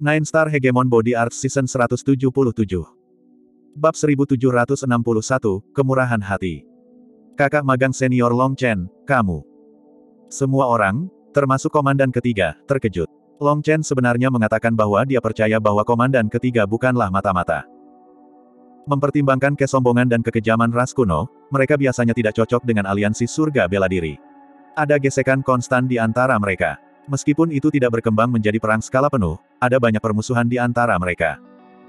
Nine Star Hegemon Body Art Season 177. Bab 1761, Kemurahan Hati. Kakak magang senior Long Chen, kamu. Semua orang, termasuk komandan ketiga, terkejut. Long Chen sebenarnya mengatakan bahwa dia percaya bahwa komandan ketiga bukanlah mata-mata. Mempertimbangkan kesombongan dan kekejaman ras kuno, mereka biasanya tidak cocok dengan aliansi surga bela diri. Ada gesekan konstan di antara mereka. Meskipun itu tidak berkembang menjadi perang skala penuh, ada banyak permusuhan di antara mereka.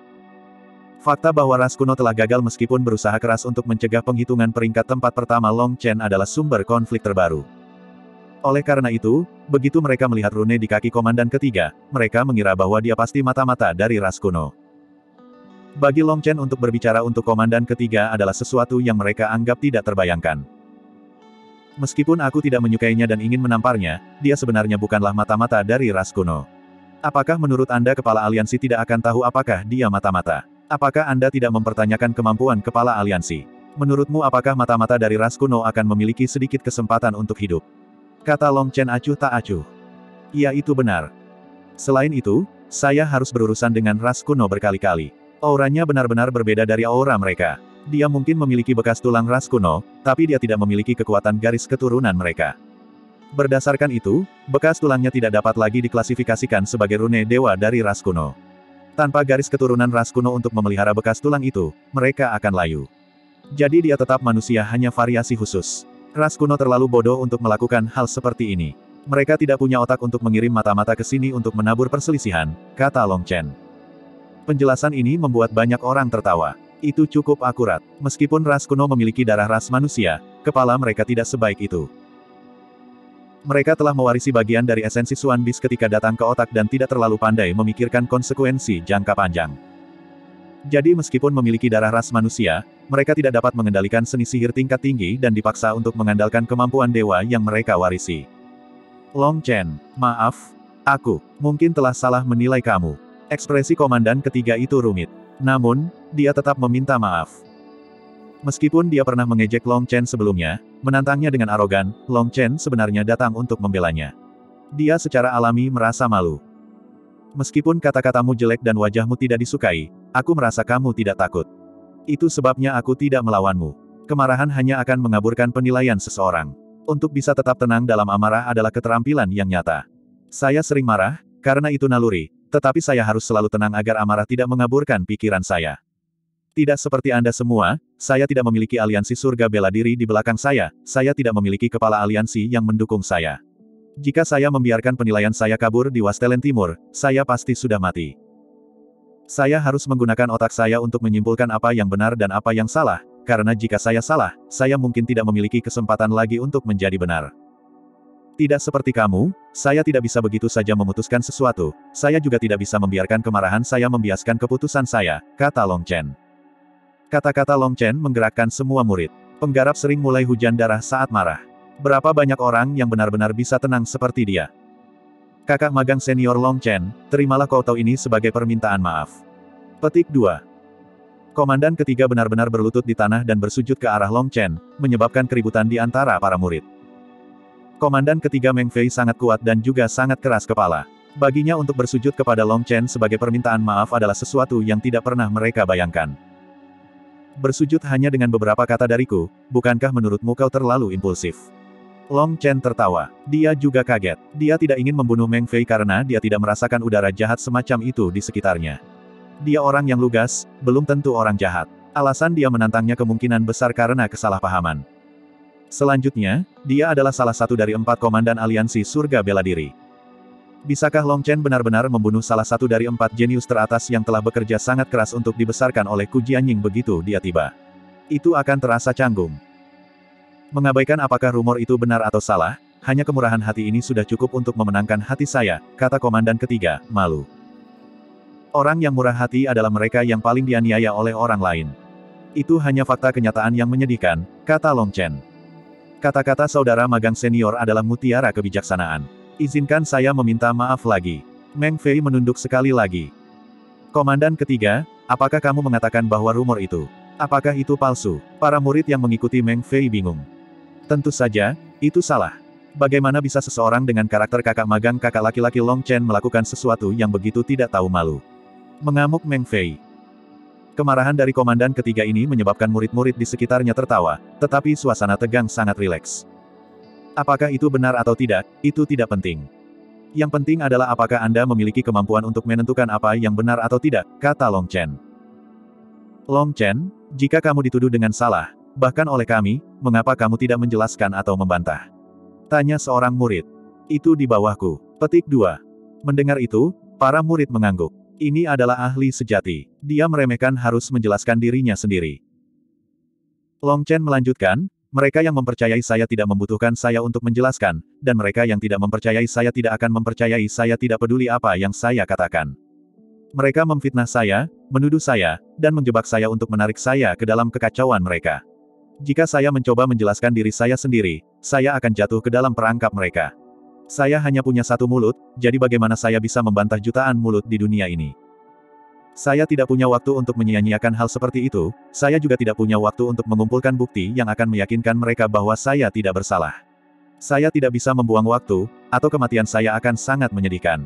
Fakta bahwa ras kuno telah gagal meskipun berusaha keras untuk mencegah penghitungan peringkat tempat pertama Long Chen adalah sumber konflik terbaru. Oleh karena itu, begitu mereka melihat rune di kaki komandan ketiga, mereka mengira bahwa dia pasti mata-mata dari ras kuno. Bagi Long Chen untuk berbicara untuk komandan ketiga adalah sesuatu yang mereka anggap tidak terbayangkan. Meskipun aku tidak menyukainya dan ingin menamparnya, dia sebenarnya bukanlah mata-mata dari ras kuno. Apakah menurut Anda kepala aliansi tidak akan tahu apakah dia mata-mata? Apakah Anda tidak mempertanyakan kemampuan kepala aliansi? Menurutmu apakah mata-mata dari ras kuno akan memiliki sedikit kesempatan untuk hidup? Kata Long Chen acuh tak acuh. Iya itu benar. Selain itu, saya harus berurusan dengan ras kuno berkali-kali. Auranya benar-benar berbeda dari aura mereka. Dia mungkin memiliki bekas tulang ras kuno, tapi dia tidak memiliki kekuatan garis keturunan mereka. Berdasarkan itu, bekas tulangnya tidak dapat lagi diklasifikasikan sebagai rune dewa dari ras kuno. Tanpa garis keturunan ras kuno untuk memelihara bekas tulang itu, mereka akan layu. Jadi dia tetap manusia hanya variasi khusus. Ras kuno terlalu bodoh untuk melakukan hal seperti ini. Mereka tidak punya otak untuk mengirim mata-mata ke sini untuk menabur perselisihan, kata Long Chen. Penjelasan ini membuat banyak orang tertawa. Itu cukup akurat. Meskipun ras kuno memiliki darah ras manusia, kepala mereka tidak sebaik itu. Mereka telah mewarisi bagian dari esensi Swan Beast ketika datang ke otak dan tidak terlalu pandai memikirkan konsekuensi jangka panjang. Jadi meskipun memiliki darah ras manusia, mereka tidak dapat mengendalikan seni sihir tingkat tinggi dan dipaksa untuk mengandalkan kemampuan dewa yang mereka warisi. Long Chen, maaf, aku mungkin telah salah menilai kamu. Ekspresi komandan ketiga itu rumit. Namun, dia tetap meminta maaf. Meskipun dia pernah mengejek Long Chen sebelumnya, menantangnya dengan arogan, Long Chen sebenarnya datang untuk membelanya. Dia secara alami merasa malu. Meskipun kata-katamu jelek dan wajahmu tidak disukai, aku merasa kamu tidak takut. Itu sebabnya aku tidak melawanmu. Kemarahan hanya akan mengaburkan penilaian seseorang. Untuk bisa tetap tenang dalam amarah adalah keterampilan yang nyata. Saya sering marah, karena itu naluri. Tetapi saya harus selalu tenang agar amarah tidak mengaburkan pikiran saya. Tidak seperti Anda semua, saya tidak memiliki aliansi surga bela diri di belakang saya tidak memiliki kepala aliansi yang mendukung saya. Jika saya membiarkan penilaian saya kabur di Wastelen Timur, saya pasti sudah mati. Saya harus menggunakan otak saya untuk menyimpulkan apa yang benar dan apa yang salah, karena jika saya salah, saya mungkin tidak memiliki kesempatan lagi untuk menjadi benar. Tidak seperti kamu, saya tidak bisa begitu saja memutuskan sesuatu, saya juga tidak bisa membiarkan kemarahan saya membiaskan keputusan saya, kata Long Chen. Kata-kata Long Chen menggerakkan semua murid. Penggarap sering mulai hujan darah saat marah. Berapa banyak orang yang benar-benar bisa tenang seperti dia? Kakak magang senior Long Chen, terimalah koutou ini sebagai permintaan maaf. Petik 2. Komandan ketiga benar-benar berlutut di tanah dan bersujud ke arah Long Chen, menyebabkan keributan di antara para murid. Komandan ketiga Meng Fei sangat kuat dan juga sangat keras kepala. Baginya untuk bersujud kepada Long Chen sebagai permintaan maaf adalah sesuatu yang tidak pernah mereka bayangkan. Bersujud hanya dengan beberapa kata dariku, bukankah menurutmu kau terlalu impulsif? Long Chen tertawa. Dia juga kaget. Dia tidak ingin membunuh Meng Fei karena dia tidak merasakan udara jahat semacam itu di sekitarnya. Dia orang yang lugas, belum tentu orang jahat. Alasan dia menantangnya kemungkinan besar karena kesalahpahaman. Selanjutnya, dia adalah salah satu dari 4 komandan aliansi surga bela diri. Bisakah Long Chen benar-benar membunuh salah satu dari 4 jenius teratas yang telah bekerja sangat keras untuk dibesarkan oleh Ku Jianying begitu dia tiba? Itu akan terasa canggung. Mengabaikan apakah rumor itu benar atau salah, hanya kemurahan hati ini sudah cukup untuk memenangkan hati saya, kata komandan ketiga, malu. Orang yang murah hati adalah mereka yang paling dianiaya oleh orang lain. Itu hanya fakta kenyataan yang menyedihkan, kata Long Chen. Kata-kata saudara magang senior adalah mutiara kebijaksanaan. Izinkan saya meminta maaf lagi. Meng Fei menunduk sekali lagi. Komandan ketiga, apakah kamu mengatakan bahwa rumor itu? Apakah itu palsu? Para murid yang mengikuti Meng Fei bingung. Tentu saja, itu salah. Bagaimana bisa seseorang dengan karakter kakak magang kakak laki-laki Long Chen melakukan sesuatu yang begitu tidak tahu malu? Mengamuk Meng Fei. Kemarahan dari komandan ketiga ini menyebabkan murid-murid di sekitarnya tertawa, tetapi suasana tegang sangat rileks. Apakah itu benar atau tidak, itu tidak penting. Yang penting adalah apakah Anda memiliki kemampuan untuk menentukan apa yang benar atau tidak, kata Long Chen. Long Chen, jika kamu dituduh dengan salah, bahkan oleh kami, mengapa kamu tidak menjelaskan atau membantah? Tanya seorang murid. Itu di bawahku. Petik 2. Mendengar itu, para murid mengangguk. Ini adalah ahli sejati. Dia meremehkan harus menjelaskan dirinya sendiri. Long Chen melanjutkan, mereka yang mempercayai saya tidak membutuhkan saya untuk menjelaskan, dan mereka yang tidak mempercayai saya tidak akan mempercayai saya tidak peduli apa yang saya katakan. Mereka memfitnah saya, menuduh saya, dan menjebak saya untuk menarik saya ke dalam kekacauan mereka. Jika saya mencoba menjelaskan diri saya sendiri, saya akan jatuh ke dalam perangkap mereka. Saya hanya punya satu mulut, jadi bagaimana saya bisa membantah jutaan mulut di dunia ini? Saya tidak punya waktu untuk menyia-nyiakan hal seperti itu, saya juga tidak punya waktu untuk mengumpulkan bukti yang akan meyakinkan mereka bahwa saya tidak bersalah. Saya tidak bisa membuang waktu, atau kematian saya akan sangat menyedihkan.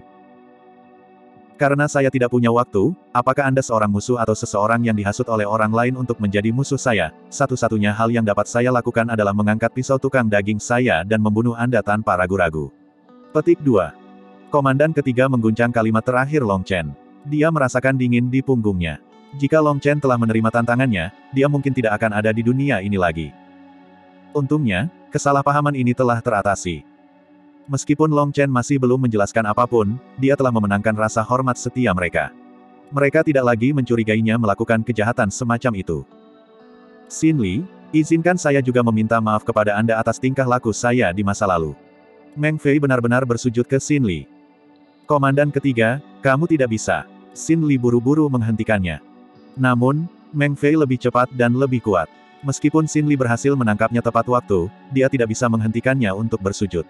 Karena saya tidak punya waktu, apakah Anda seorang musuh atau seseorang yang dihasut oleh orang lain untuk menjadi musuh saya? Satu-satunya hal yang dapat saya lakukan adalah mengangkat pisau tukang daging saya dan membunuh Anda tanpa ragu-ragu. Petik 2. Komandan ketiga mengguncang kalimat terakhir Long Chen. Dia merasakan dingin di punggungnya. Jika Long Chen telah menerima tantangannya, dia mungkin tidak akan ada di dunia ini lagi. Untungnya, kesalahpahaman ini telah teratasi. Meskipun Long Chen masih belum menjelaskan apapun, dia telah memenangkan rasa hormat setia mereka. Mereka tidak lagi mencurigainya melakukan kejahatan semacam itu. Xin Li, izinkan saya juga meminta maaf kepada Anda atas tingkah laku saya di masa lalu. Meng Fei benar-benar bersujud ke Xin Li. Komandan ketiga, kamu tidak bisa. Xin Li buru-buru menghentikannya. Namun, Meng Fei lebih cepat dan lebih kuat. Meskipun Xin Li berhasil menangkapnya tepat waktu, dia tidak bisa menghentikannya untuk bersujud.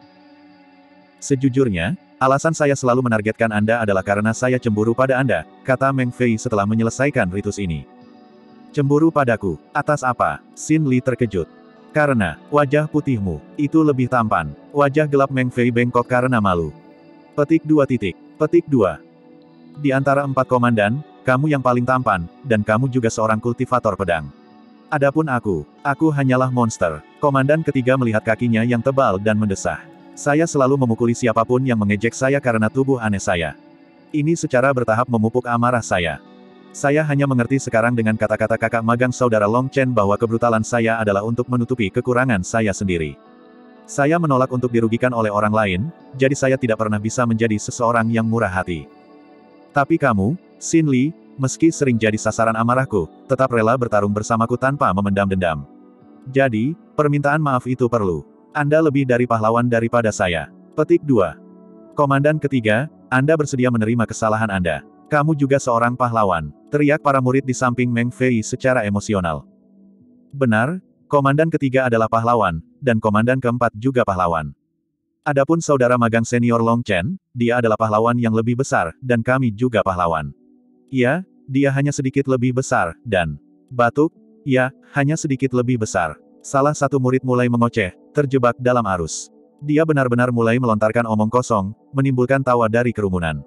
Sejujurnya, alasan saya selalu menargetkan Anda adalah karena saya cemburu pada Anda, kata Meng Fei setelah menyelesaikan ritus ini. Cemburu padaku, atas apa? Xin Li terkejut. Karena, wajah putihmu, itu lebih tampan. Wajah gelap Meng Fei bengkok karena malu. Petik 2. Petik 2. Di antara 4 komandan, kamu yang paling tampan, dan kamu juga seorang kultivator pedang. Adapun aku hanyalah monster. Komandan ketiga melihat kakinya yang tebal dan mendesah. Saya selalu memukuli siapapun yang mengejek saya karena tubuh aneh saya. Ini secara bertahap memupuk amarah saya. Saya hanya mengerti sekarang dengan kata-kata kakak magang saudara Long Chen bahwa kebrutalan saya adalah untuk menutupi kekurangan saya sendiri. Saya menolak untuk dirugikan oleh orang lain, jadi saya tidak pernah bisa menjadi seseorang yang murah hati. Tapi kamu, Xin Li, meski sering jadi sasaran amarahku, tetap rela bertarung bersamaku tanpa memendam dendam. Jadi, permintaan maaf itu perlu. Anda lebih dari pahlawan daripada saya. Petik 2. Komandan ketiga, Anda bersedia menerima kesalahan Anda. Kamu juga seorang pahlawan, teriak para murid di samping Meng Fei secara emosional. Benar, komandan ketiga adalah pahlawan, dan komandan keempat juga pahlawan. Adapun saudara magang senior Long Chen, dia adalah pahlawan yang lebih besar, dan kami juga pahlawan. Ya, dia hanya sedikit lebih besar, dan batuk, ya, hanya sedikit lebih besar. Salah satu murid mulai mengoceh, terjebak dalam arus. Dia benar-benar mulai melontarkan omong kosong, menimbulkan tawa dari kerumunan.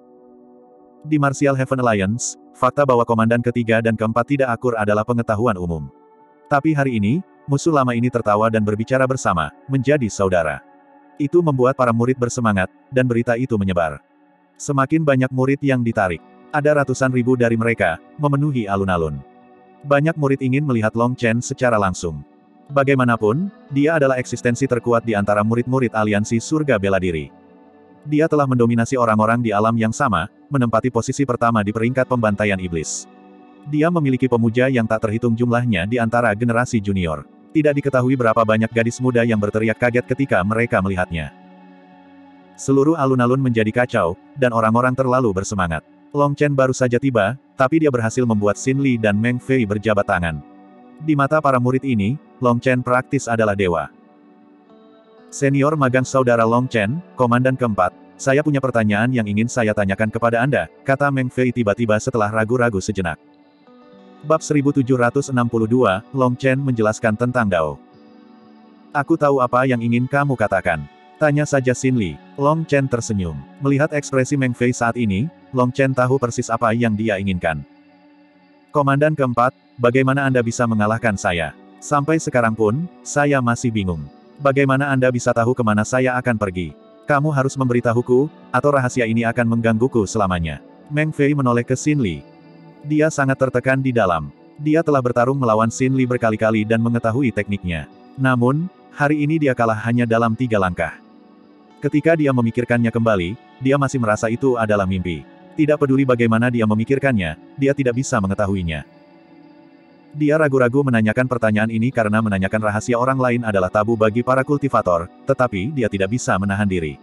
Di Martial Heaven Alliance, fakta bahwa komandan ketiga dan keempat tidak akur adalah pengetahuan umum. Tapi hari ini, musuh lama ini tertawa dan berbicara bersama, menjadi saudara. Itu membuat para murid bersemangat, dan berita itu menyebar. Semakin banyak murid yang ditarik. Ada ratusan ribu dari mereka, memenuhi alun-alun. Banyak murid ingin melihat Long Chen secara langsung. Bagaimanapun, dia adalah eksistensi terkuat di antara murid-murid aliansi surga bela diri. Dia telah mendominasi orang-orang di alam yang sama, menempati posisi pertama di peringkat pembantaian iblis. Dia memiliki pemuja yang tak terhitung jumlahnya di antara generasi junior. Tidak diketahui berapa banyak gadis muda yang berteriak kaget ketika mereka melihatnya. Seluruh alun-alun menjadi kacau, dan orang-orang terlalu bersemangat. Long Chen baru saja tiba, tapi dia berhasil membuat Xin Li dan Meng Fei berjabat tangan. Di mata para murid ini, Long Chen praktis adalah dewa. Senior magang saudara Long Chen, komandan keempat, saya punya pertanyaan yang ingin saya tanyakan kepada Anda, kata Meng Fei tiba-tiba setelah ragu-ragu sejenak. Bab 1762, Long Chen menjelaskan tentang Dao. Aku tahu apa yang ingin kamu katakan. Tanya saja Xin Li. Long Chen tersenyum. Melihat ekspresi Meng Fei saat ini, Long Chen tahu persis apa yang dia inginkan. Komandan keempat, bagaimana Anda bisa mengalahkan saya? Sampai sekarang pun, saya masih bingung. Bagaimana Anda bisa tahu kemana saya akan pergi? Kamu harus memberitahuku, atau rahasia ini akan menggangguku selamanya. Meng Fei menoleh ke Xin Li. Dia sangat tertekan di dalam. Dia telah bertarung melawan Xin Li berkali-kali dan mengetahui tekniknya. Namun, hari ini dia kalah hanya dalam 3 langkah. Ketika dia memikirkannya kembali, dia masih merasa itu adalah mimpi. Tidak peduli bagaimana dia memikirkannya, dia tidak bisa mengetahuinya. Dia ragu-ragu menanyakan pertanyaan ini karena menanyakan rahasia orang lain adalah tabu bagi para kultivator, tetapi dia tidak bisa menahan diri.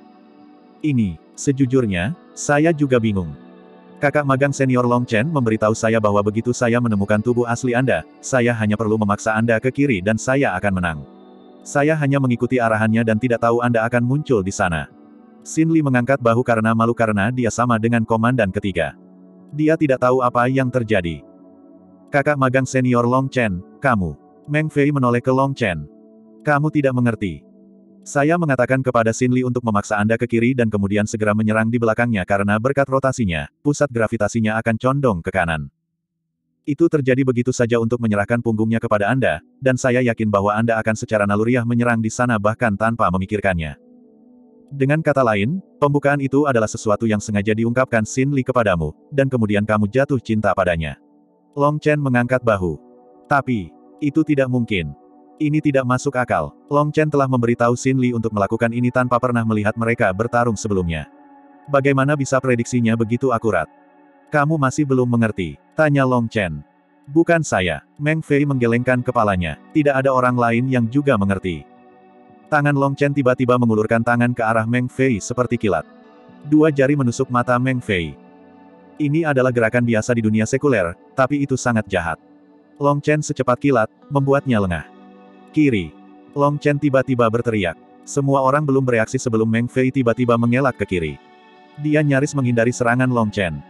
Sejujurnya, saya juga bingung. Kakak magang senior Long Chen memberitahu saya bahwa begitu saya menemukan tubuh asli Anda, saya hanya perlu memaksa Anda ke kiri dan saya akan menang. Saya hanya mengikuti arahannya dan tidak tahu Anda akan muncul di sana. Xin Li mengangkat bahu karena malu karena dia sama dengan komandan ketiga. Dia tidak tahu apa yang terjadi. Kakak magang senior Long Chen, kamu. Meng Fei menoleh ke Long Chen. Kamu tidak mengerti. Saya mengatakan kepada Xin Li untuk memaksa Anda ke kiri dan kemudian segera menyerang di belakangnya karena berkat rotasinya, pusat gravitasinya akan condong ke kanan. Itu terjadi begitu saja untuk menyerahkan punggungnya kepada Anda, dan saya yakin bahwa Anda akan secara naluriah menyerang di sana bahkan tanpa memikirkannya. Dengan kata lain, pembukaan itu adalah sesuatu yang sengaja diungkapkan Xin Li kepadamu, dan kemudian kamu jatuh cinta padanya. Long Chen mengangkat bahu. Tapi, itu tidak mungkin. Ini tidak masuk akal. Long Chen telah memberitahu Xin Li untuk melakukan ini tanpa pernah melihat mereka bertarung sebelumnya. Bagaimana bisa prediksinya begitu akurat? Kamu masih belum mengerti, tanya Long Chen. Bukan saya. Meng Fei menggelengkan kepalanya. Tidak ada orang lain yang juga mengerti. Tangan Long Chen tiba-tiba mengulurkan tangan ke arah Meng Fei seperti kilat. 2 jari menusuk mata Meng Fei. Ini adalah gerakan biasa di dunia sekuler, tapi itu sangat jahat. Long Chen secepat kilat, membuatnya lengah. Kiri. Long Chen tiba-tiba berteriak. Semua orang belum bereaksi sebelum Meng Fei tiba-tiba mengelak ke kiri. Dia nyaris menghindari serangan Long Chen.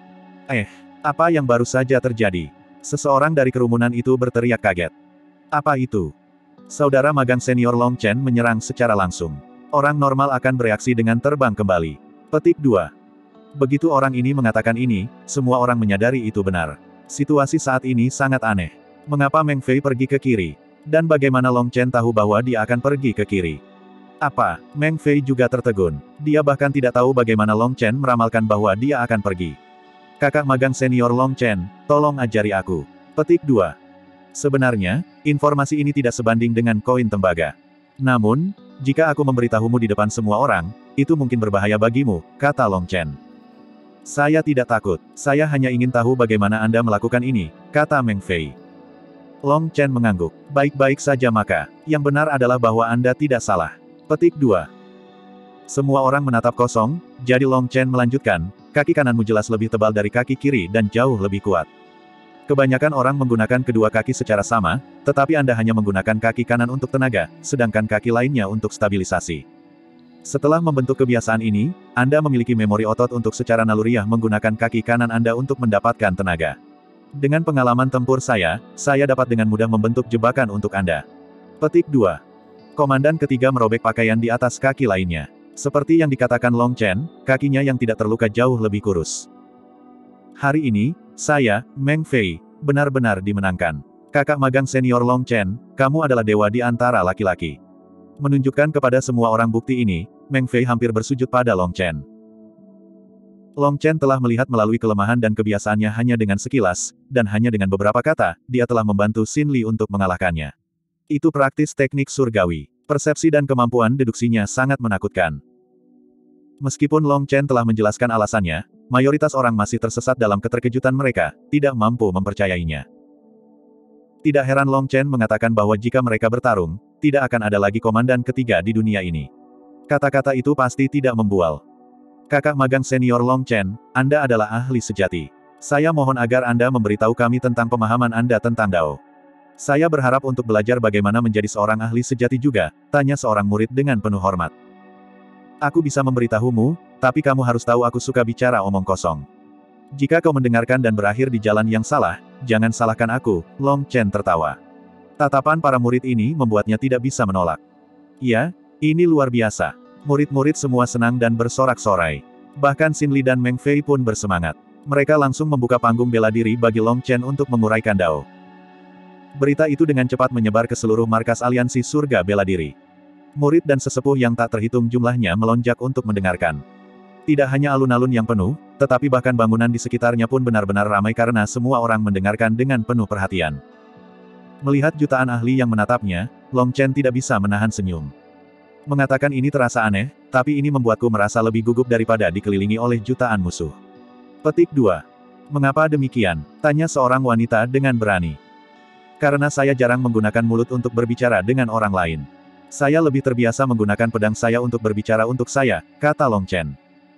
Apa yang baru saja terjadi? Seseorang dari kerumunan itu berteriak kaget. Apa itu? Saudara magang senior Long Chen menyerang secara langsung. Orang normal akan bereaksi dengan terbang kembali. Petik 2. Begitu orang ini mengatakan ini, semua orang menyadari itu benar. Situasi saat ini sangat aneh. Mengapa Meng Fei pergi ke kiri? Dan bagaimana Long Chen tahu bahwa dia akan pergi ke kiri? Apa? Meng Fei juga tertegun. Dia bahkan tidak tahu bagaimana Long Chen meramalkan bahwa dia akan pergi. Kakak magang senior Long Chen, tolong ajari aku. Petik 2. Sebenarnya, informasi ini tidak sebanding dengan koin tembaga. Namun, jika aku memberitahumu di depan semua orang, itu mungkin berbahaya bagimu, kata Long Chen. Saya tidak takut, saya hanya ingin tahu bagaimana Anda melakukan ini, kata Meng Fei. Long Chen mengangguk. Baik-baik saja maka, yang benar adalah bahwa Anda tidak salah. Petik 2. Semua orang menatap kosong, jadi Long Chen melanjutkan, kaki kananmu jelas lebih tebal dari kaki kiri dan jauh lebih kuat. Kebanyakan orang menggunakan kedua kaki secara sama, tetapi Anda hanya menggunakan kaki kanan untuk tenaga, sedangkan kaki lainnya untuk stabilisasi. Setelah membentuk kebiasaan ini, Anda memiliki memori otot untuk secara naluriah menggunakan kaki kanan Anda untuk mendapatkan tenaga. Dengan pengalaman tempur saya dapat dengan mudah membentuk jebakan untuk Anda. Petik 2. Komandan ketiga merobek pakaian di atas kaki lainnya. Seperti yang dikatakan Long Chen, kakinya yang tidak terluka jauh lebih kurus. Hari ini, saya, Meng Fei, benar-benar dimenangkan. Kakak magang senior Long Chen, kamu adalah dewa di antara laki-laki. Menunjukkan kepada semua orang bukti ini, Meng Fei hampir bersujud pada Long Chen. Long Chen telah melihat melalui kelemahan dan kebiasaannya hanya dengan sekilas, dan hanya dengan beberapa kata, dia telah membantu Xin Li untuk mengalahkannya. Itu praktis teknik surgawi. Persepsi dan kemampuan deduksinya sangat menakutkan. Meskipun Long Chen telah menjelaskan alasannya, mayoritas orang masih tersesat dalam keterkejutan mereka, tidak mampu mempercayainya. Tidak heran Long Chen mengatakan bahwa jika mereka bertarung, tidak akan ada lagi komandan ketiga di dunia ini. Kata-kata itu pasti tidak membual. Kakak magang senior Long Chen, Anda adalah ahli sejati. Saya mohon agar Anda memberitahu kami tentang pemahaman Anda tentang Dao. Saya berharap untuk belajar bagaimana menjadi seorang ahli sejati juga, tanya seorang murid dengan penuh hormat. Aku bisa memberitahumu, tapi kamu harus tahu aku suka bicara omong kosong. Jika kau mendengarkan dan berakhir di jalan yang salah, jangan salahkan aku, Long Chen tertawa. Tatapan para murid ini membuatnya tidak bisa menolak. Ya, ini luar biasa. Murid-murid semua senang dan bersorak-sorai. Bahkan Xin Li dan Meng Fei pun bersemangat. Mereka langsung membuka panggung bela diri bagi Long Chen untuk menguraikan Dao. Berita itu dengan cepat menyebar ke seluruh markas aliansi surga bela diri. Murid dan sesepuh yang tak terhitung jumlahnya melonjak untuk mendengarkan. Tidak hanya alun-alun yang penuh, tetapi bahkan bangunan di sekitarnya pun benar-benar ramai karena semua orang mendengarkan dengan penuh perhatian. Melihat jutaan ahli yang menatapnya, Long Chen tidak bisa menahan senyum. Mengatakan ini terasa aneh, tapi ini membuatku merasa lebih gugup daripada dikelilingi oleh jutaan musuh. Petik 2. Mengapa demikian? Tanya seorang wanita dengan berani. Karena saya jarang menggunakan mulut untuk berbicara dengan orang lain. Saya lebih terbiasa menggunakan pedang saya untuk berbicara untuk saya, kata Long Chen.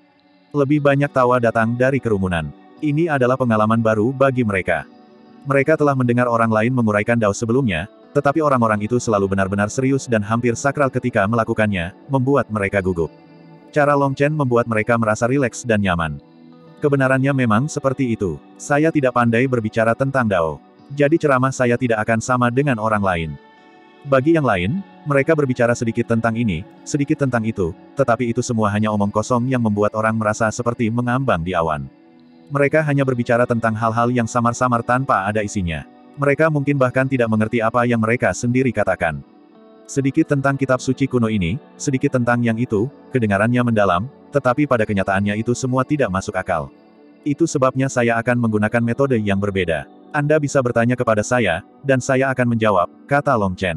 Lebih banyak tawa datang dari kerumunan. Ini adalah pengalaman baru bagi mereka. Mereka telah mendengar orang lain menguraikan Dao sebelumnya, tetapi orang-orang itu selalu benar-benar serius dan hampir sakral ketika melakukannya, membuat mereka gugup. Cara Long Chen membuat mereka merasa rileks dan nyaman. Kebenarannya memang seperti itu. Saya tidak pandai berbicara tentang Dao. Jadi ceramah saya tidak akan sama dengan orang lain. Bagi yang lain, mereka berbicara sedikit tentang ini, sedikit tentang itu, tetapi itu semua hanya omong kosong yang membuat orang merasa seperti mengambang di awan. Mereka hanya berbicara tentang hal-hal yang samar-samar tanpa ada isinya. Mereka mungkin bahkan tidak mengerti apa yang mereka sendiri katakan. Sedikit tentang kitab suci kuno ini, sedikit tentang yang itu, kedengarannya mendalam, tetapi pada kenyataannya itu semua tidak masuk akal. Itu sebabnya saya akan menggunakan metode yang berbeda. Anda bisa bertanya kepada saya, dan saya akan menjawab, kata Long Chen.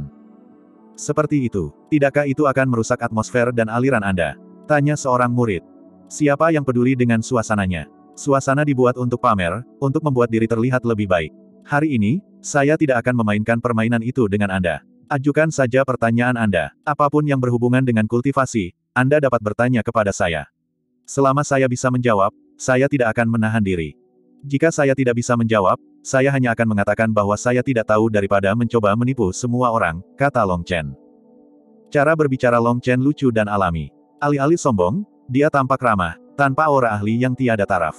Seperti itu. Tidakkah itu akan merusak atmosfer dan aliran Anda? Tanya seorang murid. Siapa yang peduli dengan suasananya? Suasana dibuat untuk pamer, untuk membuat diri terlihat lebih baik. Hari ini, saya tidak akan memainkan permainan itu dengan Anda. Ajukan saja pertanyaan Anda. Apapun yang berhubungan dengan kultivasi, Anda dapat bertanya kepada saya. Selama saya bisa menjawab, saya tidak akan menahan diri. Jika saya tidak bisa menjawab, saya hanya akan mengatakan bahwa saya tidak tahu daripada mencoba menipu semua orang, kata Long Chen. Cara berbicara Long Chen lucu dan alami. Alih-alih sombong, dia tampak ramah, tanpa aura ahli yang tiada taraf.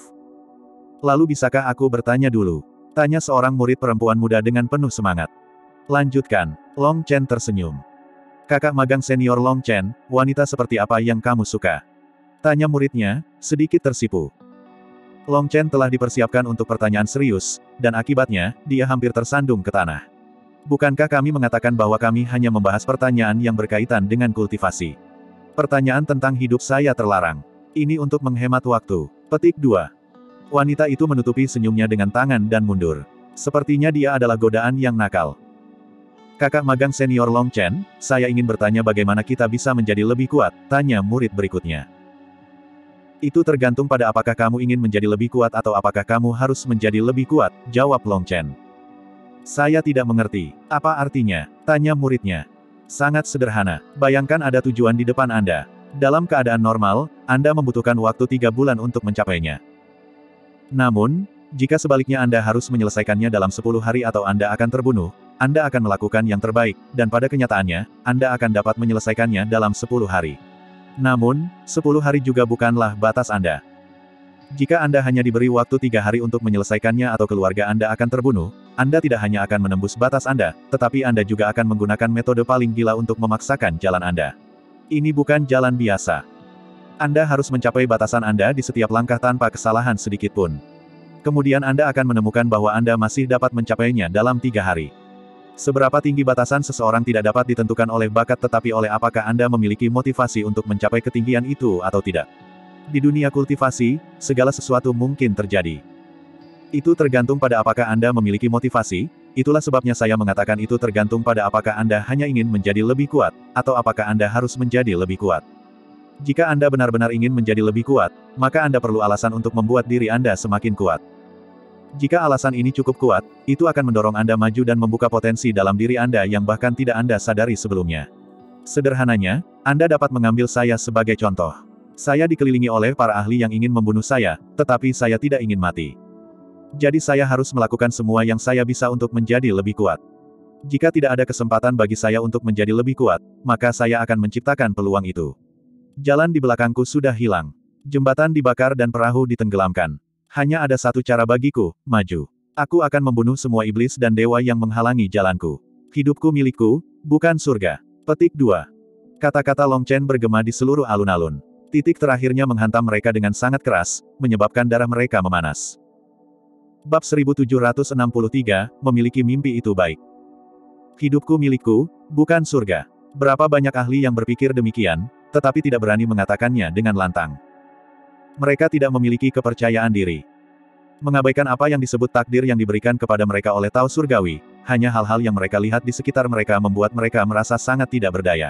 Lalu bisakah aku bertanya dulu? Tanya seorang murid perempuan muda dengan penuh semangat. Lanjutkan. Long Chen tersenyum. Kakak magang senior Long Chen, wanita seperti apa yang kamu suka? Tanya muridnya, sedikit tersipu. Long Chen telah dipersiapkan untuk pertanyaan serius, dan akibatnya, dia hampir tersandung ke tanah. Bukankah kami mengatakan bahwa kami hanya membahas pertanyaan yang berkaitan dengan kultivasi? Pertanyaan tentang hidup saya terlarang. Ini untuk menghemat waktu. Petik 2. Wanita itu menutupi senyumnya dengan tangan dan mundur. Sepertinya dia adalah godaan yang nakal. Kakak magang senior Long Chen, saya ingin bertanya bagaimana kita bisa menjadi lebih kuat, tanya murid berikutnya. Itu tergantung pada apakah kamu ingin menjadi lebih kuat atau apakah kamu harus menjadi lebih kuat, jawab Long Chen. Saya tidak mengerti. Apa artinya? Tanya muridnya. Sangat sederhana. Bayangkan ada tujuan di depan Anda. Dalam keadaan normal, Anda membutuhkan waktu 3 bulan untuk mencapainya. Namun, jika sebaliknya Anda harus menyelesaikannya dalam 10 hari atau Anda akan terbunuh, Anda akan melakukan yang terbaik, dan pada kenyataannya, Anda akan dapat menyelesaikannya dalam 10 hari. Namun, 10 hari juga bukanlah batas Anda. Jika Anda hanya diberi waktu 3 hari untuk menyelesaikannya atau keluarga Anda akan terbunuh, Anda tidak hanya akan menembus batas Anda, tetapi Anda juga akan menggunakan metode paling gila untuk memaksakan jalan Anda. Ini bukan jalan biasa. Anda harus mencapai batasan Anda di setiap langkah tanpa kesalahan sedikit pun. Kemudian Anda akan menemukan bahwa Anda masih dapat mencapainya dalam 3 hari. Seberapa tinggi batasan seseorang tidak dapat ditentukan oleh bakat tetapi oleh apakah Anda memiliki motivasi untuk mencapai ketinggian itu atau tidak. Di dunia kultivasi, segala sesuatu mungkin terjadi. Itu tergantung pada apakah Anda memiliki motivasi, itulah sebabnya saya mengatakan itu tergantung pada apakah Anda hanya ingin menjadi lebih kuat, atau apakah Anda harus menjadi lebih kuat. Jika Anda benar-benar ingin menjadi lebih kuat, maka Anda perlu alasan untuk membuat diri Anda semakin kuat. Jika alasan ini cukup kuat, itu akan mendorong Anda maju dan membuka potensi dalam diri Anda yang bahkan tidak Anda sadari sebelumnya. Sederhananya, Anda dapat mengambil saya sebagai contoh. Saya dikelilingi oleh para ahli yang ingin membunuh saya, tetapi saya tidak ingin mati. Jadi saya harus melakukan semua yang saya bisa untuk menjadi lebih kuat. Jika tidak ada kesempatan bagi saya untuk menjadi lebih kuat, maka saya akan menciptakan peluang itu. Jalan di belakangku sudah hilang. Jembatan dibakar dan perahu ditenggelamkan. Hanya ada satu cara bagiku, maju. Aku akan membunuh semua iblis dan dewa yang menghalangi jalanku. Hidupku milikku, bukan surga. Petik 2. Kata-kata Long Chen bergema di seluruh alun-alun. Titik terakhirnya menghantam mereka dengan sangat keras, menyebabkan darah mereka memanas. Bab 1763, memiliki mimpi itu baik. Hidupku milikku, bukan surga. Berapa banyak ahli yang berpikir demikian, tetapi tidak berani mengatakannya dengan lantang. Mereka tidak memiliki kepercayaan diri. Mengabaikan apa yang disebut takdir yang diberikan kepada mereka oleh Tao Surgawi, hanya hal-hal yang mereka lihat di sekitar mereka membuat mereka merasa sangat tidak berdaya.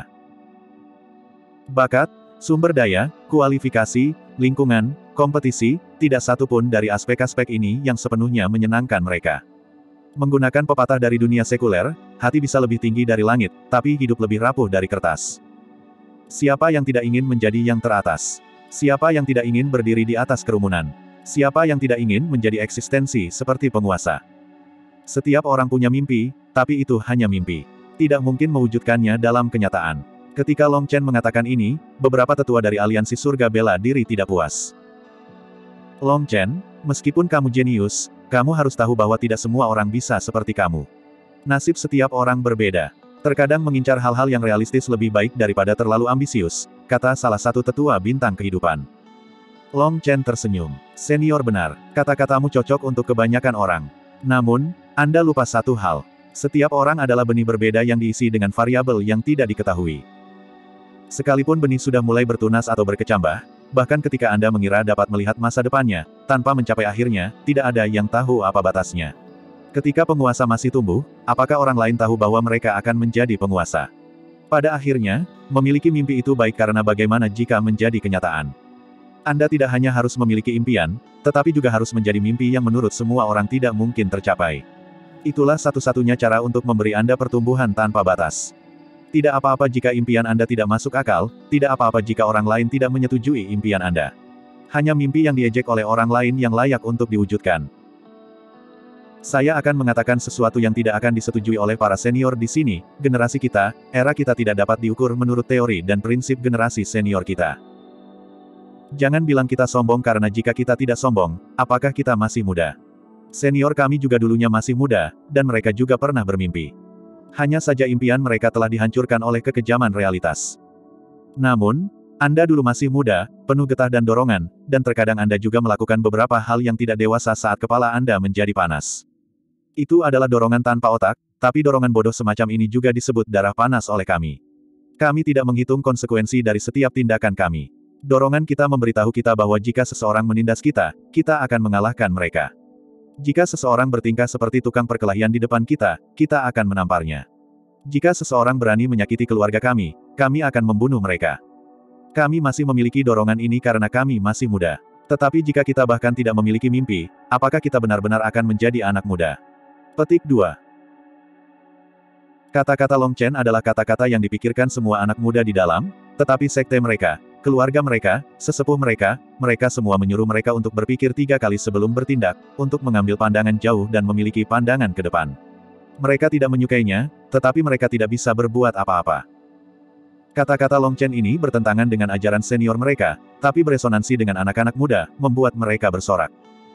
Bakat, sumber daya, kualifikasi, lingkungan, kompetisi, tidak satu pun dari aspek-aspek ini yang sepenuhnya menyenangkan mereka. Menggunakan pepatah dari dunia sekuler, hati bisa lebih tinggi dari langit, tapi hidup lebih rapuh dari kertas. Siapa yang tidak ingin menjadi yang teratas? Siapa yang tidak ingin berdiri di atas kerumunan? Siapa yang tidak ingin menjadi eksistensi seperti penguasa? Setiap orang punya mimpi, tapi itu hanya mimpi. Tidak mungkin mewujudkannya dalam kenyataan. Ketika Long Chen mengatakan ini, beberapa tetua dari aliansi surga bela diri tidak puas. Long Chen, meskipun kamu jenius, kamu harus tahu bahwa tidak semua orang bisa seperti kamu. Nasib setiap orang berbeda. Terkadang mengincar hal-hal yang realistis lebih baik daripada terlalu ambisius, kata salah satu tetua bintang kehidupan. Long Chen tersenyum. Senior benar, kata-katamu cocok untuk kebanyakan orang. Namun, Anda lupa satu hal. Setiap orang adalah benih berbeda yang diisi dengan variabel yang tidak diketahui. Sekalipun benih sudah mulai bertunas atau berkecambah, bahkan ketika Anda mengira dapat melihat masa depannya, tanpa mencapai akhirnya, tidak ada yang tahu apa batasnya. Ketika penguasa masih tumbuh, apakah orang lain tahu bahwa mereka akan menjadi penguasa? Pada akhirnya, memiliki mimpi itu baik karena bagaimana jika menjadi kenyataan. Anda tidak hanya harus memiliki impian, tetapi juga harus menjadi mimpi yang menurut semua orang tidak mungkin tercapai. Itulah satu-satunya cara untuk memberi Anda pertumbuhan tanpa batas. Tidak apa-apa jika impian Anda tidak masuk akal, tidak apa-apa jika orang lain tidak menyetujui impian Anda. Hanya mimpi yang diejek oleh orang lain yang layak untuk diwujudkan. Saya akan mengatakan sesuatu yang tidak akan disetujui oleh para senior di sini, generasi kita, era kita tidak dapat diukur menurut teori dan prinsip generasi senior kita. Jangan bilang kita sombong karena jika kita tidak sombong, apakah kita masih muda? Senior kami juga dulunya masih muda, dan mereka juga pernah bermimpi. Hanya saja impian mereka telah dihancurkan oleh kekejaman realitas. Namun, Anda dulu masih muda, penuh getah dan dorongan, dan terkadang Anda juga melakukan beberapa hal yang tidak dewasa saat kepala Anda menjadi panas. Itu adalah dorongan tanpa otak, tapi dorongan bodoh semacam ini juga disebut darah panas oleh kami. Kami tidak menghitung konsekuensi dari setiap tindakan kami. Dorongan kita memberitahu kita bahwa jika seseorang menindas kita, kita akan mengalahkan mereka. Jika seseorang bertingkah seperti tukang perkelahian di depan kita, kita akan menamparnya. Jika seseorang berani menyakiti keluarga kami akan membunuh mereka. Kami masih memiliki dorongan ini karena kami masih muda. Tetapi jika kita bahkan tidak memiliki mimpi, apakah kita benar-benar akan menjadi anak muda? Petik 2. Kata-kata Long Chen adalah kata-kata yang dipikirkan semua anak muda di dalam, tetapi sekte mereka, keluarga mereka, sesepuh mereka, mereka semua menyuruh mereka untuk berpikir 3 kali sebelum bertindak, untuk mengambil pandangan jauh dan memiliki pandangan ke depan. Mereka tidak menyukainya, tetapi mereka tidak bisa berbuat apa-apa. Kata-kata Long Chen ini bertentangan dengan ajaran senior mereka, tapi beresonansi dengan anak-anak muda, membuat mereka bersorak.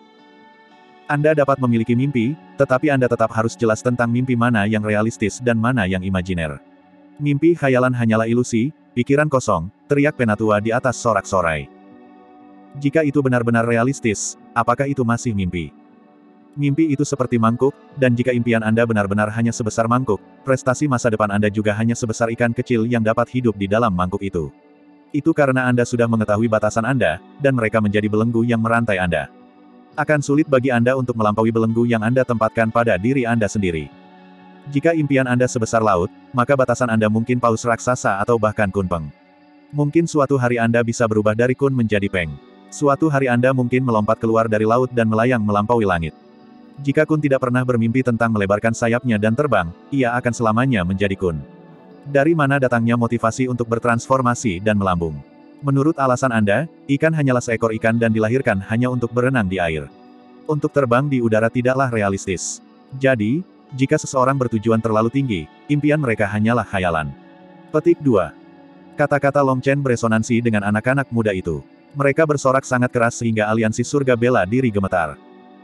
Anda dapat memiliki mimpi, tetapi Anda tetap harus jelas tentang mimpi mana yang realistis dan mana yang imajiner. Mimpi khayalan hanyalah ilusi, pikiran kosong, teriak penatua di atas sorak-sorai. Jika itu benar-benar realistis, apakah itu masih mimpi? Mimpi itu seperti mangkuk, dan jika impian Anda benar-benar hanya sebesar mangkuk, prestasi masa depan Anda juga hanya sebesar ikan kecil yang dapat hidup di dalam mangkuk itu. Itu karena Anda sudah mengetahui batasan Anda, dan mereka menjadi belenggu yang merantai Anda. Akan sulit bagi Anda untuk melampaui belenggu yang Anda tempatkan pada diri Anda sendiri. Jika impian Anda sebesar laut, maka batasan Anda mungkin paus raksasa atau bahkan kunpeng. Mungkin suatu hari Anda bisa berubah dari kun menjadi peng. Suatu hari Anda mungkin melompat keluar dari laut dan melayang melampaui langit. Jika kun tidak pernah bermimpi tentang melebarkan sayapnya dan terbang, ia akan selamanya menjadi kun. Dari mana datangnya motivasi untuk bertransformasi dan melambung? Menurut alasan Anda, ikan hanyalah seekor ikan dan dilahirkan hanya untuk berenang di air. Untuk terbang di udara tidaklah realistis. Jadi, jika seseorang bertujuan terlalu tinggi, impian mereka hanyalah khayalan. Petik 2. Kata-kata Long Chen beresonansi dengan anak-anak muda itu. Mereka bersorak sangat keras sehingga aliansi surga bela diri gemetar.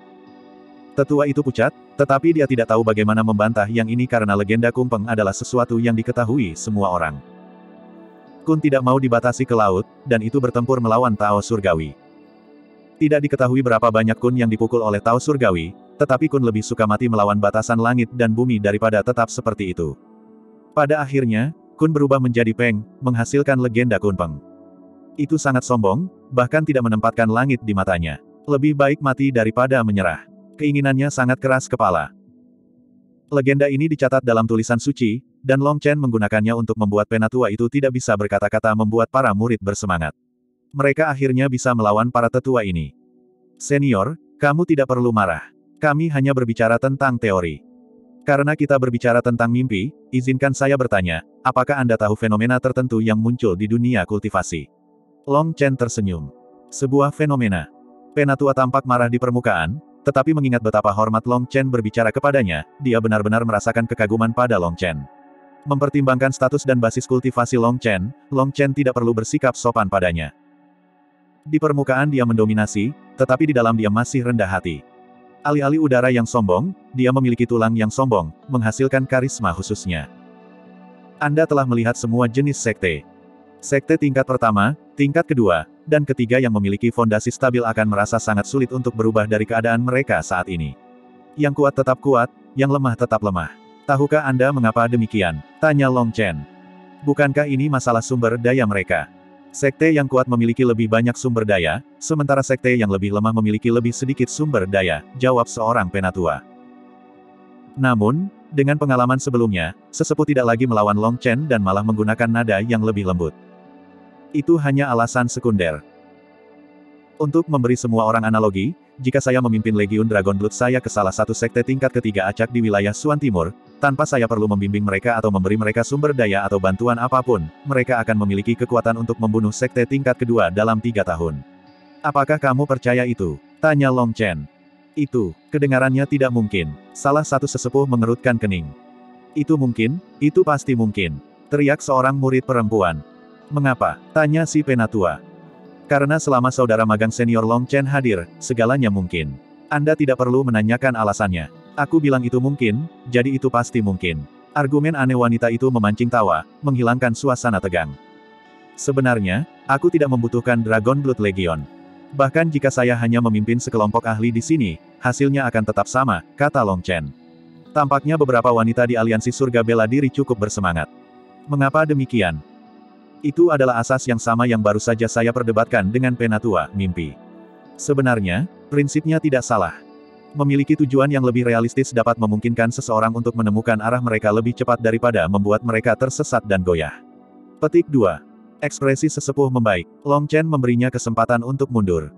Tetua itu pucat, tetapi dia tidak tahu bagaimana membantah yang ini karena legenda Kumpeng adalah sesuatu yang diketahui semua orang. Kun tidak mau dibatasi ke laut, dan itu bertempur melawan Tao Surgawi. Tidak diketahui berapa banyak Kun yang dipukul oleh Tao Surgawi, tetapi Kun lebih suka mati melawan batasan langit dan bumi daripada tetap seperti itu. Pada akhirnya, Kun berubah menjadi Peng, menghasilkan legenda Kun Peng. Itu sangat sombong, bahkan tidak menempatkan langit di matanya. Lebih baik mati daripada menyerah. Keinginannya sangat keras kepala. Legenda ini dicatat dalam tulisan suci, dan Long Chen menggunakannya untuk membuat penatua itu tidak bisa berkata-kata membuat para murid bersemangat. Mereka akhirnya bisa melawan para tetua ini. Senior, kamu tidak perlu marah. Kami hanya berbicara tentang teori. Karena kita berbicara tentang mimpi, izinkan saya bertanya, apakah Anda tahu fenomena tertentu yang muncul di dunia kultivasi? Long Chen tersenyum. Sebuah fenomena. Penatua tampak marah di permukaan, tetapi mengingat betapa hormat Long Chen berbicara kepadanya, dia benar-benar merasakan kekaguman pada Long Chen. Mempertimbangkan status dan basis kultivasi Long Chen tidak perlu bersikap sopan padanya. Di permukaan dia mendominasi, tetapi di dalam dia masih rendah hati. Alih-alih udara yang sombong, dia memiliki tulang yang sombong, menghasilkan karisma khususnya. Anda telah melihat semua jenis sekte. Sekte tingkat pertama, tingkat kedua, dan ketiga yang memiliki fondasi stabil akan merasa sangat sulit untuk berubah dari keadaan mereka saat ini. Yang kuat tetap kuat, yang lemah tetap lemah. Tahukah Anda mengapa demikian? Tanya Long Chen. Bukankah ini masalah sumber daya mereka? Sekte yang kuat memiliki lebih banyak sumber daya, sementara sekte yang lebih lemah memiliki lebih sedikit sumber daya, jawab seorang penatua. Namun, dengan pengalaman sebelumnya, sesepuh tidak lagi melawan Long Chen dan malah menggunakan nada yang lebih lembut. Itu hanya alasan sekunder. Untuk memberi semua orang analogi, jika saya memimpin Legiun Dragon Blood saya ke salah satu sekte tingkat ketiga acak di wilayah Suan Timur, tanpa saya perlu membimbing mereka atau memberi mereka sumber daya atau bantuan apapun, mereka akan memiliki kekuatan untuk membunuh sekte tingkat kedua dalam 3 tahun. Apakah kamu percaya itu? Tanya Long Chen. Itu, kedengarannya tidak mungkin. Salah satu sesepuh mengerutkan kening. Itu mungkin, itu pasti mungkin. Teriak seorang murid perempuan. Mengapa? Tanya si penatua. Karena selama saudara magang senior Long Chen hadir, segalanya mungkin. Anda tidak perlu menanyakan alasannya. Aku bilang itu mungkin, jadi itu pasti mungkin. Argumen aneh wanita itu memancing tawa, menghilangkan suasana tegang. Sebenarnya, aku tidak membutuhkan Dragon Blood Legion. Bahkan jika saya hanya memimpin sekelompok ahli di sini, hasilnya akan tetap sama, kata Long Chen. Tampaknya beberapa wanita di aliansi surga bela diri cukup bersemangat. Mengapa demikian? Itu adalah asas yang sama yang baru saja saya perdebatkan dengan penatua, mimpi. Sebenarnya, prinsipnya tidak salah. Memiliki tujuan yang lebih realistis dapat memungkinkan seseorang untuk menemukan arah mereka lebih cepat daripada membuat mereka tersesat dan goyah. Petik 2. Ekspresi sesepuh membaik. Long Chen memberinya kesempatan untuk mundur.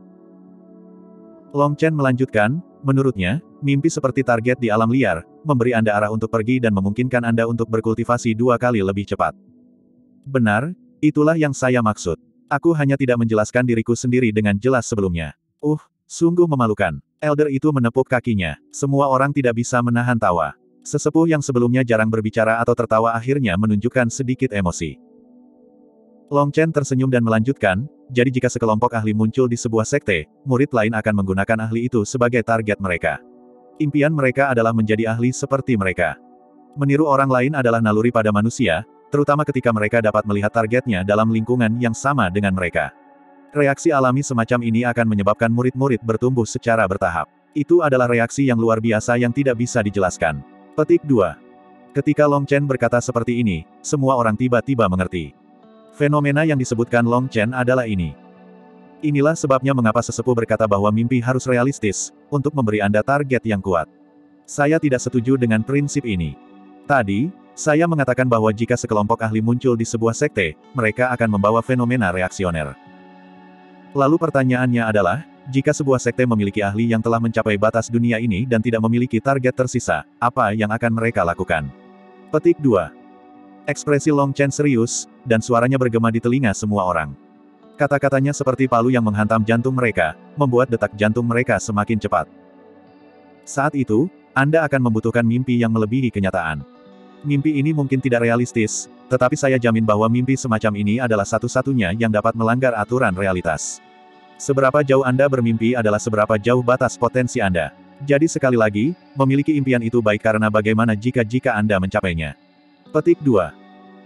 Long Chen melanjutkan, menurutnya, mimpi seperti target di alam liar, memberi Anda arah untuk pergi dan memungkinkan Anda untuk berkultivasi 2 kali lebih cepat. Benar, itulah yang saya maksud. Aku hanya tidak menjelaskan diriku sendiri dengan jelas sebelumnya. Sungguh memalukan. Elder itu menepuk kakinya. Semua orang tidak bisa menahan tawa. Sesepuh yang sebelumnya jarang berbicara atau tertawa akhirnya menunjukkan sedikit emosi. Long Chen tersenyum dan melanjutkan, jadi jika sekelompok ahli muncul di sebuah sekte, murid lain akan menggunakan ahli itu sebagai target mereka. Impian mereka adalah menjadi ahli seperti mereka. Meniru orang lain adalah naluri pada manusia, terutama ketika mereka dapat melihat targetnya dalam lingkungan yang sama dengan mereka. Reaksi alami semacam ini akan menyebabkan murid-murid bertumbuh secara bertahap. Itu adalah reaksi yang luar biasa yang tidak bisa dijelaskan. Petik 2. Ketika Long Chen berkata seperti ini, semua orang tiba-tiba mengerti. Fenomena yang disebutkan Long Chen adalah ini. Inilah sebabnya mengapa sesepuh berkata bahwa mimpi harus realistis, untuk memberi Anda target yang kuat. Saya tidak setuju dengan prinsip ini. Tadi, saya mengatakan bahwa jika sekelompok ahli muncul di sebuah sekte, mereka akan membawa fenomena reaksioner. Lalu pertanyaannya adalah, jika sebuah sekte memiliki ahli yang telah mencapai batas dunia ini dan tidak memiliki target tersisa, apa yang akan mereka lakukan? Petik 2. Ekspresi Long Chen serius, dan suaranya bergema di telinga semua orang. Kata-katanya seperti palu yang menghantam jantung mereka, membuat detak jantung mereka semakin cepat. Saat itu, Anda akan membutuhkan mimpi yang melebihi kenyataan. Mimpi ini mungkin tidak realistis, tetapi saya jamin bahwa mimpi semacam ini adalah satu-satunya yang dapat melanggar aturan realitas. Seberapa jauh Anda bermimpi adalah seberapa jauh batas potensi Anda. Jadi sekali lagi, memiliki impian itu baik karena bagaimana jika Anda mencapainya. Petik 2.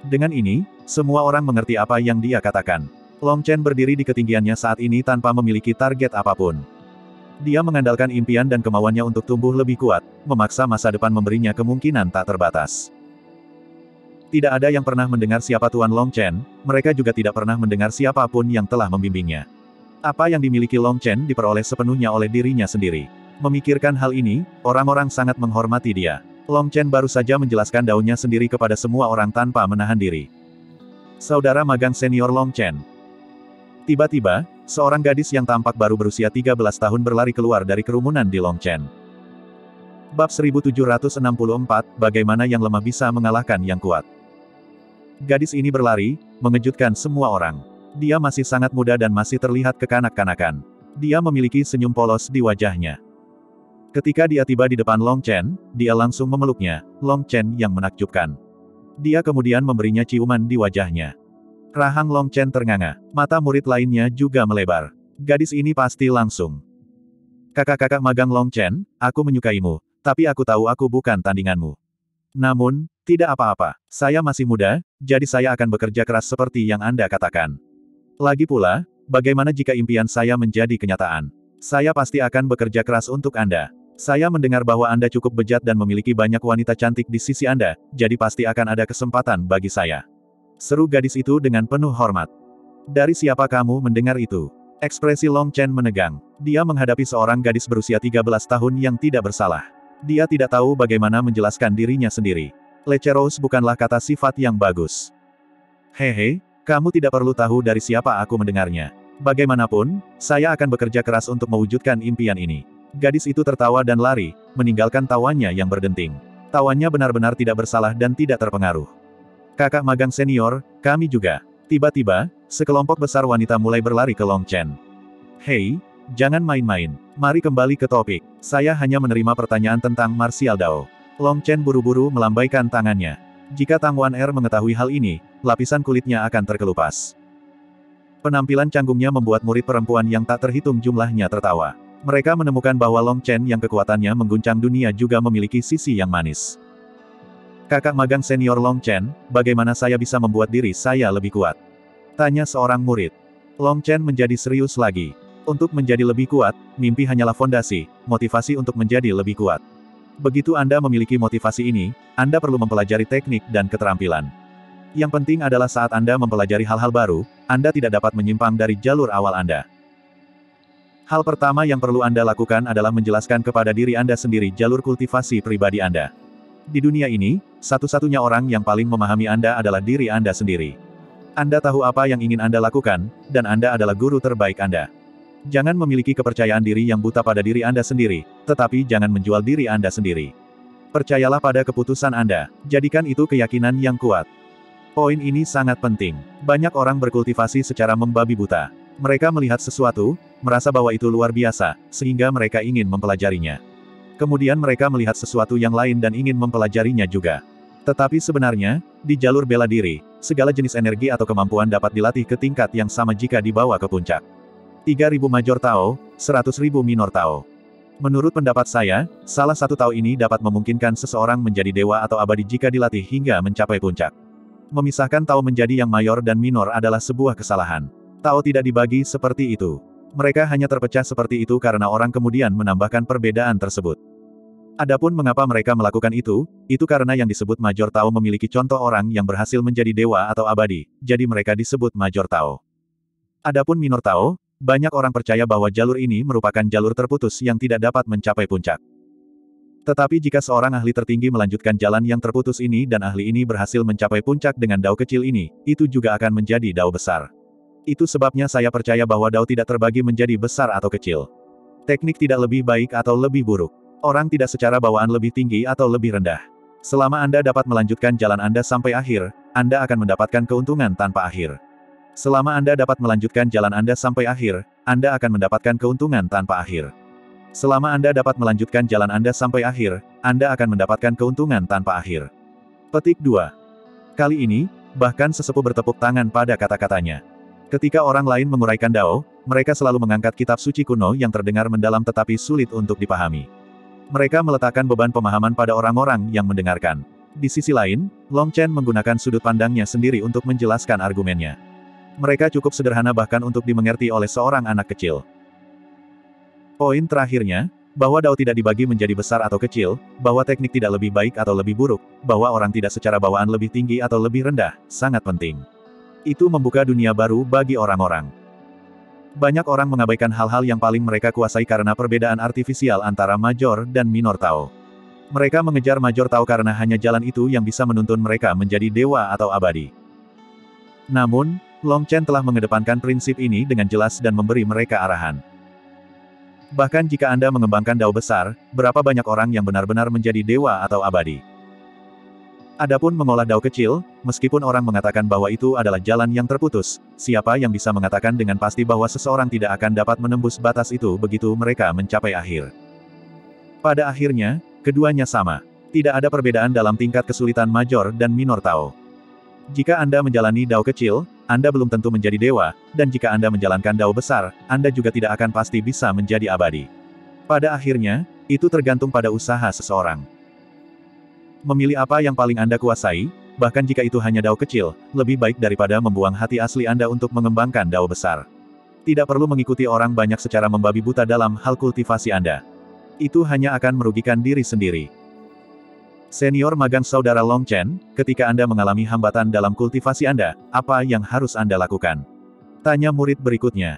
Dengan ini, semua orang mengerti apa yang dia katakan. Long Chen berdiri di ketinggiannya saat ini tanpa memiliki target apapun. Dia mengandalkan impian dan kemauannya untuk tumbuh lebih kuat, memaksa masa depan memberinya kemungkinan tak terbatas. Tidak ada yang pernah mendengar siapa Tuan Long Chen, mereka juga tidak pernah mendengar siapapun yang telah membimbingnya. Apa yang dimiliki Long Chen diperoleh sepenuhnya oleh dirinya sendiri. Memikirkan hal ini, orang-orang sangat menghormati dia. Long Chen baru saja menjelaskan daunnya sendiri kepada semua orang tanpa menahan diri. Saudara magang senior Long Chen. Tiba-tiba, seorang gadis yang tampak baru berusia 13 tahun berlari keluar dari kerumunan di Long Chen. Bab 1764, bagaimana yang lemah bisa mengalahkan yang kuat. Gadis ini berlari, mengejutkan semua orang. Dia masih sangat muda dan masih terlihat kekanak-kanakan. Dia memiliki senyum polos di wajahnya. Ketika dia tiba di depan Long Chen, dia langsung memeluknya, Long Chen yang menakjubkan. Dia kemudian memberinya ciuman di wajahnya. Rahang Long Chen ternganga, mata murid lainnya juga melebar. Gadis ini pasti langsung. Kakak-kakak magang Long Chen, aku menyukaimu, tapi aku tahu aku bukan tandinganmu. Namun, tidak apa-apa, saya masih muda, jadi saya akan bekerja keras seperti yang Anda katakan. Lagi pula, bagaimana jika impian saya menjadi kenyataan? Saya pasti akan bekerja keras untuk Anda. Saya mendengar bahwa Anda cukup bejat dan memiliki banyak wanita cantik di sisi Anda, jadi pasti akan ada kesempatan bagi saya. Seru gadis itu dengan penuh hormat. Dari siapa kamu mendengar itu? Ekspresi Long Chen menegang. Dia menghadapi seorang gadis berusia 13 tahun yang tidak bersalah. Dia tidak tahu bagaimana menjelaskan dirinya sendiri. Lecherous bukanlah kata sifat yang bagus. Hehe, kamu tidak perlu tahu dari siapa aku mendengarnya. Bagaimanapun, saya akan bekerja keras untuk mewujudkan impian ini. Gadis itu tertawa dan lari, meninggalkan tawanya yang berdenting. Tawanya benar-benar tidak bersalah dan tidak terpengaruh. Kakak magang senior, kami juga. Tiba-tiba, sekelompok besar wanita mulai berlari ke Long Chen. Hei, jangan main-main. Mari kembali ke topik. Saya hanya menerima pertanyaan tentang Martial Dao. Long Chen buru-buru melambaikan tangannya. Jika Tang Wan-er mengetahui hal ini, lapisan kulitnya akan terkelupas. Penampilan canggungnya membuat murid perempuan yang tak terhitung jumlahnya tertawa. Mereka menemukan bahwa Long Chen yang kekuatannya mengguncang dunia juga memiliki sisi yang manis. Kakak magang senior Long Chen, bagaimana saya bisa membuat diri saya lebih kuat? Tanya seorang murid. Long Chen menjadi serius lagi. Untuk menjadi lebih kuat, mimpi hanyalah fondasi, motivasi untuk menjadi lebih kuat. Begitu Anda memiliki motivasi ini, Anda perlu mempelajari teknik dan keterampilan. Yang penting adalah saat Anda mempelajari hal-hal baru, Anda tidak dapat menyimpang dari jalur awal Anda. Hal pertama yang perlu Anda lakukan adalah menjelaskan kepada diri Anda sendiri jalur kultivasi pribadi Anda. Di dunia ini, satu-satunya orang yang paling memahami Anda adalah diri Anda sendiri. Anda tahu apa yang ingin Anda lakukan, dan Anda adalah guru terbaik Anda. Jangan memiliki kepercayaan diri yang buta pada diri Anda sendiri, tetapi jangan menjual diri Anda sendiri. Percayalah pada keputusan Anda, jadikan itu keyakinan yang kuat. Poin ini sangat penting. Banyak orang berkultivasi secara membabi buta. Mereka melihat sesuatu, merasa bahwa itu luar biasa, sehingga mereka ingin mempelajarinya. Kemudian mereka melihat sesuatu yang lain dan ingin mempelajarinya juga. Tetapi sebenarnya, di jalur bela diri, segala jenis energi atau kemampuan dapat dilatih ke tingkat yang sama jika dibawa ke puncak. 3.000 Major Tao, 100.000 Minor Tao. Menurut pendapat saya, salah satu Tao ini dapat memungkinkan seseorang menjadi dewa atau abadi jika dilatih hingga mencapai puncak. Memisahkan Tao menjadi yang mayor dan minor adalah sebuah kesalahan. Tao tidak dibagi seperti itu. Mereka hanya terpecah seperti itu karena orang kemudian menambahkan perbedaan tersebut. Adapun mengapa mereka melakukan itu karena yang disebut Major Tao memiliki contoh orang yang berhasil menjadi dewa atau abadi, jadi mereka disebut Major Tao. Adapun Minor Tao, banyak orang percaya bahwa jalur ini merupakan jalur terputus yang tidak dapat mencapai puncak. Tetapi jika seorang ahli tertinggi melanjutkan jalan yang terputus ini dan ahli ini berhasil mencapai puncak dengan Dao kecil ini, itu juga akan menjadi Dao besar. Itu sebabnya saya percaya bahwa Dao tidak terbagi menjadi besar atau kecil. Teknik tidak lebih baik atau lebih buruk. Orang tidak secara bawaan lebih tinggi atau lebih rendah. Selama Anda dapat melanjutkan jalan Anda sampai akhir, Anda akan mendapatkan keuntungan tanpa akhir. Selama Anda dapat melanjutkan jalan Anda sampai akhir, Anda akan mendapatkan keuntungan tanpa akhir. Selama Anda dapat melanjutkan jalan Anda sampai akhir, Anda akan mendapatkan keuntungan tanpa akhir. Petik 2. Kali ini, bahkan sesepuh bertepuk tangan pada kata-katanya. Ketika orang lain menguraikan Dao, mereka selalu mengangkat kitab suci kuno yang terdengar mendalam tetapi sulit untuk dipahami. Mereka meletakkan beban pemahaman pada orang-orang yang mendengarkan. Di sisi lain, Long Chen menggunakan sudut pandangnya sendiri untuk menjelaskan argumennya. Mereka cukup sederhana bahkan untuk dimengerti oleh seorang anak kecil. Poin terakhirnya, bahwa Dao tidak dibagi menjadi besar atau kecil, bahwa teknik tidak lebih baik atau lebih buruk, bahwa orang tidak secara bawaan lebih tinggi atau lebih rendah, sangat penting. Itu membuka dunia baru bagi orang-orang. Banyak orang mengabaikan hal-hal yang paling mereka kuasai karena perbedaan artifisial antara Major dan Minor Tao. Mereka mengejar Major Tao karena hanya jalan itu yang bisa menuntun mereka menjadi dewa atau abadi. Namun, Long Chen telah mengedepankan prinsip ini dengan jelas dan memberi mereka arahan. Bahkan jika Anda mengembangkan Dao besar, berapa banyak orang yang benar-benar menjadi dewa atau abadi? Adapun mengolah Dao kecil, meskipun orang mengatakan bahwa itu adalah jalan yang terputus, siapa yang bisa mengatakan dengan pasti bahwa seseorang tidak akan dapat menembus batas itu begitu mereka mencapai akhir? Pada akhirnya, keduanya sama. Tidak ada perbedaan dalam tingkat kesulitan Major dan Minor Tao. Jika Anda menjalani Dao kecil, Anda belum tentu menjadi dewa, dan jika Anda menjalankan Dao besar, Anda juga tidak akan pasti bisa menjadi abadi. Pada akhirnya, itu tergantung pada usaha seseorang. Memilih apa yang paling Anda kuasai, bahkan jika itu hanya Dao kecil, lebih baik daripada membuang hati asli Anda untuk mengembangkan Dao besar. Tidak perlu mengikuti orang banyak secara membabi buta dalam hal kultivasi Anda. Itu hanya akan merugikan diri sendiri. Senior magang saudara Long Chen, ketika Anda mengalami hambatan dalam kultivasi Anda, apa yang harus Anda lakukan? Tanya murid berikutnya.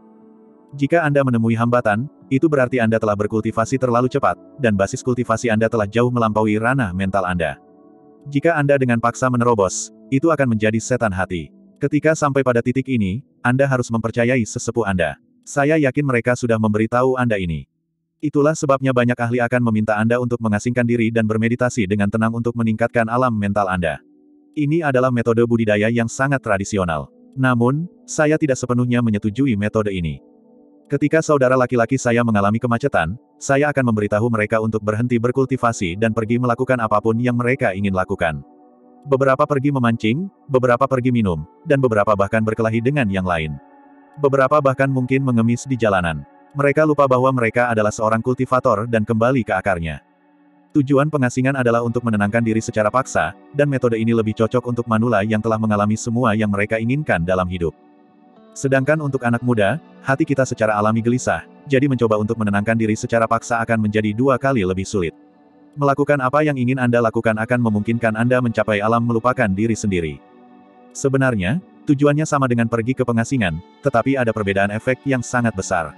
Jika Anda menemui hambatan, itu berarti Anda telah berkultivasi terlalu cepat, dan basis kultivasi Anda telah jauh melampaui ranah mental Anda. Jika Anda dengan paksa menerobos, itu akan menjadi setan hati. Ketika sampai pada titik ini, Anda harus mempercayai sesepuh Anda. Saya yakin mereka sudah memberitahu Anda ini. Itulah sebabnya banyak ahli akan meminta Anda untuk mengasingkan diri dan bermeditasi dengan tenang untuk meningkatkan alam mental Anda. Ini adalah metode budidaya yang sangat tradisional. Namun, saya tidak sepenuhnya menyetujui metode ini. Ketika saudara laki-laki saya mengalami kemacetan, saya akan memberitahu mereka untuk berhenti berkultivasi dan pergi melakukan apapun yang mereka ingin lakukan. Beberapa pergi memancing, beberapa pergi minum, dan beberapa bahkan berkelahi dengan yang lain. Beberapa bahkan mungkin mengemis di jalanan. Mereka lupa bahwa mereka adalah seorang kultivator dan kembali ke akarnya. Tujuan pengasingan adalah untuk menenangkan diri secara paksa, dan metode ini lebih cocok untuk manula yang telah mengalami semua yang mereka inginkan dalam hidup. Sedangkan untuk anak muda, hati kita secara alami gelisah, jadi mencoba untuk menenangkan diri secara paksa akan menjadi 2 kali lebih sulit. Melakukan apa yang ingin Anda lakukan akan memungkinkan Anda mencapai alam melupakan diri sendiri. Sebenarnya, tujuannya sama dengan pergi ke pengasingan, tetapi ada perbedaan efek yang sangat besar.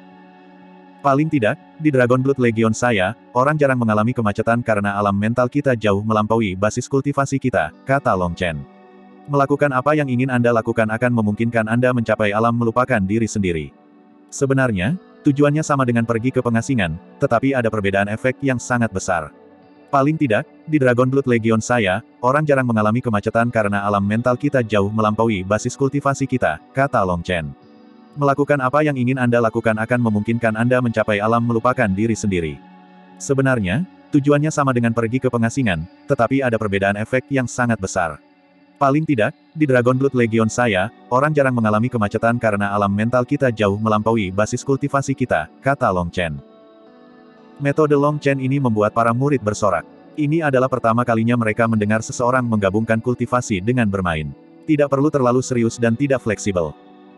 Paling tidak, di Dragon Blood Legion saya, orang jarang mengalami kemacetan karena alam mental kita jauh melampaui basis kultivasi kita, kata Long Chen. Melakukan apa yang ingin Anda lakukan akan memungkinkan Anda mencapai alam melupakan diri sendiri. Sebenarnya, tujuannya sama dengan pergi ke pengasingan, tetapi ada perbedaan efek yang sangat besar. Paling tidak, di Dragon Blood Legion saya, orang jarang mengalami kemacetan karena alam mental kita jauh melampaui basis kultivasi kita, kata Long Chen. Melakukan apa yang ingin Anda lakukan akan memungkinkan Anda mencapai alam melupakan diri sendiri. Sebenarnya, tujuannya sama dengan pergi ke pengasingan, tetapi ada perbedaan efek yang sangat besar. Paling tidak, di Dragon Blood Legion saya, orang jarang mengalami kemacetan karena alam mental kita jauh melampaui basis kultivasi kita, kata Long Chen. Metode Long Chen ini membuat para murid bersorak. Ini adalah pertama kalinya mereka mendengar seseorang menggabungkan kultivasi dengan bermain. Tidak perlu terlalu serius dan tidak fleksibel.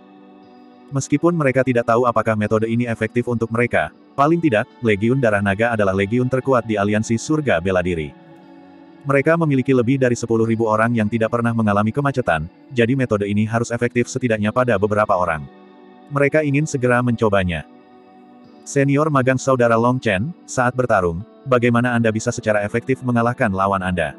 Meskipun mereka tidak tahu apakah metode ini efektif untuk mereka, paling tidak, Legiun Darah Naga adalah legiun terkuat di aliansi surga bela diri. Mereka memiliki lebih dari 10.000 orang yang tidak pernah mengalami kemacetan, jadi metode ini harus efektif setidaknya pada beberapa orang. Mereka ingin segera mencobanya. Senior magang saudara Long Chen, saat bertarung, bagaimana Anda bisa secara efektif mengalahkan lawan Anda?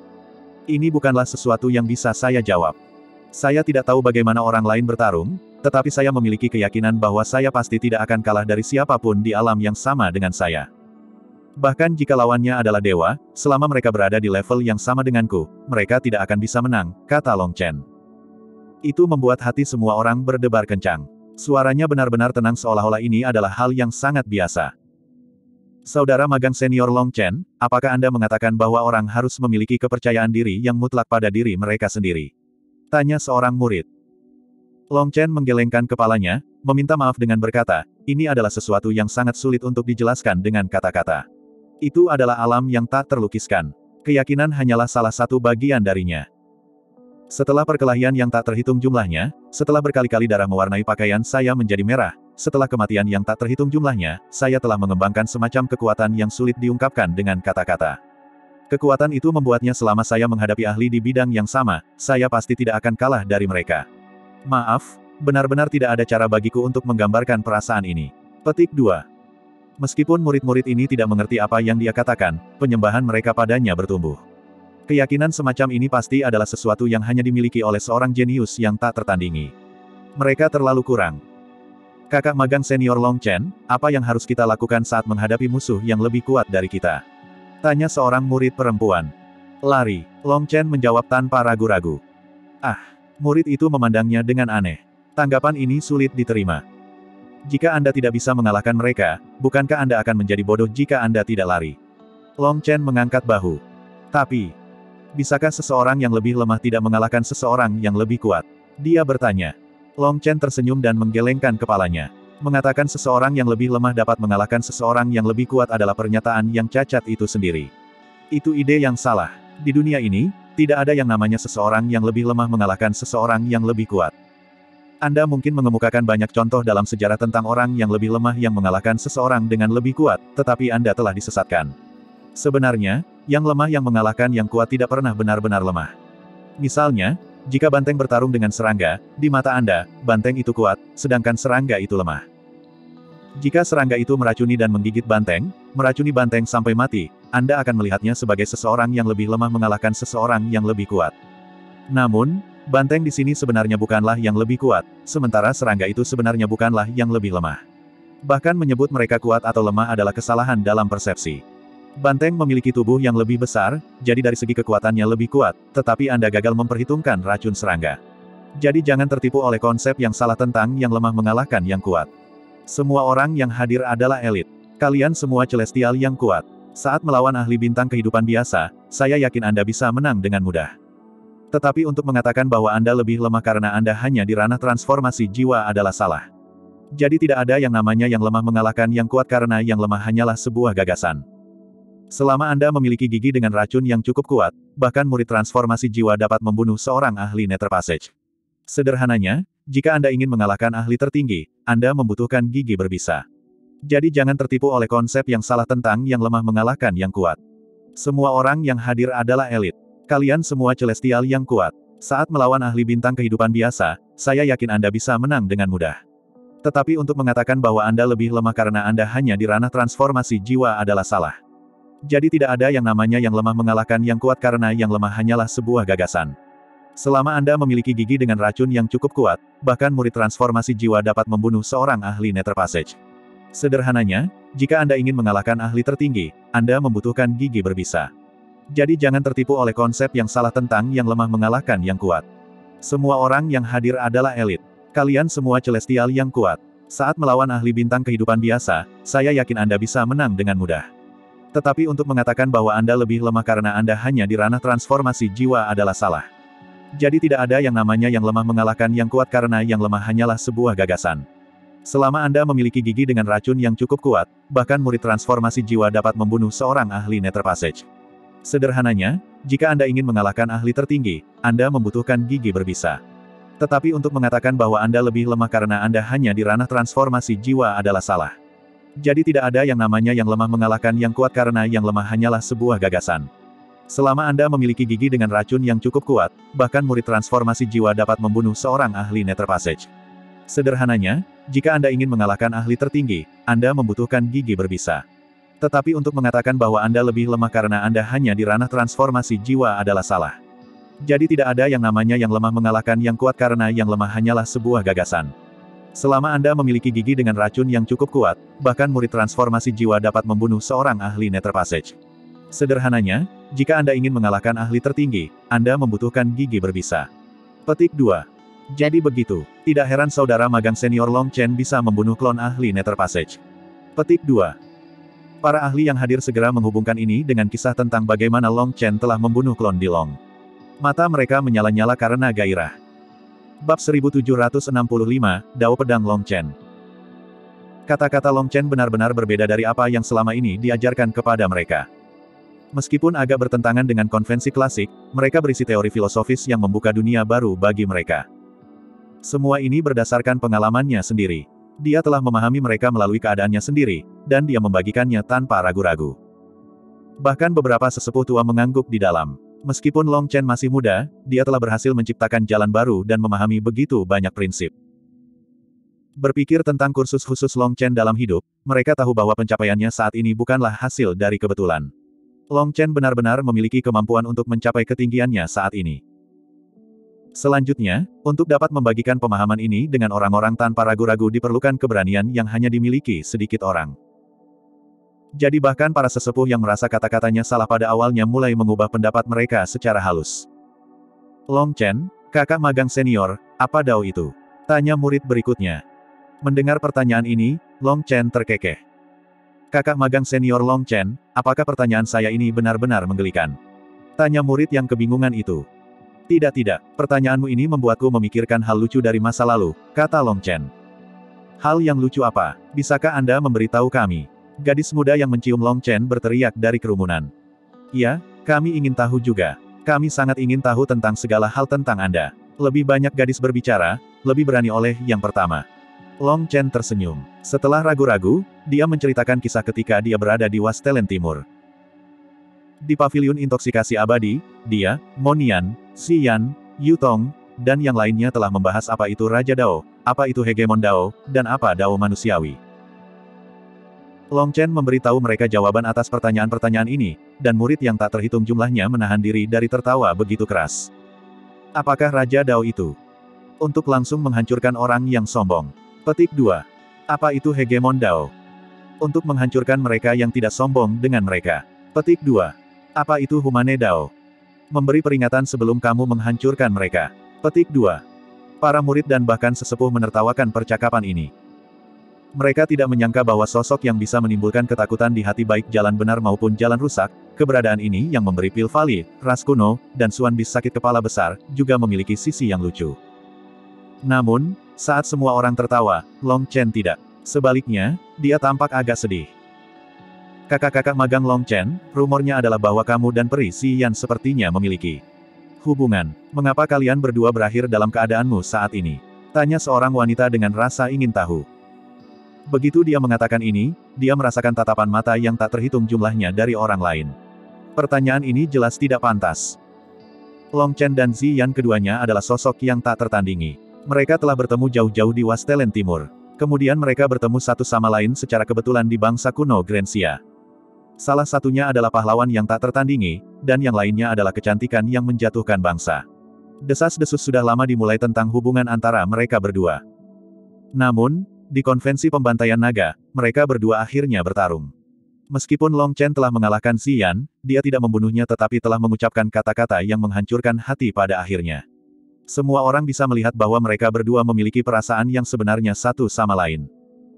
Ini bukanlah sesuatu yang bisa saya jawab. Saya tidak tahu bagaimana orang lain bertarung, tetapi saya memiliki keyakinan bahwa saya pasti tidak akan kalah dari siapapun di alam yang sama dengan saya. Bahkan jika lawannya adalah dewa, selama mereka berada di level yang sama denganku, mereka tidak akan bisa menang, kata Long Chen. Itu membuat hati semua orang berdebar kencang. Suaranya benar-benar tenang seolah-olah ini adalah hal yang sangat biasa. Saudara magang senior Long Chen, apakah Anda mengatakan bahwa orang harus memiliki kepercayaan diri yang mutlak pada diri mereka sendiri? Tanya seorang murid. Long Chen menggelengkan kepalanya, meminta maaf dengan berkata, ini adalah sesuatu yang sangat sulit untuk dijelaskan dengan kata-kata. Itu adalah alam yang tak terlukiskan. Keyakinan hanyalah salah satu bagian darinya. Setelah perkelahian yang tak terhitung jumlahnya, setelah berkali-kali darah mewarnai pakaian saya menjadi merah, setelah kematian yang tak terhitung jumlahnya, saya telah mengembangkan semacam kekuatan yang sulit diungkapkan dengan kata-kata. Kekuatan itu membuatnya selama saya menghadapi ahli di bidang yang sama, saya pasti tidak akan kalah dari mereka. Maaf, benar-benar tidak ada cara bagiku untuk menggambarkan perasaan ini. Petik 2. Meskipun murid-murid ini tidak mengerti apa yang dia katakan, penyembahan mereka padanya bertumbuh. Keyakinan semacam ini pasti adalah sesuatu yang hanya dimiliki oleh seorang jenius yang tak tertandingi. Mereka terlalu kurang. Kakak magang senior Long Chen, apa yang harus kita lakukan saat menghadapi musuh yang lebih kuat dari kita? Tanya seorang murid perempuan. Lari, Long Chen menjawab tanpa ragu-ragu. Ah, murid itu memandangnya dengan aneh. Tanggapan ini sulit diterima. Jika Anda tidak bisa mengalahkan mereka, bukankah Anda akan menjadi bodoh jika Anda tidak lari? Long Chen mengangkat bahu. Tapi, bisakah seseorang yang lebih lemah tidak mengalahkan seseorang yang lebih kuat? Dia bertanya. Long Chen tersenyum dan menggelengkan kepalanya. Mengatakan seseorang yang lebih lemah dapat mengalahkan seseorang yang lebih kuat adalah pernyataan yang cacat itu sendiri. Itu ide yang salah. Di dunia ini, tidak ada yang namanya seseorang yang lebih lemah mengalahkan seseorang yang lebih kuat. Anda mungkin mengemukakan banyak contoh dalam sejarah tentang orang yang lebih lemah yang mengalahkan seseorang dengan lebih kuat, tetapi Anda telah disesatkan. Sebenarnya, yang lemah yang mengalahkan yang kuat tidak pernah benar-benar lemah. Misalnya, jika banteng bertarung dengan serangga, di mata Anda, banteng itu kuat, sedangkan serangga itu lemah. Jika serangga itu meracuni dan menggigit banteng, meracuni banteng sampai mati, Anda akan melihatnya sebagai seseorang yang lebih lemah mengalahkan seseorang yang lebih kuat. Namun, banteng di sini sebenarnya bukanlah yang lebih kuat, sementara serangga itu sebenarnya bukanlah yang lebih lemah. Bahkan menyebut mereka kuat atau lemah adalah kesalahan dalam persepsi. Banteng memiliki tubuh yang lebih besar, jadi dari segi kekuatannya lebih kuat, tetapi Anda gagal memperhitungkan racun serangga. Jadi jangan tertipu oleh konsep yang salah tentang yang lemah mengalahkan yang kuat. Semua orang yang hadir adalah elit. Kalian semua celestial yang kuat. Saat melawan ahli bintang kehidupan biasa, saya yakin Anda bisa menang dengan mudah. Tetapi untuk mengatakan bahwa Anda lebih lemah karena Anda hanya di ranah transformasi jiwa adalah salah. Jadi tidak ada yang namanya yang lemah mengalahkan yang kuat karena yang lemah hanyalah sebuah gagasan. Selama Anda memiliki gigi dengan racun yang cukup kuat, bahkan murid transformasi jiwa dapat membunuh seorang ahli Nether Passage. Sederhananya, jika Anda ingin mengalahkan ahli tertinggi, Anda membutuhkan gigi berbisa. Jadi jangan tertipu oleh konsep yang salah tentang yang lemah mengalahkan yang kuat. Semua orang yang hadir adalah elit. Kalian semua celestial yang kuat. Saat melawan ahli bintang kehidupan biasa, saya yakin Anda bisa menang dengan mudah. Tetapi untuk mengatakan bahwa Anda lebih lemah karena Anda hanya di ranah transformasi jiwa adalah salah. Jadi tidak ada yang namanya yang lemah mengalahkan yang kuat karena yang lemah hanyalah sebuah gagasan. Selama Anda memiliki gigi dengan racun yang cukup kuat, bahkan murid transformasi jiwa dapat membunuh seorang ahli Nether Passage. Sederhananya, jika Anda ingin mengalahkan ahli tertinggi, Anda membutuhkan gigi berbisa. Jadi jangan tertipu oleh konsep yang salah tentang yang lemah mengalahkan yang kuat. Semua orang yang hadir adalah elit. Kalian semua celestial yang kuat. Saat melawan ahli bintang kehidupan biasa, saya yakin Anda bisa menang dengan mudah. Tetapi untuk mengatakan bahwa Anda lebih lemah karena Anda hanya di ranah transformasi jiwa adalah salah. Jadi tidak ada yang namanya yang lemah mengalahkan yang kuat karena yang lemah hanyalah sebuah gagasan. Selama Anda memiliki gigi dengan racun yang cukup kuat, bahkan murid transformasi jiwa dapat membunuh seorang ahli Nether Passage. Sederhananya, jika Anda ingin mengalahkan ahli tertinggi, Anda membutuhkan gigi berbisa. Tetapi untuk mengatakan bahwa Anda lebih lemah karena Anda hanya di ranah transformasi jiwa adalah salah. Jadi tidak ada yang namanya yang lemah mengalahkan yang kuat karena yang lemah hanyalah sebuah gagasan. Selama Anda memiliki gigi dengan racun yang cukup kuat, bahkan murid transformasi jiwa dapat membunuh seorang ahli Nether Passage. Sederhananya, jika Anda ingin mengalahkan ahli tertinggi, Anda membutuhkan gigi berbisa. Tetapi untuk mengatakan bahwa Anda lebih lemah karena Anda hanya di ranah transformasi jiwa adalah salah. Jadi tidak ada yang namanya yang lemah mengalahkan yang kuat karena yang lemah hanyalah sebuah gagasan. Selama Anda memiliki gigi dengan racun yang cukup kuat, bahkan murid transformasi jiwa dapat membunuh seorang ahli Nether Passage. Sederhananya, jika Anda ingin mengalahkan ahli tertinggi, Anda membutuhkan gigi berbisa. Petik 2. Jadi begitu, tidak heran saudara magang senior Long Chen bisa membunuh klon ahli Nether Passage. Petik 2. Para ahli yang hadir segera menghubungkan ini dengan kisah tentang bagaimana Long Chen telah membunuh klon Dilong. Mata mereka menyala-nyala karena gairah. Bab 1765, Dao Pedang Long Chen. Kata-kata Long Chen benar-benar berbeda dari apa yang selama ini diajarkan kepada mereka. Meskipun agak bertentangan dengan konvensi klasik, mereka berisi teori filosofis yang membuka dunia baru bagi mereka. Semua ini berdasarkan pengalamannya sendiri. Dia telah memahami mereka melalui keadaannya sendiri, dan dia membagikannya tanpa ragu-ragu. Bahkan beberapa sesepuh tua mengangguk di dalam. Meskipun Long Chen masih muda, dia telah berhasil menciptakan jalan baru dan memahami begitu banyak prinsip. Berpikir tentang kursus khusus Long Chen dalam hidup, mereka tahu bahwa pencapaiannya saat ini bukanlah hasil dari kebetulan. Long Chen benar-benar memiliki kemampuan untuk mencapai ketinggiannya saat ini. Selanjutnya, untuk dapat membagikan pemahaman ini dengan orang-orang tanpa ragu-ragu diperlukan keberanian yang hanya dimiliki sedikit orang. Jadi bahkan para sesepuh yang merasa kata-katanya salah pada awalnya mulai mengubah pendapat mereka secara halus. Long Chen, kakak magang senior, apa Dao itu? Tanya murid berikutnya. Mendengar pertanyaan ini, Long Chen terkekeh. Kakak magang senior Long Chen, apakah pertanyaan saya ini benar-benar menggelikan? Tanya murid yang kebingungan itu. Tidak, pertanyaanmu ini membuatku memikirkan hal lucu dari masa lalu, kata Long Chen. Hal yang lucu apa? Bisakah Anda memberitahu kami? Gadis muda yang mencium Long Chen berteriak dari kerumunan. Ya, kami ingin tahu juga. Kami sangat ingin tahu tentang segala hal tentang Anda. Lebih banyak gadis berbicara, lebih berani oleh yang pertama. Long Chen tersenyum. Setelah ragu-ragu, dia menceritakan kisah ketika dia berada di Wastelen Timur. Di paviliun intoksikasi abadi, dia, Monian, Xiyan, Yutong, dan yang lainnya telah membahas apa itu Raja Dao, apa itu Hegemon Dao, dan apa Dao manusiawi. Long Chen memberitahu mereka jawaban atas pertanyaan-pertanyaan ini, dan murid yang tak terhitung jumlahnya menahan diri dari tertawa begitu keras. Apakah Raja Dao itu? Untuk langsung menghancurkan orang yang sombong. Petik 2. Apa itu Hegemon Dao? Untuk menghancurkan mereka yang tidak sombong dengan mereka. Petik 2. Apa itu Humane Dao? Memberi peringatan sebelum kamu menghancurkan mereka. Petik 2. Para murid dan bahkan sesepuh menertawakan percakapan ini. Mereka tidak menyangka bahwa sosok yang bisa menimbulkan ketakutan di hati baik jalan benar maupun jalan rusak, keberadaan ini yang memberi pil Vali, ras kuno, dan Suan Bis sakit kepala besar, juga memiliki sisi yang lucu. Namun, saat semua orang tertawa, Long Chen tidak. Sebaliknya, dia tampak agak sedih. Kakak-kakak magang Long Chen, rumornya adalah bahwa kamu dan Peri Xiyan sepertinya memiliki hubungan. Mengapa kalian berdua berakhir dalam keadaanmu saat ini? Tanya seorang wanita dengan rasa ingin tahu. Begitu dia mengatakan ini, dia merasakan tatapan mata yang tak terhitung jumlahnya dari orang lain. Pertanyaan ini jelas tidak pantas. Long Chen dan Xiyan keduanya adalah sosok yang tak tertandingi. Mereka telah bertemu jauh-jauh di Wastelen Timur. Kemudian mereka bertemu satu sama lain secara kebetulan di bangsa kuno Grensia. Salah satunya adalah pahlawan yang tak tertandingi, dan yang lainnya adalah kecantikan yang menjatuhkan bangsa. Desas-desus sudah lama dimulai tentang hubungan antara mereka berdua. Namun, di konvensi pembantaian naga, mereka berdua akhirnya bertarung. Meskipun Long Chen telah mengalahkan Xiyan, dia tidak membunuhnya tetapi telah mengucapkan kata-kata yang menghancurkan hati pada akhirnya. Semua orang bisa melihat bahwa mereka berdua memiliki perasaan yang sebenarnya satu sama lain.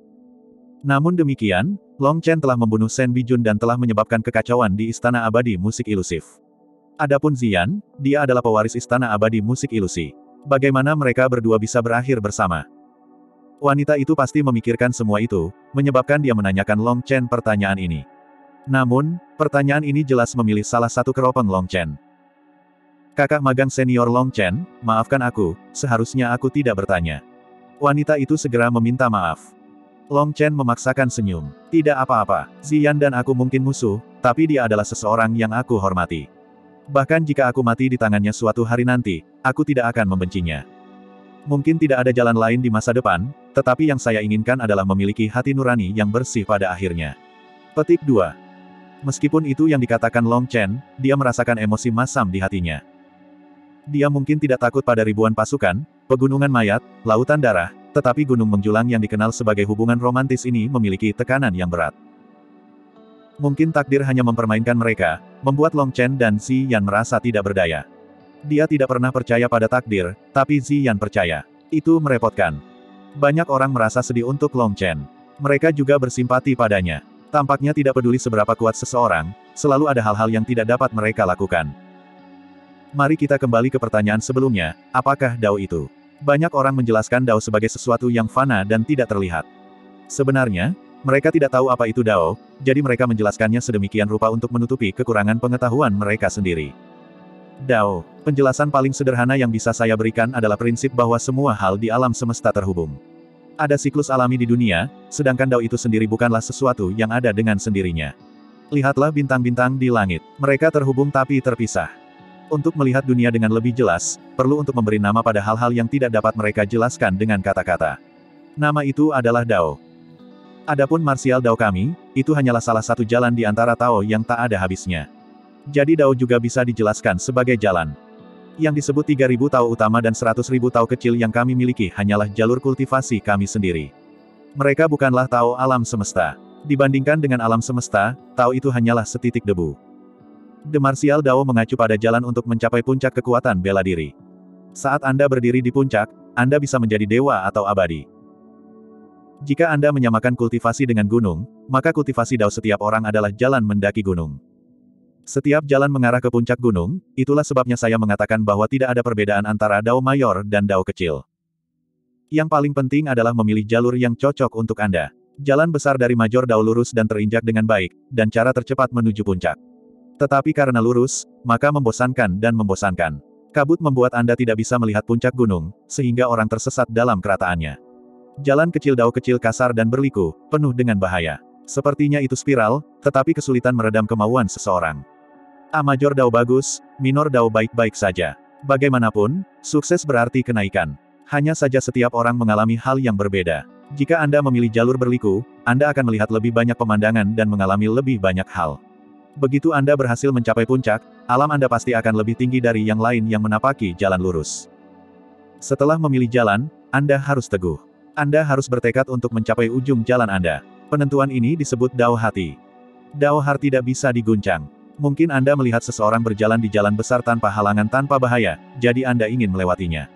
Namun demikian, Long Chen telah membunuh Shen Bijun dan telah menyebabkan kekacauan di Istana Abadi Musik Ilusif. Adapun Xiyan, dia adalah pewaris Istana Abadi Musik Ilusi. Bagaimana mereka berdua bisa berakhir bersama? Wanita itu pasti memikirkan semua itu, menyebabkan dia menanyakan Long Chen pertanyaan ini. Namun, pertanyaan ini jelas memilih salah satu keropeng Long Chen. Kakak magang senior Long Chen, maafkan aku, seharusnya aku tidak bertanya. Wanita itu segera meminta maaf. Long Chen memaksakan senyum. Tidak apa-apa, Xiyan dan aku mungkin musuh, tapi dia adalah seseorang yang aku hormati. Bahkan jika aku mati di tangannya suatu hari nanti, aku tidak akan membencinya. Mungkin tidak ada jalan lain di masa depan, tetapi yang saya inginkan adalah memiliki hati nurani yang bersih pada akhirnya. Petik 2. Meskipun itu yang dikatakan Long Chen, dia merasakan emosi masam di hatinya. Dia mungkin tidak takut pada ribuan pasukan, pegunungan mayat, lautan darah, tetapi gunung menjulang yang dikenal sebagai hubungan romantis ini memiliki tekanan yang berat. Mungkin takdir hanya mempermainkan mereka, membuat Long Chen dan Xiyan merasa tidak berdaya. Dia tidak pernah percaya pada takdir, tapi Xiyan percaya. Itu merepotkan. Banyak orang merasa sedih untuk Long Chen. Mereka juga bersimpati padanya. Tampaknya tidak peduli seberapa kuat seseorang, selalu ada hal-hal yang tidak dapat mereka lakukan. Mari kita kembali ke pertanyaan sebelumnya, apakah Dao itu? Banyak orang menjelaskan Dao sebagai sesuatu yang fana dan tidak terlihat. Sebenarnya, mereka tidak tahu apa itu Dao, jadi mereka menjelaskannya sedemikian rupa untuk menutupi kekurangan pengetahuan mereka sendiri. Dao, penjelasan paling sederhana yang bisa saya berikan adalah prinsip bahwa semua hal di alam semesta terhubung. Ada siklus alami di dunia, sedangkan Dao itu sendiri bukanlah sesuatu yang ada dengan sendirinya. Lihatlah bintang-bintang di langit, mereka terhubung tapi terpisah. Untuk melihat dunia dengan lebih jelas, perlu untuk memberi nama pada hal-hal yang tidak dapat mereka jelaskan dengan kata-kata. Nama itu adalah Dao. Adapun martial Dao kami, itu hanyalah salah satu jalan di antara Tao yang tak ada habisnya. Jadi Dao juga bisa dijelaskan sebagai jalan. Yang disebut 3000 Tao utama dan 100.000 Tao kecil yang kami miliki hanyalah jalur kultivasi kami sendiri. Mereka bukanlah Tao alam semesta. Dibandingkan dengan alam semesta, Tao itu hanyalah setitik debu. The Martial Dao mengacu pada jalan untuk mencapai puncak kekuatan bela diri. Saat Anda berdiri di puncak, Anda bisa menjadi dewa atau abadi. Jika Anda menyamakan kultivasi dengan gunung, maka kultivasi Dao setiap orang adalah jalan mendaki gunung. Setiap jalan mengarah ke puncak gunung, itulah sebabnya saya mengatakan bahwa tidak ada perbedaan antara Dao mayor dan Dao kecil. Yang paling penting adalah memilih jalur yang cocok untuk Anda. Jalan besar dari Major Dao lurus dan terinjak dengan baik, dan cara tercepat menuju puncak. Tetapi karena lurus, maka membosankan dan membosankan. Kabut membuat Anda tidak bisa melihat puncak gunung, sehingga orang tersesat dalam kerataannya. Jalan kecil Dao kecil kasar dan berliku, penuh dengan bahaya. Sepertinya itu spiral, tetapi kesulitan meredam kemauan seseorang. A Major Dao bagus, Minor Dao baik-baik saja. Bagaimanapun, sukses berarti kenaikan. Hanya saja setiap orang mengalami hal yang berbeda. Jika Anda memilih jalur berliku, Anda akan melihat lebih banyak pemandangan dan mengalami lebih banyak hal. Begitu Anda berhasil mencapai puncak, alam Anda pasti akan lebih tinggi dari yang lain yang menapaki jalan lurus. Setelah memilih jalan, Anda harus teguh. Anda harus bertekad untuk mencapai ujung jalan Anda. Penentuan ini disebut Dao hati. Dao heart tidak bisa diguncang. Mungkin Anda melihat seseorang berjalan di jalan besar tanpa halangan tanpa bahaya, jadi Anda ingin melewatinya.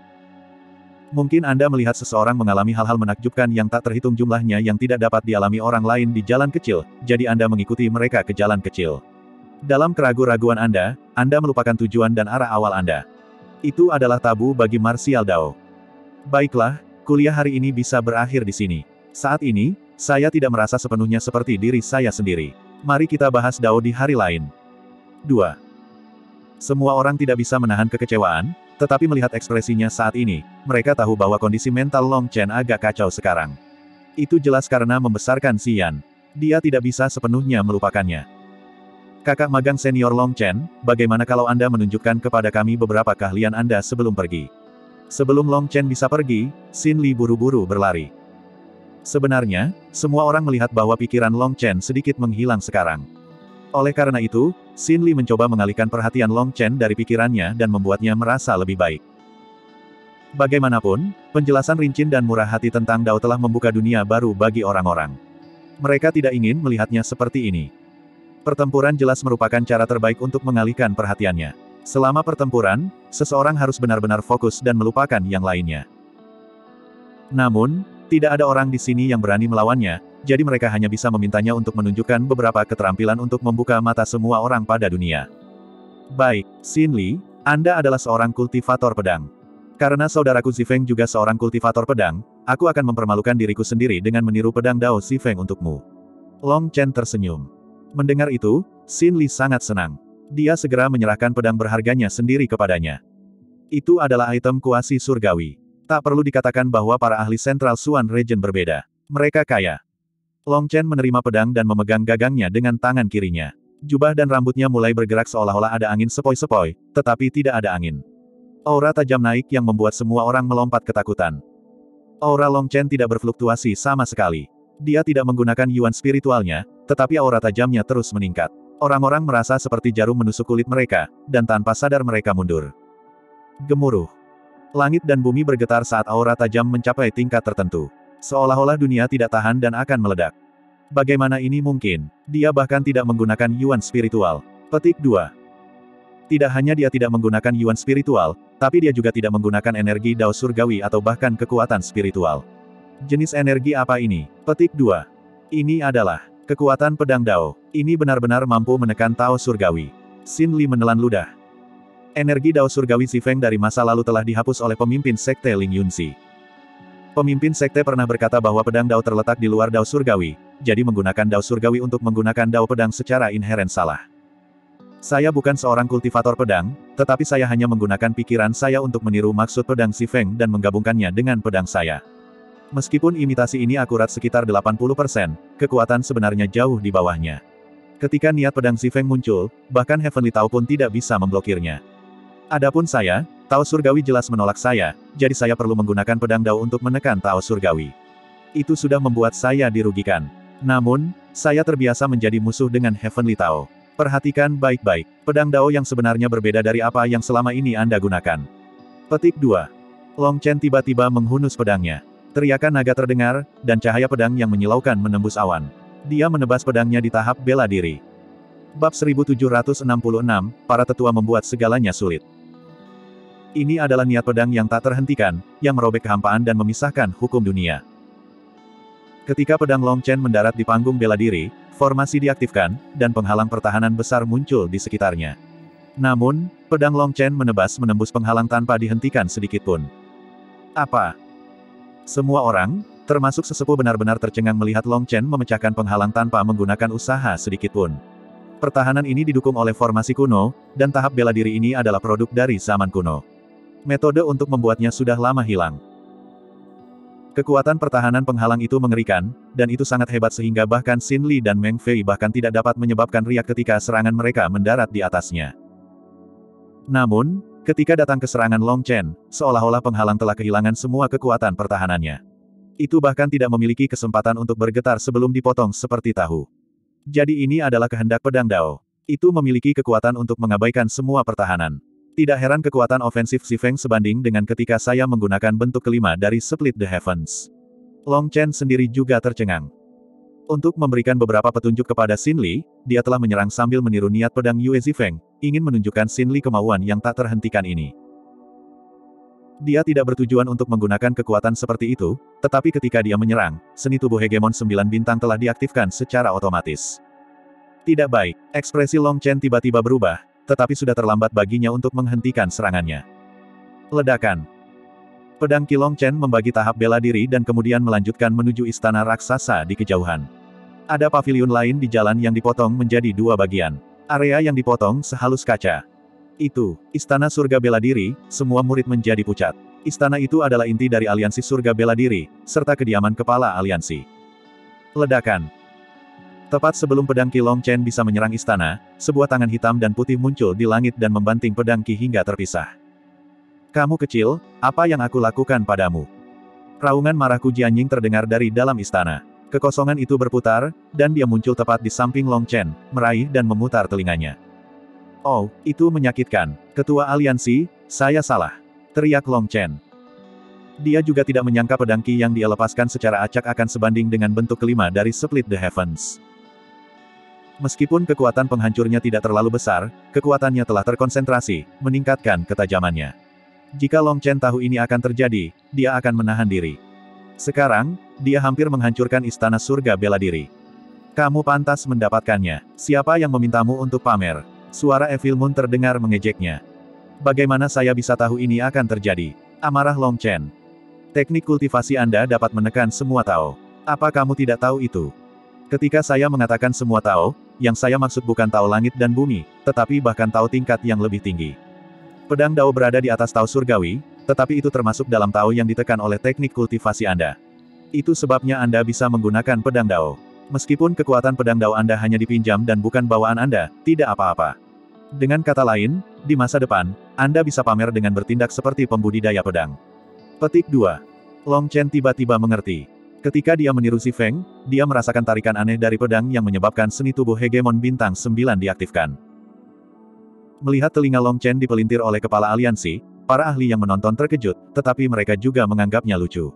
Mungkin Anda melihat seseorang mengalami hal-hal menakjubkan yang tak terhitung jumlahnya yang tidak dapat dialami orang lain di jalan kecil, jadi Anda mengikuti mereka ke jalan kecil. Dalam keraguan-raguan Anda melupakan tujuan dan arah awal Anda. Itu adalah tabu bagi martial Dao. Baiklah, kuliah hari ini bisa berakhir di sini. Saat ini, saya tidak merasa sepenuhnya seperti diri saya sendiri. Mari kita bahas Dao di hari lain. 2. Semua orang tidak bisa menahan kekecewaan, tetapi melihat ekspresinya saat ini, mereka tahu bahwa kondisi mental Long Chen agak kacau sekarang. Itu jelas karena membesarkan Xian. Dia tidak bisa sepenuhnya melupakannya. Kakak magang senior Long Chen, bagaimana kalau Anda menunjukkan kepada kami beberapa keahlian Anda sebelum pergi? Sebelum Long Chen bisa pergi, Xin Li buru-buru berlari. Sebenarnya, semua orang melihat bahwa pikiran Long Chen sedikit menghilang sekarang. Oleh karena itu, Xin Li mencoba mengalihkan perhatian Long Chen dari pikirannya dan membuatnya merasa lebih baik. Bagaimanapun, penjelasan rinci dan murah hati tentang Dao telah membuka dunia baru bagi orang-orang. Mereka tidak ingin melihatnya seperti ini. Pertempuran jelas merupakan cara terbaik untuk mengalihkan perhatiannya. Selama pertempuran, seseorang harus benar-benar fokus dan melupakan yang lainnya. Namun, tidak ada orang di sini yang berani melawannya, jadi mereka hanya bisa memintanya untuk menunjukkan beberapa keterampilan untuk membuka mata semua orang pada dunia. Baik, Xin Li, Anda adalah seorang kultivator pedang. Karena saudaraku Zifeng juga seorang kultivator pedang, aku akan mempermalukan diriku sendiri dengan meniru pedang Dao Zifeng untukmu. Long Chen tersenyum. Mendengar itu, Xin Li sangat senang. Dia segera menyerahkan pedang berharganya sendiri kepadanya. Itu adalah item kuasi surgawi. Tak perlu dikatakan bahwa para ahli Central Suan Region berbeda. Mereka kaya. Long Chen menerima pedang dan memegang gagangnya dengan tangan kirinya. Jubah dan rambutnya mulai bergerak seolah-olah ada angin sepoi-sepoi, tetapi tidak ada angin. Aura tajam naik yang membuat semua orang melompat ketakutan. Aura Long Chen tidak berfluktuasi sama sekali. Dia tidak menggunakan yuan spiritualnya, tetapi aura tajamnya terus meningkat. Orang-orang merasa seperti jarum menusuk kulit mereka, dan tanpa sadar mereka mundur. Gemuruh. Langit dan bumi bergetar saat aura tajam mencapai tingkat tertentu. Seolah-olah dunia tidak tahan dan akan meledak. Bagaimana ini mungkin? Dia bahkan tidak menggunakan yuan spiritual. Petik 2. Tidak hanya dia tidak menggunakan yuan spiritual, tapi dia juga tidak menggunakan energi Dao surgawi atau bahkan kekuatan spiritual. Jenis energi apa ini? Petik 2. Ini adalah kekuatan pedang Dao. Ini benar-benar mampu menekan Tao surgawi. Xin Li menelan ludah. Energi Dao surgawi Zifeng dari masa lalu telah dihapus oleh pemimpin sekte Ling Yunzi. Pemimpin sekte pernah berkata bahwa pedang Dao terletak di luar Dao surgawi, jadi menggunakan dao surgawi untuk menggunakan dao pedang secara inheren salah. Saya bukan seorang kultivator pedang, tetapi saya hanya menggunakan pikiran saya untuk meniru maksud pedang Si Feng dan menggabungkannya dengan pedang saya. Meskipun imitasi ini akurat sekitar 80%, kekuatan sebenarnya jauh di bawahnya. Ketika niat pedang Si Feng muncul, bahkan Heavenly Tao pun tidak bisa memblokirnya. Adapun saya, Tao surgawi jelas menolak saya, jadi saya perlu menggunakan pedang dao untuk menekan Tao surgawi. Itu sudah membuat saya dirugikan. Namun, saya terbiasa menjadi musuh dengan Heavenly Tao. Perhatikan baik-baik, pedang dao yang sebenarnya berbeda dari apa yang selama ini Anda gunakan. Petik 2. Long Chen tiba-tiba menghunus pedangnya. Teriakan naga terdengar, dan cahaya pedang yang menyilaukan menembus awan. Dia menebas pedangnya di tahap bela diri. Bab 1766, para tetua membuat segalanya sulit. Ini adalah niat pedang yang tak terhentikan, yang merobek kehampaan dan memisahkan hukum dunia. Ketika pedang Long Chen mendarat di panggung bela diri, formasi diaktifkan, dan penghalang pertahanan besar muncul di sekitarnya. Namun, pedang Long Chen menembus penghalang tanpa dihentikan sedikitpun. Apa? Semua orang, termasuk sesepuh benar-benar tercengang melihat Long Chen memecahkan penghalang tanpa menggunakan usaha sedikitpun. Pertahanan ini didukung oleh formasi kuno, dan tahap bela diri ini adalah produk dari zaman kuno. Metode untuk membuatnya sudah lama hilang. Kekuatan pertahanan penghalang itu mengerikan, dan itu sangat hebat sehingga bahkan Xin Li dan Meng Fei bahkan tidak dapat menyebabkan riak ketika serangan mereka mendarat di atasnya. Namun, ketika datang ke serangan Long Chen, seolah-olah penghalang telah kehilangan semua kekuatan pertahanannya. Itu bahkan tidak memiliki kesempatan untuk bergetar sebelum dipotong seperti tahu. Jadi ini adalah kehendak pedang dao. Itu memiliki kekuatan untuk mengabaikan semua pertahanan. Tidak heran kekuatan ofensif Si Feng sebanding dengan ketika saya menggunakan bentuk kelima dari Split the Heavens. Long Chen sendiri juga tercengang. Untuk memberikan beberapa petunjuk kepada Xin Li, dia telah menyerang sambil meniru niat pedang Yue Zifeng, ingin menunjukkan Xin Li kemauan yang tak terhentikan ini. Dia tidak bertujuan untuk menggunakan kekuatan seperti itu, tetapi ketika dia menyerang, seni tubuh hegemon 9 bintang telah diaktifkan secara otomatis. Tidak baik, ekspresi Long Chen tiba-tiba berubah, tetapi sudah terlambat baginya untuk menghentikan serangannya. Ledakan. Pedang Ki Long Chen membagi tahap bela diri dan kemudian melanjutkan menuju istana raksasa di kejauhan. Ada paviliun lain di jalan yang dipotong menjadi dua bagian. Area yang dipotong sehalus kaca. Itu, istana surga bela diri, semua murid menjadi pucat. Istana itu adalah inti dari aliansi surga bela diri, serta kediaman kepala aliansi. Ledakan. Tepat sebelum pedang Ki Long Chen bisa menyerang istana, sebuah tangan hitam dan putih muncul di langit dan membanting pedang Ki hingga terpisah. Kamu kecil, apa yang aku lakukan padamu? Raungan marah Ku Jianying terdengar dari dalam istana. Kekosongan itu berputar, dan dia muncul tepat di samping Long Chen, meraih dan memutar telinganya. Oh, itu menyakitkan. Ketua aliansi, saya salah. Teriak Long Chen. Dia juga tidak menyangka pedang Ki yang dia lepaskan secara acak akan sebanding dengan bentuk kelima dari Split the Heavens. Meskipun kekuatan penghancurnya tidak terlalu besar, kekuatannya telah terkonsentrasi, meningkatkan ketajamannya. Jika Long Chen tahu ini akan terjadi, dia akan menahan diri. Sekarang, dia hampir menghancurkan istana surga bela diri. Kamu pantas mendapatkannya. Siapa yang memintamu untuk pamer? Suara Evil Moon terdengar mengejeknya. Bagaimana saya bisa tahu ini akan terjadi? Amarah Long Chen. Teknik kultivasi Anda dapat menekan semua Tao. Apa kamu tidak tahu itu? Ketika saya mengatakan semua Tao, yang saya maksud bukan Tao langit dan bumi, tetapi bahkan Tao tingkat yang lebih tinggi. Pedang Dao berada di atas Tao surgawi, tetapi itu termasuk dalam Tao yang ditekan oleh teknik kultivasi Anda. Itu sebabnya Anda bisa menggunakan pedang Dao. Meskipun kekuatan pedang Dao Anda hanya dipinjam dan bukan bawaan Anda, tidak apa-apa. Dengan kata lain, di masa depan, Anda bisa pamer dengan bertindak seperti pembudidaya pedang. Petik 2. Long Chen tiba-tiba mengerti. Ketika dia meniru Si Feng, dia merasakan tarikan aneh dari pedang yang menyebabkan seni tubuh hegemon bintang 9 diaktifkan. Melihat telinga Long Chen dipelintir oleh kepala aliansi, para ahli yang menonton terkejut, tetapi mereka juga menganggapnya lucu.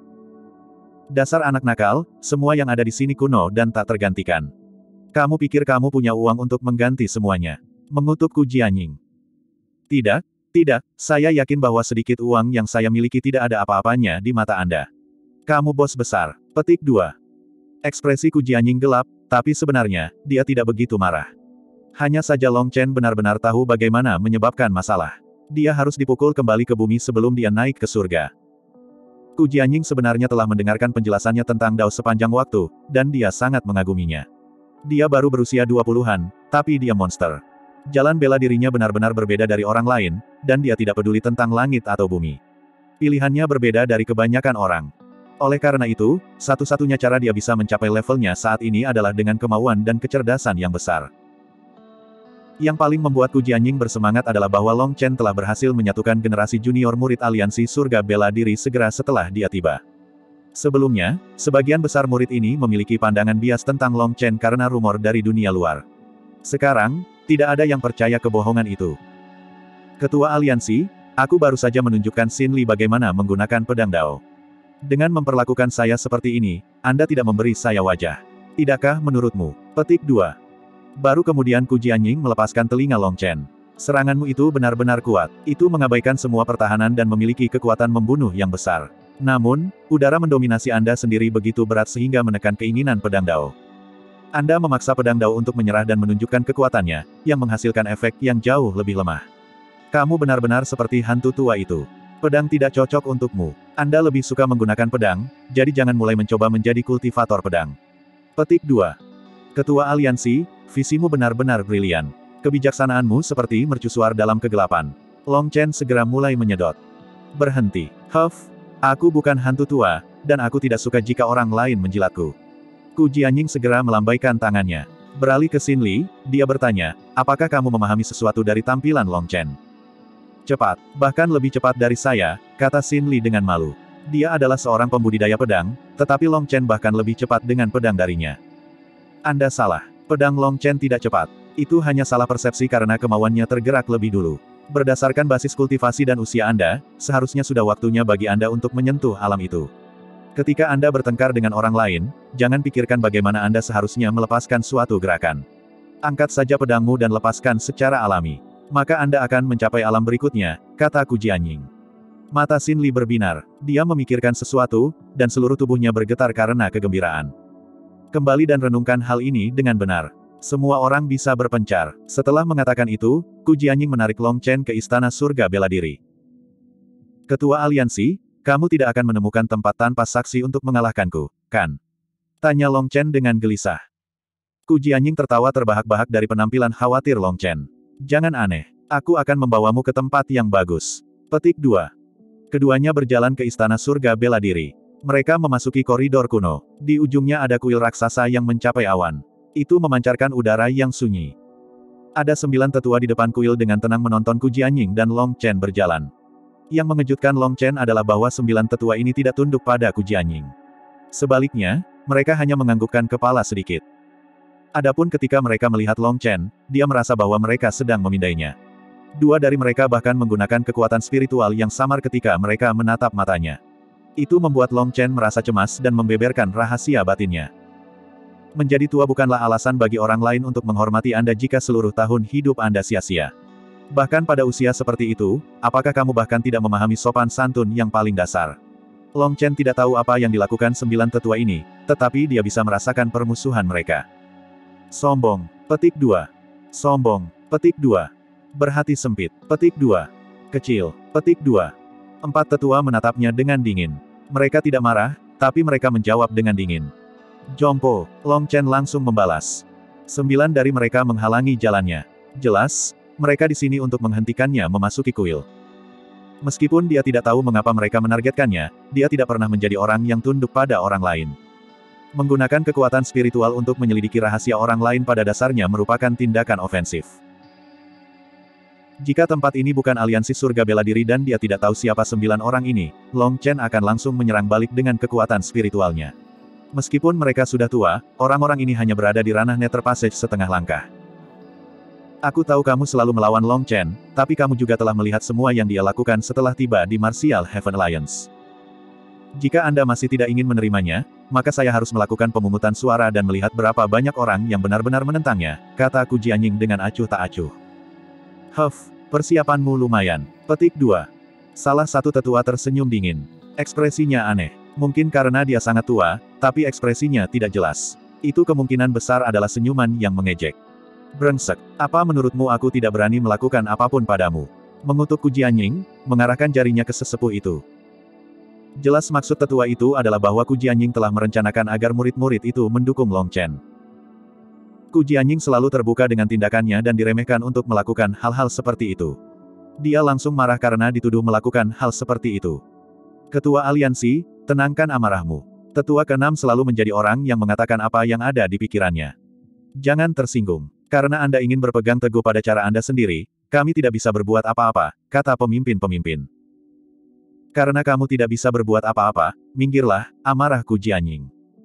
Dasar anak nakal, semua yang ada di sini kuno dan tak tergantikan. Kamu pikir kamu punya uang untuk mengganti semuanya? Mengutuk Ku Jianying. Tidak, tidak, saya yakin bahwa sedikit uang yang saya miliki tidak ada apa-apanya di mata Anda. Kamu bos besar. Petik 2. Ekspresi Ku Jianying gelap, tapi sebenarnya, dia tidak begitu marah. Hanya saja Long Chen benar-benar tahu bagaimana menyebabkan masalah. Dia harus dipukul kembali ke bumi sebelum dia naik ke surga. Ku Jianying sebenarnya telah mendengarkan penjelasannya tentang Dao sepanjang waktu, dan dia sangat mengaguminya. Dia baru berusia 20-an, tapi dia monster. Jalan bela dirinya benar-benar berbeda dari orang lain, dan dia tidak peduli tentang langit atau bumi. Pilihannya berbeda dari kebanyakan orang. Oleh karena itu, satu-satunya cara dia bisa mencapai levelnya saat ini adalah dengan kemauan dan kecerdasan yang besar. Yang paling membuat Ku Jianying bersemangat adalah bahwa Long Chen telah berhasil menyatukan generasi junior murid aliansi surga bela diri segera setelah dia tiba. Sebelumnya, sebagian besar murid ini memiliki pandangan bias tentang Long Chen karena rumor dari dunia luar. Sekarang, tidak ada yang percaya kebohongan itu. Ketua aliansi, aku baru saja menunjukkan Xin Li bagaimana menggunakan pedang Dao. Dengan memperlakukan saya seperti ini, Anda tidak memberi saya wajah. Tidakkah menurutmu? Petik 2. Baru kemudian Ku Jianying melepaskan telinga Long Chen. Seranganmu itu benar-benar kuat. Itu mengabaikan semua pertahanan dan memiliki kekuatan membunuh yang besar. Namun, udara mendominasi Anda sendiri begitu berat sehingga menekan keinginan pedang Dao. Anda memaksa pedang Dao untuk menyerah dan menunjukkan kekuatannya, yang menghasilkan efek yang jauh lebih lemah. Kamu benar-benar seperti hantu tua itu. Pedang tidak cocok untukmu. Anda lebih suka menggunakan pedang, jadi jangan mulai mencoba menjadi kultivator pedang. Petik 2. Ketua aliansi, visimu benar-benar brilian. Kebijaksanaanmu seperti mercusuar dalam kegelapan. Long Chen segera mulai menyedot. Berhenti. Huff, aku bukan hantu tua, dan aku tidak suka jika orang lain menjilatku. Ku Jianying segera melambaikan tangannya. Beralih ke Xin Li, dia bertanya, apakah kamu memahami sesuatu dari tampilan Long Chen? Cepat, bahkan lebih cepat dari saya, kata Xin Li dengan malu. Dia adalah seorang pembudidaya pedang, tetapi Long Chen bahkan lebih cepat dengan pedang darinya. Anda salah. Pedang Long Chen tidak cepat. Itu hanya salah persepsi karena kemauannya tergerak lebih dulu. Berdasarkan basis kultivasi dan usia Anda, seharusnya sudah waktunya bagi Anda untuk menyentuh alam itu. Ketika Anda bertengkar dengan orang lain, jangan pikirkan bagaimana Anda seharusnya melepaskan suatu gerakan. Angkat saja pedangmu dan lepaskan secara alami. Maka Anda akan mencapai alam berikutnya, kata Ku Jianying. Mata Xin Li berbinar. Dia memikirkan sesuatu, dan seluruh tubuhnya bergetar karena kegembiraan. Kembali dan renungkan hal ini dengan benar. Semua orang bisa berpencar. Setelah mengatakan itu, Ku Jianying menarik Long Chen ke istana surga bela diri. Ketua aliansi, kamu tidak akan menemukan tempat tanpa saksi untuk mengalahkanku, kan? Tanya Long Chen dengan gelisah. Ku Jianying tertawa terbahak-bahak dari penampilan khawatir Long Chen. Jangan aneh. Aku akan membawamu ke tempat yang bagus. Petik 2. Keduanya berjalan ke istana surga bela diri. Mereka memasuki koridor kuno. Di ujungnya ada kuil raksasa yang mencapai awan. Itu memancarkan udara yang sunyi. Ada 9 tetua di depan kuil dengan tenang menonton Ku Jianying dan Long Chen berjalan. Yang mengejutkan Long Chen adalah bahwa 9 tetua ini tidak tunduk pada Ku Jianying. Sebaliknya, mereka hanya menganggukkan kepala sedikit. Adapun ketika mereka melihat Long Chen, dia merasa bahwa mereka sedang memindainya. 2 dari mereka bahkan menggunakan kekuatan spiritual yang samar ketika mereka menatap matanya. Itu membuat Long Chen merasa cemas dan membeberkan rahasia batinnya. Menjadi tua bukanlah alasan bagi orang lain untuk menghormati Anda jika seluruh tahun hidup Anda sia-sia. Bahkan pada usia seperti itu, apakah kamu bahkan tidak memahami sopan santun yang paling dasar? Long Chen tidak tahu apa yang dilakukan 9 tetua ini, tetapi dia bisa merasakan permusuhan mereka. Sombong. Petik 2. Sombong. Petik 2. Berhati sempit. Petik 2. Kecil. Petik 2. 4 tetua menatapnya dengan dingin. Mereka tidak marah, tapi mereka menjawab dengan dingin. Jompo, Long Chen langsung membalas. 9 dari mereka menghalangi jalannya. Jelas, mereka di sini untuk menghentikannya memasuki kuil. Meskipun dia tidak tahu mengapa mereka menargetkannya, dia tidak pernah menjadi orang yang tunduk pada orang lain. Menggunakan kekuatan spiritual untuk menyelidiki rahasia orang lain pada dasarnya merupakan tindakan ofensif. Jika tempat ini bukan aliansi surga bela diri dan dia tidak tahu siapa 9 orang ini, Long Chen akan langsung menyerang balik dengan kekuatan spiritualnya. Meskipun mereka sudah tua, orang-orang ini hanya berada di ranah Nether Passage setengah langkah. Aku tahu kamu selalu melawan Long Chen, tapi kamu juga telah melihat semua yang dia lakukan setelah tiba di Martial Heaven Alliance. Jika Anda masih tidak ingin menerimanya, maka saya harus melakukan pemungutan suara dan melihat berapa banyak orang yang benar-benar menentangnya, kata Ku Jianying dengan acuh tak acuh. Huff, persiapanmu lumayan. Petik 2. Salah satu tetua tersenyum dingin. Ekspresinya aneh. Mungkin karena dia sangat tua, tapi ekspresinya tidak jelas. Itu kemungkinan besar adalah senyuman yang mengejek. Brengsek, apa menurutmu aku tidak berani melakukan apapun padamu? Mengutuk Ku Jianying, mengarahkan jarinya ke sesepuh itu. Jelas maksud tetua itu adalah bahwa Ku Jianying telah merencanakan agar murid-murid itu mendukung Long Chen. Ku Jianying selalu terbuka dengan tindakannya dan diremehkan untuk melakukan hal-hal seperti itu. Dia langsung marah karena dituduh melakukan hal seperti itu. Ketua aliansi, tenangkan amarahmu. Tetua ke-6 selalu menjadi orang yang mengatakan apa yang ada di pikirannya. Jangan tersinggung. Karena Anda ingin berpegang teguh pada cara Anda sendiri, kami tidak bisa berbuat apa-apa, kata pemimpin-pemimpin. Karena kamu tidak bisa berbuat apa-apa, minggirlah, amarah Ku Jianying.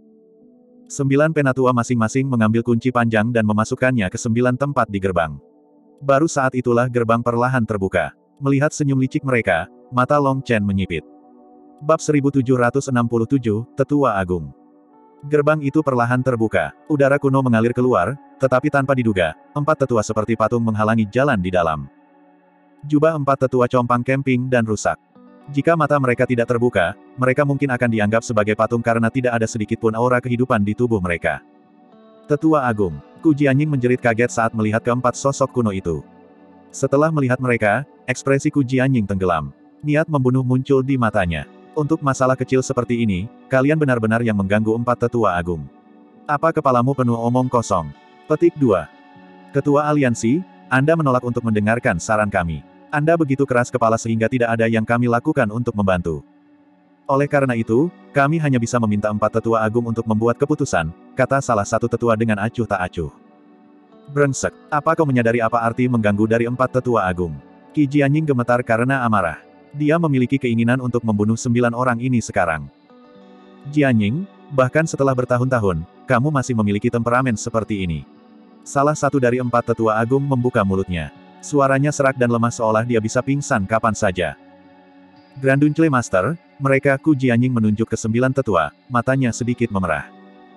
9 penatua masing-masing mengambil kunci panjang dan memasukkannya ke 9 tempat di gerbang. Baru saat itulah gerbang perlahan terbuka. Melihat senyum licik mereka, mata Long Chen menyipit. Bab 1767, Tetua Agung. Gerbang itu perlahan terbuka. Udara kuno mengalir keluar, tetapi tanpa diduga, 4 tetua seperti patung menghalangi jalan di dalam. Jubah 4 tetua compang camping dan rusak. Jika mata mereka tidak terbuka, mereka mungkin akan dianggap sebagai patung karena tidak ada sedikitpun aura kehidupan di tubuh mereka. Tetua Agung. Ku Jianying menjerit kaget saat melihat keempat sosok kuno itu. Setelah melihat mereka, ekspresi Ku Jianying tenggelam. Niat membunuh muncul di matanya. Untuk masalah kecil seperti ini, kalian benar-benar yang mengganggu 4 tetua agung. Apa kepalamu penuh omong kosong? Petik 2. Ketua aliansi, Anda menolak untuk mendengarkan saran kami. Anda begitu keras kepala sehingga tidak ada yang kami lakukan untuk membantu. Oleh karena itu, kami hanya bisa meminta 4 tetua agung untuk membuat keputusan, kata salah satu tetua dengan acuh tak acuh. Brengsek, apa kau menyadari apa arti mengganggu dari 4 tetua agung? Qi Jianying gemetar karena amarah. Dia memiliki keinginan untuk membunuh 9 orang ini sekarang. Jianying, bahkan setelah bertahun-tahun, kamu masih memiliki temperamen seperti ini. Salah satu dari 4 tetua agung membuka mulutnya. Suaranya serak dan lemah seolah dia bisa pingsan kapan saja. Grand Dunchle Master, mereka Ku Jianying menunjuk ke 9 tetua, matanya sedikit memerah.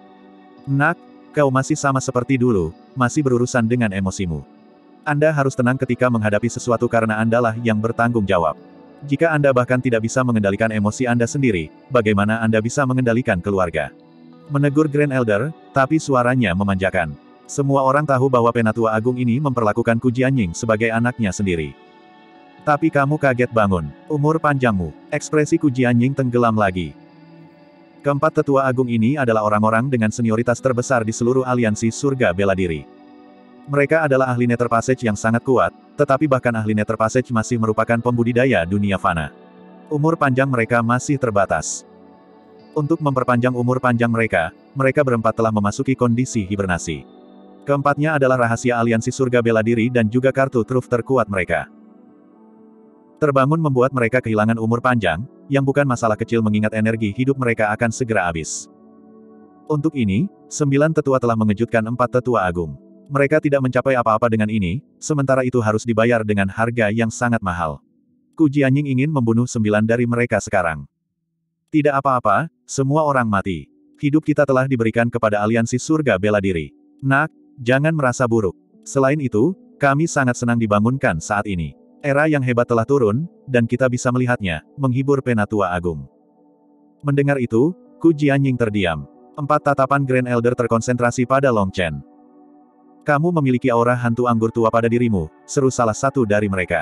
Nak, kau masih sama seperti dulu, masih berurusan dengan emosimu. Anda harus tenang ketika menghadapi sesuatu karena Andalah yang bertanggung jawab. Jika Anda bahkan tidak bisa mengendalikan emosi Anda sendiri, bagaimana Anda bisa mengendalikan keluarga? Menegur Grand Elder, tapi suaranya memanjakan. Semua orang tahu bahwa Penatua Agung ini memperlakukan Ku Jianying sebagai anaknya sendiri. Tapi kamu kaget bangun. Umur panjangmu. Ekspresi Ku Jianying tenggelam lagi. Keempat tetua agung ini adalah orang-orang dengan senioritas terbesar di seluruh aliansi surga bela diri. Mereka adalah ahli Nether Passage yang sangat kuat, tetapi bahkan ahli Nether Passage masih merupakan pembudidaya dunia fana. Umur panjang mereka masih terbatas. Untuk memperpanjang umur panjang mereka, mereka berempat telah memasuki kondisi hibernasi. Keempatnya adalah rahasia aliansi surga bela diri dan juga kartu truf terkuat mereka. Terbangun membuat mereka kehilangan umur panjang, yang bukan masalah kecil mengingat energi hidup mereka akan segera habis. Untuk ini, 9 tetua telah mengejutkan 4 tetua agung. Mereka tidak mencapai apa-apa dengan ini, sementara itu harus dibayar dengan harga yang sangat mahal. Ku Jianying ingin membunuh 9 dari mereka sekarang. Tidak apa-apa, semua orang mati. Hidup kita telah diberikan kepada aliansi surga bela diri. Nak, jangan merasa buruk. Selain itu, kami sangat senang dibangunkan saat ini. Era yang hebat telah turun, dan kita bisa melihatnya, menghibur Penatua Agung. Mendengar itu, Ku Jianying terdiam. 4 tatapan Grand Elder terkonsentrasi pada Long Chen. Kamu memiliki aura hantu anggur tua pada dirimu, seru salah satu dari mereka.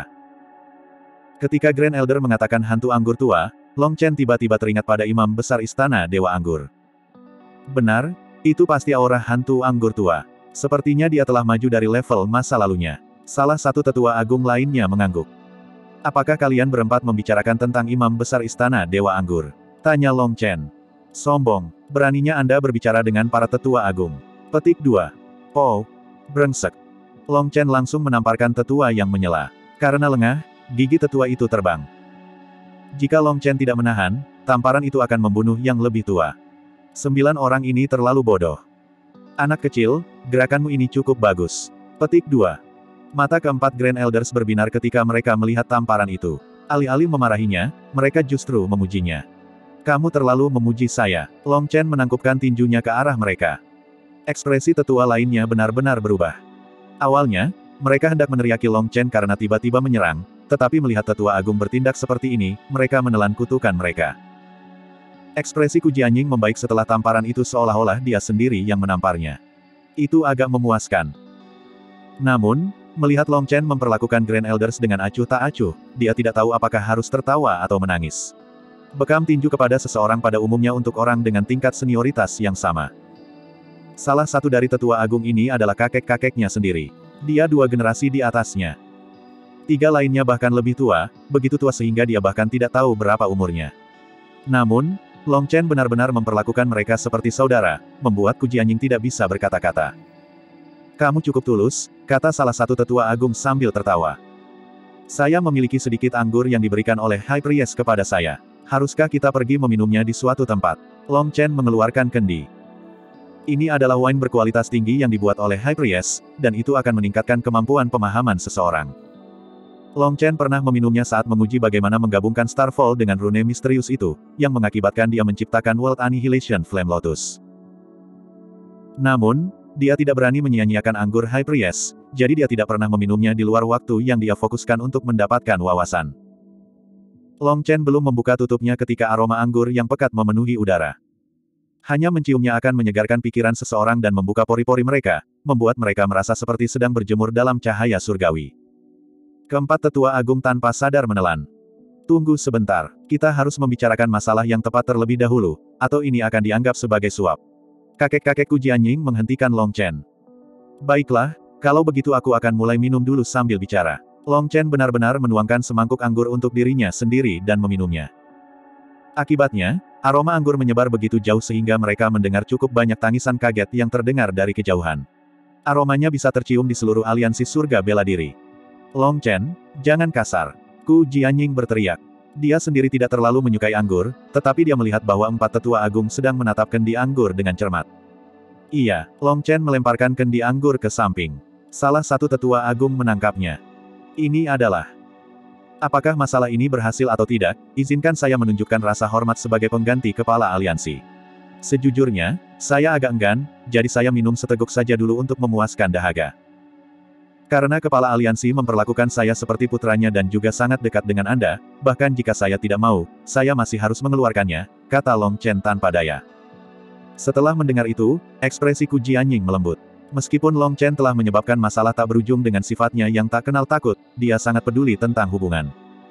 Ketika Grand Elder mengatakan hantu anggur tua, Long Chen tiba-tiba teringat pada imam besar istana Dewa Anggur. Benar, itu pasti aura hantu anggur tua. Sepertinya dia telah maju dari level masa lalunya. Salah satu tetua agung lainnya mengangguk. Apakah kalian berempat membicarakan tentang imam besar istana Dewa Anggur? Tanya Long Chen. Sombong, beraninya Anda berbicara dengan para tetua agung. Petik 2. Oh, brengsek. Long Chen langsung menamparkan tetua yang menyela. Karena lengah, gigi tetua itu terbang. Jika Long Chen tidak menahan, tamparan itu akan membunuh yang lebih tua. 9 orang ini terlalu bodoh. Anak kecil, gerakanmu ini cukup bagus. Petik 2. Mata keempat Grand Elders berbinar ketika mereka melihat tamparan itu. Alih-alih memarahinya, mereka justru memujinya. Kamu terlalu memuji saya. Long Chen menangkupkan tinjunya ke arah mereka. Ekspresi tetua lainnya benar-benar berubah. Awalnya, mereka hendak meneriaki Long Chen karena tiba-tiba menyerang, tetapi melihat tetua agung bertindak seperti ini, mereka menelan kutukan mereka. Ekspresi Ku Jianying membaik setelah tamparan itu seolah-olah dia sendiri yang menamparnya. Itu agak memuaskan. Namun, melihat Long Chen memperlakukan Grand Elders dengan acuh tak acuh, dia tidak tahu apakah harus tertawa atau menangis. Bekam tinju kepada seseorang pada umumnya untuk orang dengan tingkat senioritas yang sama. Salah satu dari tetua agung ini adalah kakek-kakeknya sendiri. Dia 2 generasi di atasnya. 3 lainnya bahkan lebih tua, begitu tua sehingga dia bahkan tidak tahu berapa umurnya. Namun, Long Chen benar-benar memperlakukan mereka seperti saudara, membuat Ku Jianying tidak bisa berkata-kata. Kamu cukup tulus, kata salah satu tetua agung sambil tertawa. Saya memiliki sedikit anggur yang diberikan oleh High Priest kepada saya. Haruskah kita pergi meminumnya di suatu tempat? Long Chen mengeluarkan kendi. Ini adalah wine berkualitas tinggi yang dibuat oleh High Priest, dan itu akan meningkatkan kemampuan pemahaman seseorang. Long Chen pernah meminumnya saat menguji bagaimana menggabungkan Starfall dengan rune misterius itu, yang mengakibatkan dia menciptakan World Annihilation Flame Lotus. Namun, dia tidak berani menyia-nyiakan anggur High Priest, jadi dia tidak pernah meminumnya di luar waktu yang dia fokuskan untuk mendapatkan wawasan. Long Chen belum membuka tutupnya ketika aroma anggur yang pekat memenuhi udara. Hanya menciumnya akan menyegarkan pikiran seseorang dan membuka pori-pori mereka, membuat mereka merasa seperti sedang berjemur dalam cahaya surgawi. Keempat tetua agung tanpa sadar menelan. Tunggu sebentar, kita harus membicarakan masalah yang tepat terlebih dahulu, atau ini akan dianggap sebagai suap. Kakek-kakek Ku Jianying menghentikan Long Chen. Baiklah, kalau begitu aku akan mulai minum dulu sambil bicara. Long Chen benar-benar menuangkan semangkuk anggur untuk dirinya sendiri dan meminumnya. Akibatnya, aroma anggur menyebar begitu jauh sehingga mereka mendengar cukup banyak tangisan kaget yang terdengar dari kejauhan. Aromanya bisa tercium di seluruh aliansi surga bela diri. Long Chen, jangan kasar. Ku Jianying berteriak. Dia sendiri tidak terlalu menyukai anggur, tetapi dia melihat bahwa 4 tetua agung sedang menatap kendi anggur dengan cermat. Iya, Long Chen melemparkan kendi anggur ke samping. Salah satu tetua agung menangkapnya. Ini adalah... Apakah masalah ini berhasil atau tidak, izinkan saya menunjukkan rasa hormat sebagai pengganti kepala aliansi. Sejujurnya, saya agak enggan, jadi saya minum seteguk saja dulu untuk memuaskan dahaga. Karena kepala aliansi memperlakukan saya seperti putranya dan juga sangat dekat dengan Anda, bahkan jika saya tidak mau, saya masih harus mengeluarkannya, kata Long Chen tanpa daya. Setelah mendengar itu, ekspresi Ku Jianying melembut. Meskipun Long Chen telah menyebabkan masalah tak berujung dengan sifatnya yang tak kenal takut, dia sangat peduli tentang hubungan.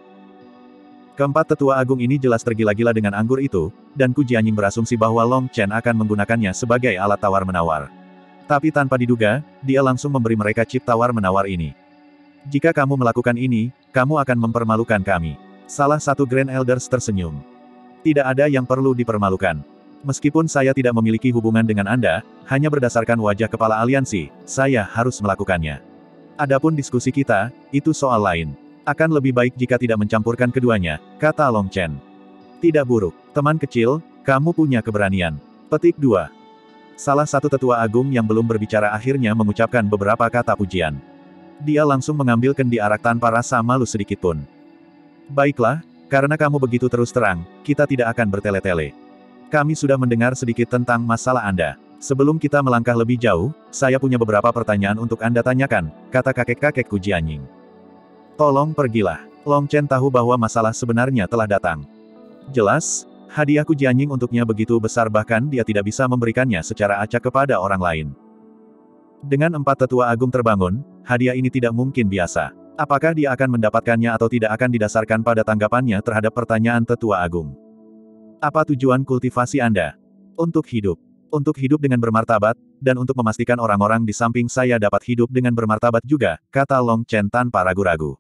Keempat tetua agung ini jelas tergila-gila dengan anggur itu, dan Ku Jianying berasumsi bahwa Long Chen akan menggunakannya sebagai alat tawar-menawar. Tapi tanpa diduga, dia langsung memberi mereka chip tawar-menawar ini. Jika kamu melakukan ini, kamu akan mempermalukan kami. Salah satu Grand Elders tersenyum. Tidak ada yang perlu dipermalukan. Meskipun saya tidak memiliki hubungan dengan Anda, hanya berdasarkan wajah kepala aliansi, saya harus melakukannya. Adapun diskusi kita, itu soal lain. Akan lebih baik jika tidak mencampurkan keduanya, kata Long Chen. Tidak buruk, teman kecil, kamu punya keberanian. Petik 2. Salah satu tetua agung yang belum berbicara akhirnya mengucapkan beberapa kata pujian. Dia langsung mengambil kendi arak tanpa rasa malu sedikitpun. Baiklah, karena kamu begitu terus terang, kita tidak akan bertele-tele. Kami sudah mendengar sedikit tentang masalah Anda. Sebelum kita melangkah lebih jauh, saya punya beberapa pertanyaan untuk Anda tanyakan, kata kakek-kakek Ku Jianying. Tolong pergilah. Long Chen tahu bahwa masalah sebenarnya telah datang. Jelas, hadiah Ku Jianying untuknya begitu besar bahkan dia tidak bisa memberikannya secara acak kepada orang lain. Dengan 4 tetua agung terbangun, hadiah ini tidak mungkin biasa. Apakah dia akan mendapatkannya atau tidak akan didasarkan pada tanggapannya terhadap pertanyaan tetua agung. Apa tujuan kultivasi Anda? Untuk hidup. Untuk hidup dengan bermartabat, dan untuk memastikan orang-orang di samping saya dapat hidup dengan bermartabat juga, kata Long Chen tanpa ragu-ragu.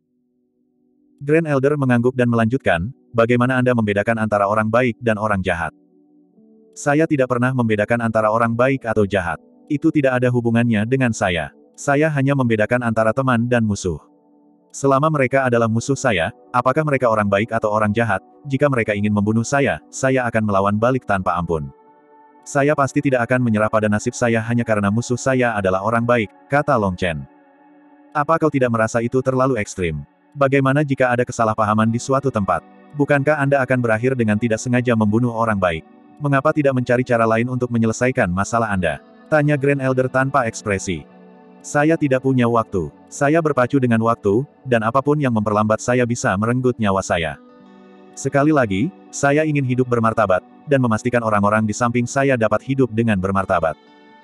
Grand Elder mengangguk dan melanjutkan, bagaimana Anda membedakan antara orang baik dan orang jahat? Saya tidak pernah membedakan antara orang baik atau jahat. Itu tidak ada hubungannya dengan saya. Saya hanya membedakan antara teman dan musuh. Selama mereka adalah musuh saya, apakah mereka orang baik atau orang jahat, jika mereka ingin membunuh saya akan melawan balik tanpa ampun. Saya pasti tidak akan menyerah pada nasib saya hanya karena musuh saya adalah orang baik, kata Long Chen. Apa kau tidak merasa itu terlalu ekstrim? Bagaimana jika ada kesalahpahaman di suatu tempat? Bukankah Anda akan berakhir dengan tidak sengaja membunuh orang baik? Mengapa tidak mencari cara lain untuk menyelesaikan masalah Anda? Tanya Grand Elder tanpa ekspresi. Saya tidak punya waktu. Saya berpacu dengan waktu, dan apapun yang memperlambat saya bisa merenggut nyawa saya. Sekali lagi, saya ingin hidup bermartabat, dan memastikan orang-orang di samping saya dapat hidup dengan bermartabat.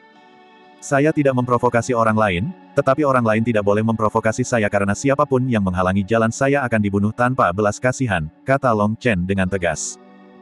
Saya tidak memprovokasi orang lain, tetapi orang lain tidak boleh memprovokasi saya karena siapapun yang menghalangi jalan saya akan dibunuh tanpa belas kasihan, kata Long Chen dengan tegas.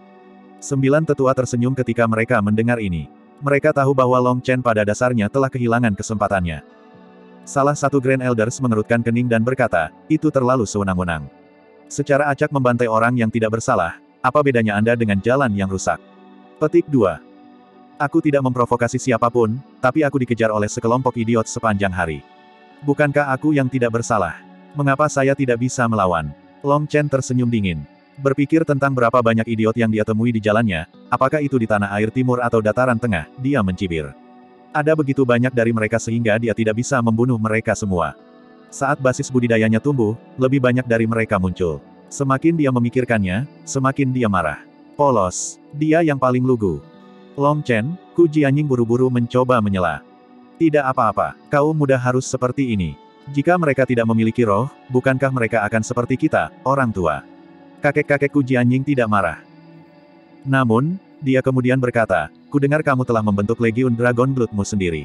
9 tetua tersenyum ketika mereka mendengar ini. Mereka tahu bahwa Long Chen pada dasarnya telah kehilangan kesempatannya. Salah satu Grand Elders mengerutkan kening dan berkata, itu terlalu sewenang-wenang. Secara acak membantai orang yang tidak bersalah, apa bedanya Anda dengan jalan yang rusak? Petik 2. Aku tidak memprovokasi siapapun, tapi aku dikejar oleh sekelompok idiot sepanjang hari. Bukankah aku yang tidak bersalah? Mengapa saya tidak bisa melawan? Long Chen tersenyum dingin. Berpikir tentang berapa banyak idiot yang dia temui di jalannya, apakah itu di tanah air timur atau dataran tengah, dia mencibir. Ada begitu banyak dari mereka sehingga dia tidak bisa membunuh mereka semua. Saat basis budidayanya tumbuh, lebih banyak dari mereka muncul. Semakin dia memikirkannya, semakin dia marah. Polos. Dia yang paling lugu. Long Chen, Ku Jianying buru-buru mencoba menyela. Tidak apa-apa, kaum muda harus seperti ini. Jika mereka tidak memiliki roh, bukankah mereka akan seperti kita, orang tua? Kakek-kakek Ku Jianying tidak marah. Namun, dia kemudian berkata, kudengar kamu telah membentuk Legiun Dragon Blood-mu sendiri.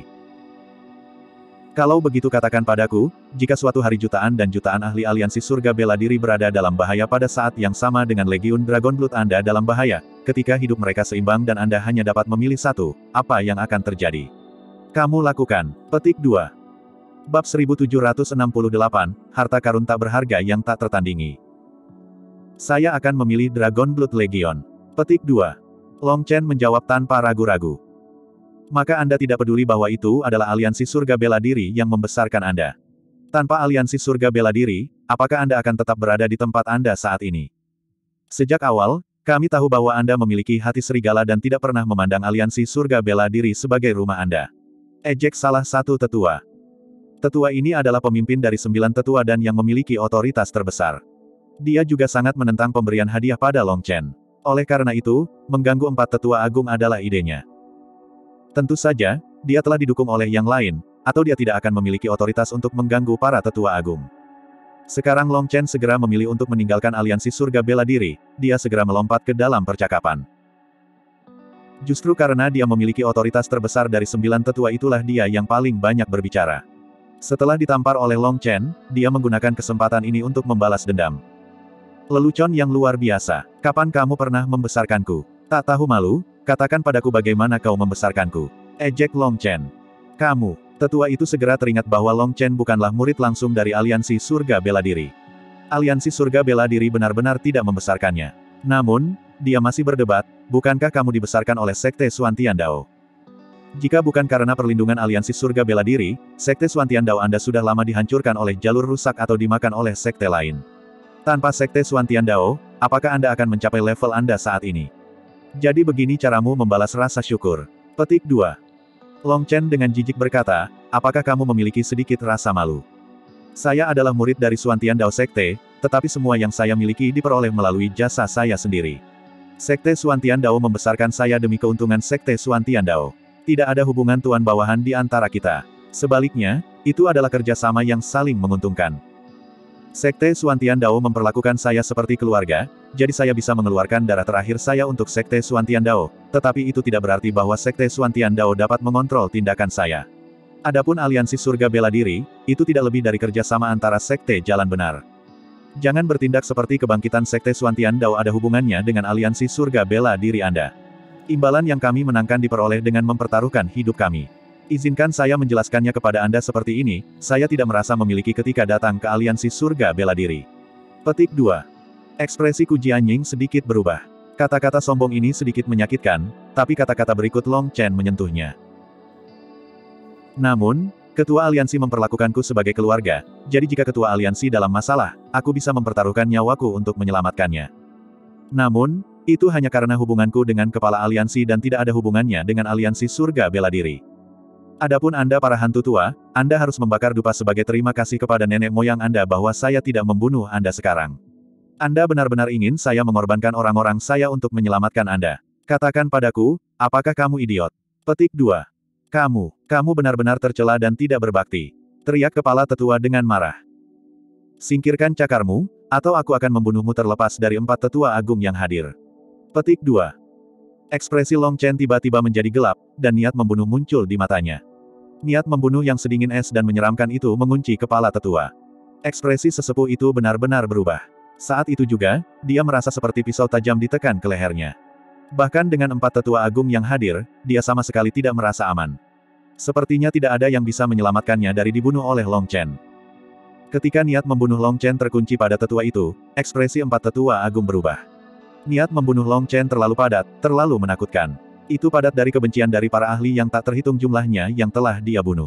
Kalau begitu katakan padaku, jika suatu hari jutaan dan jutaan ahli aliansi surga bela diri berada dalam bahaya pada saat yang sama dengan Legiun Dragon Blood Anda dalam bahaya, ketika hidup mereka seimbang dan Anda hanya dapat memilih satu, apa yang akan terjadi? Kamu lakukan. Petik 2. Bab 1768, Harta Karun Tak Berharga yang Tak Tertandingi. Saya akan memilih Dragon Blood Legion. Petik 2. Long Chen menjawab tanpa ragu-ragu. Maka Anda tidak peduli bahwa itu adalah aliansi surga bela diri yang membesarkan Anda. Tanpa aliansi surga bela diri, apakah Anda akan tetap berada di tempat Anda saat ini? Sejak awal, kami tahu bahwa Anda memiliki hati serigala dan tidak pernah memandang aliansi surga bela diri sebagai rumah Anda. Ejek salah satu tetua. Tetua ini adalah pemimpin dari 9 tetua dan yang memiliki otoritas terbesar. Dia juga sangat menentang pemberian hadiah pada Long Chen. Oleh karena itu, mengganggu 4 tetua agung adalah idenya. Tentu saja, dia telah didukung oleh yang lain, atau dia tidak akan memiliki otoritas untuk mengganggu para tetua agung. Sekarang Long Chen segera memilih untuk meninggalkan aliansi surga bela diri, dia segera melompat ke dalam percakapan. Justru karena dia memiliki otoritas terbesar dari 9 tetua itulah dia yang paling banyak berbicara. Setelah ditampar oleh Long Chen, dia menggunakan kesempatan ini untuk membalas dendam. Lelucon yang luar biasa. Kapan kamu pernah membesarkanku? Tak tahu malu? Katakan padaku bagaimana kau membesarkanku. Ejek Long Chen. Kamu. Tetua itu segera teringat bahwa Long Chen bukanlah murid langsung dari aliansi surga bela diri. Aliansi surga bela diri benar-benar tidak membesarkannya. Namun, dia masih berdebat, bukankah kamu dibesarkan oleh Sekte Xuantian Dao? Jika bukan karena perlindungan aliansi surga bela diri, Sekte Xuantian Dao Anda sudah lama dihancurkan oleh jalur rusak atau dimakan oleh sekte lain. Tanpa Sekte Xuantian Dao, apakah Anda akan mencapai level Anda saat ini? Jadi begini caramu membalas rasa syukur. Petik 2. Long Chen dengan jijik berkata, apakah kamu memiliki sedikit rasa malu? Saya adalah murid dari Xuantian Dao Sekte, tetapi semua yang saya miliki diperoleh melalui jasa saya sendiri. Sekte Xuantian Dao membesarkan saya demi keuntungan Sekte Xuantian Dao. Tidak ada hubungan tuan bawahan di antara kita. Sebaliknya, itu adalah kerjasama yang saling menguntungkan. Sekte Xuantian Dao memperlakukan saya seperti keluarga, jadi saya bisa mengeluarkan darah terakhir saya untuk Sekte Xuantian Dao, tetapi itu tidak berarti bahwa Sekte Xuantian Dao dapat mengontrol tindakan saya. Adapun aliansi surga bela diri, itu tidak lebih dari kerjasama antara sekte jalan benar. Jangan bertindak seperti kebangkitan Sekte Xuantian Dao ada hubungannya dengan aliansi surga bela diri Anda. Imbalan yang kami menangkan diperoleh dengan mempertaruhkan hidup kami. Izinkan saya menjelaskannya kepada Anda seperti ini, saya tidak merasa memiliki ketika datang ke aliansi surga bela diri. Petik 2. Ekspresi Ku Jianying sedikit berubah. Kata-kata sombong ini sedikit menyakitkan, tapi kata-kata berikut Long Chen menyentuhnya. Namun, ketua aliansi memperlakukanku sebagai keluarga, jadi jika ketua aliansi dalam masalah, aku bisa mempertaruhkan nyawaku untuk menyelamatkannya. Namun, itu hanya karena hubunganku dengan kepala aliansi dan tidak ada hubungannya dengan aliansi surga bela diri. Adapun Anda para hantu tua, Anda harus membakar dupa sebagai terima kasih kepada nenek moyang Anda bahwa saya tidak membunuh Anda sekarang. Anda benar-benar ingin saya mengorbankan orang-orang saya untuk menyelamatkan Anda. Katakan padaku, apakah kamu idiot? Petik 2. Kamu benar-benar tercela dan tidak berbakti. Teriak kepala tetua dengan marah. Singkirkan cakarmu, atau aku akan membunuhmu terlepas dari 4 tetua agung yang hadir. Petik 2. Ekspresi Long Chen tiba-tiba menjadi gelap, dan niat membunuh muncul di matanya. Niat membunuh yang sedingin es dan menyeramkan itu mengunci kepala tetua. Ekspresi sesepuh itu benar-benar berubah. Saat itu juga, dia merasa seperti pisau tajam ditekan ke lehernya. Bahkan dengan 4 tetua agung yang hadir, dia sama sekali tidak merasa aman. Sepertinya tidak ada yang bisa menyelamatkannya dari dibunuh oleh Long Chen. Ketika niat membunuh Long Chen terkunci pada tetua itu, ekspresi 4 tetua agung berubah. Niat membunuh Long Chen terlalu padat, terlalu menakutkan. Itu padat dari kebencian dari para ahli yang tak terhitung jumlahnya yang telah dia bunuh.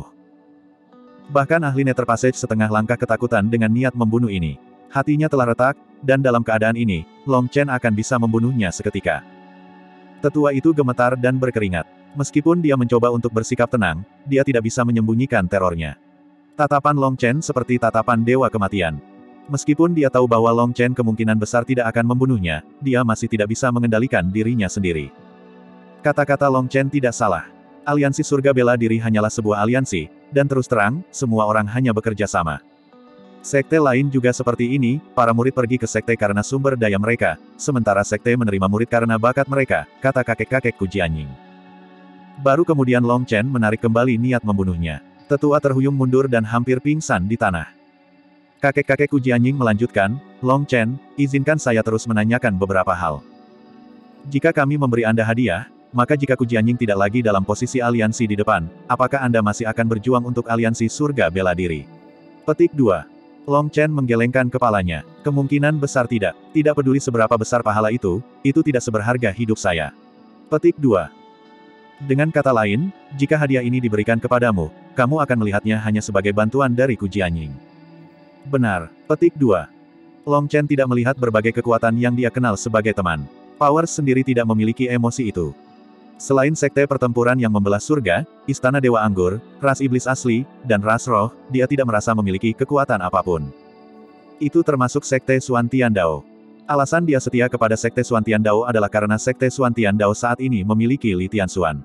Bahkan ahli Nether Passage setengah langkah ketakutan dengan niat membunuh ini. Hatinya telah retak, dan dalam keadaan ini, Long Chen akan bisa membunuhnya seketika. Tetua itu gemetar dan berkeringat. Meskipun dia mencoba untuk bersikap tenang, dia tidak bisa menyembunyikan terornya. Tatapan Long Chen seperti tatapan dewa kematian. Meskipun dia tahu bahwa Long Chen kemungkinan besar tidak akan membunuhnya, dia masih tidak bisa mengendalikan dirinya sendiri. Kata-kata Long Chen tidak salah. Aliansi surga bela diri hanyalah sebuah aliansi, dan terus terang, semua orang hanya bekerja sama. Sekte lain juga seperti ini, para murid pergi ke sekte karena sumber daya mereka, sementara sekte menerima murid karena bakat mereka, kata kakek-kakek Kujianying. Baru kemudian Long Chen menarik kembali niat membunuhnya. Tetua terhuyung mundur dan hampir pingsan di tanah. Kakek-kakek Kujianying melanjutkan, Long Chen, izinkan saya terus menanyakan beberapa hal. Jika kami memberi Anda hadiah, maka jika Kujianying tidak lagi dalam posisi aliansi di depan, apakah Anda masih akan berjuang untuk aliansi surga bela diri? Petik 2. Long Chen menggelengkan kepalanya. Kemungkinan besar tidak. Tidak peduli seberapa besar pahala itu tidak seberharga hidup saya. Petik 2. Dengan kata lain, jika hadiah ini diberikan kepadamu, kamu akan melihatnya hanya sebagai bantuan dari Kujianying. Benar. Petik 2. Long Chen tidak melihat berbagai kekuatan yang dia kenal sebagai teman. Powers sendiri tidak memiliki emosi itu. Selain sekte pertempuran yang membelah surga, istana Dewa Anggur, ras iblis asli, dan ras roh, dia tidak merasa memiliki kekuatan apapun. Itu termasuk sekte Xuan Tiandao. Alasan dia setia kepada sekte Xuan Tiandao adalah karena sekte Xuan Tiandao saat ini memiliki Li Tianxuan.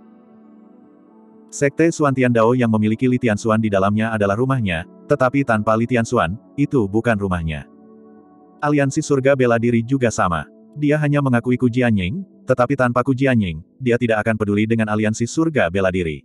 Sekte Xuan Tiandao yang memiliki Li Tianxuan di dalamnya adalah rumahnya, tetapi tanpa Li Tianxuan, itu bukan rumahnya. Aliansi surga bela diri juga sama. Dia hanya mengakui Kujianying, tetapi tanpa Kujianying, dia tidak akan peduli dengan aliansi surga bela diri.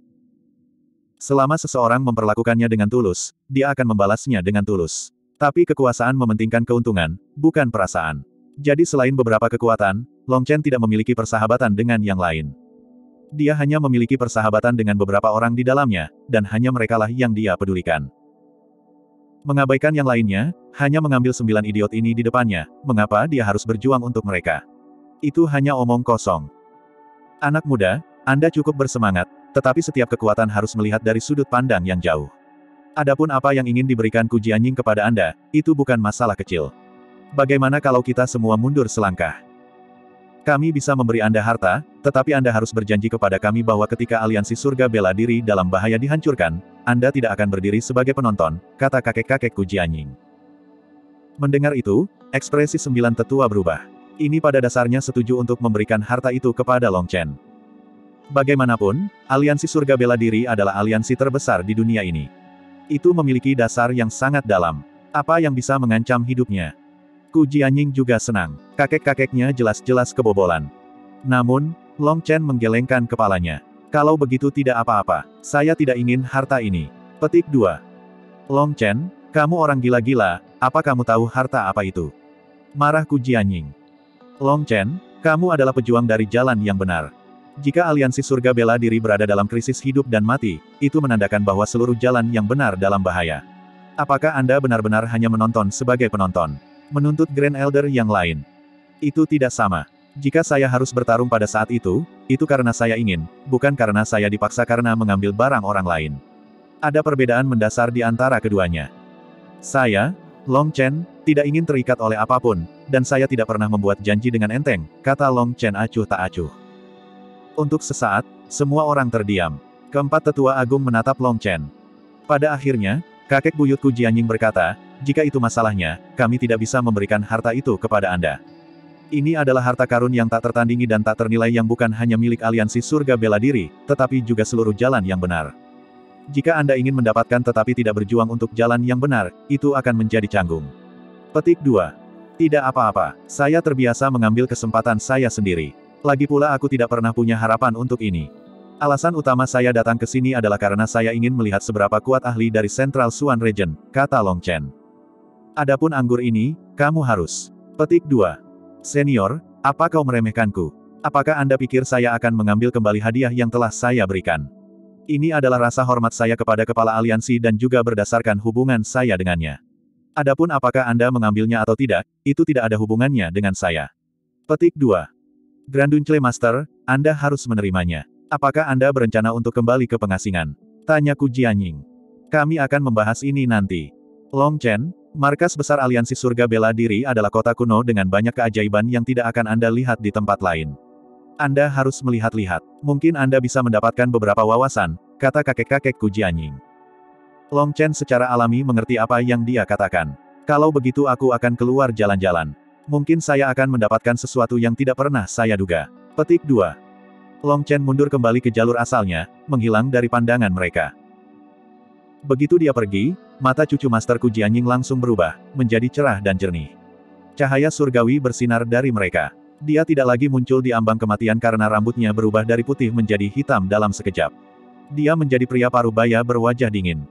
Selama seseorang memperlakukannya dengan tulus, dia akan membalasnya dengan tulus. Tapi kekuasaan mementingkan keuntungan, bukan perasaan. Jadi selain beberapa kekuatan, Long Chen tidak memiliki persahabatan dengan yang lain. Dia hanya memiliki persahabatan dengan beberapa orang di dalamnya, dan hanya merekalah yang dia pedulikan. Mengabaikan yang lainnya, hanya mengambil 9 idiot ini di depannya, mengapa dia harus berjuang untuk mereka? Itu hanya omong kosong. Anak muda, Anda cukup bersemangat, tetapi setiap kekuatan harus melihat dari sudut pandang yang jauh. Adapun apa yang ingin diberikan Kujianying kepada Anda, itu bukan masalah kecil. Bagaimana kalau kita semua mundur selangkah? Kami bisa memberi Anda harta, tetapi Anda harus berjanji kepada kami bahwa ketika aliansi surga bela diri dalam bahaya dihancurkan, Anda tidak akan berdiri sebagai penonton, kata kakek-kakek Kujianying. Mendengar itu, ekspresi 9 tetua berubah. Ini pada dasarnya setuju untuk memberikan harta itu kepada Long Chen. Bagaimanapun, aliansi surga bela diri adalah aliansi terbesar di dunia ini. Itu memiliki dasar yang sangat dalam. Apa yang bisa mengancam hidupnya? Kujianying juga senang. Kakek-kakeknya jelas-jelas kebobolan. Namun, Long Chen menggelengkan kepalanya. Kalau begitu tidak apa-apa. Saya tidak ingin harta ini. Petik 2. Long Chen, kamu orang gila-gila, apa kamu tahu harta apa itu? Marah Kujianying. Long Chen, kamu adalah pejuang dari jalan yang benar. Jika aliansi surga bela diri berada dalam krisis hidup dan mati, itu menandakan bahwa seluruh jalan yang benar dalam bahaya. Apakah Anda benar-benar hanya menonton sebagai penonton? Menuntut Grand Elder yang lain. Itu tidak sama. Jika saya harus bertarung pada saat itu karena saya ingin, bukan karena saya dipaksa karena mengambil barang orang lain. Ada perbedaan mendasar di antara keduanya. Saya, Long Chen, tidak ingin terikat oleh apapun, dan saya tidak pernah membuat janji dengan enteng, kata Long Chen acuh tak acuh. Untuk sesaat, semua orang terdiam. Keempat tetua agung menatap Long Chen. Pada akhirnya, kakek buyut Kujianying berkata, jika itu masalahnya, kami tidak bisa memberikan harta itu kepada Anda. Ini adalah harta karun yang tak tertandingi dan tak ternilai yang bukan hanya milik aliansi surga bela diri, tetapi juga seluruh jalan yang benar. Jika Anda ingin mendapatkan tetapi tidak berjuang untuk jalan yang benar, itu akan menjadi canggung. Petik 2. Tidak apa-apa, saya terbiasa mengambil kesempatan saya sendiri. Lagi pula aku tidak pernah punya harapan untuk ini. Alasan utama saya datang ke sini adalah karena saya ingin melihat seberapa kuat ahli dari Central Xuan Region, kata Long Chen. Adapun anggur ini, kamu harus. Petik 2. Senior, apa kau meremehkanku? Apakah Anda pikir saya akan mengambil kembali hadiah yang telah saya berikan? Ini adalah rasa hormat saya kepada kepala aliansi dan juga berdasarkan hubungan saya dengannya. Adapun apakah Anda mengambilnya atau tidak, itu tidak ada hubungannya dengan saya. Petik 2. Granduncle Master, Anda harus menerimanya. Apakah Anda berencana untuk kembali ke pengasingan? Tanya Ku Jianying. Kami akan membahas ini nanti. Long Chen, markas besar aliansi surga bela diri adalah kota kuno dengan banyak keajaiban yang tidak akan Anda lihat di tempat lain. Anda harus melihat-lihat. Mungkin Anda bisa mendapatkan beberapa wawasan, kata kakek-kakek Ku Jianying. Long Chen secara alami mengerti apa yang dia katakan. Kalau begitu aku akan keluar jalan-jalan. Mungkin saya akan mendapatkan sesuatu yang tidak pernah saya duga. Petik 2. Long Chen mundur kembali ke jalur asalnya, menghilang dari pandangan mereka. Begitu dia pergi, mata cucu Master Ku Jianying langsung berubah, menjadi cerah dan jernih. Cahaya surgawi bersinar dari mereka. Dia tidak lagi muncul di ambang kematian karena rambutnya berubah dari putih menjadi hitam dalam sekejap. Dia menjadi pria parubaya berwajah dingin.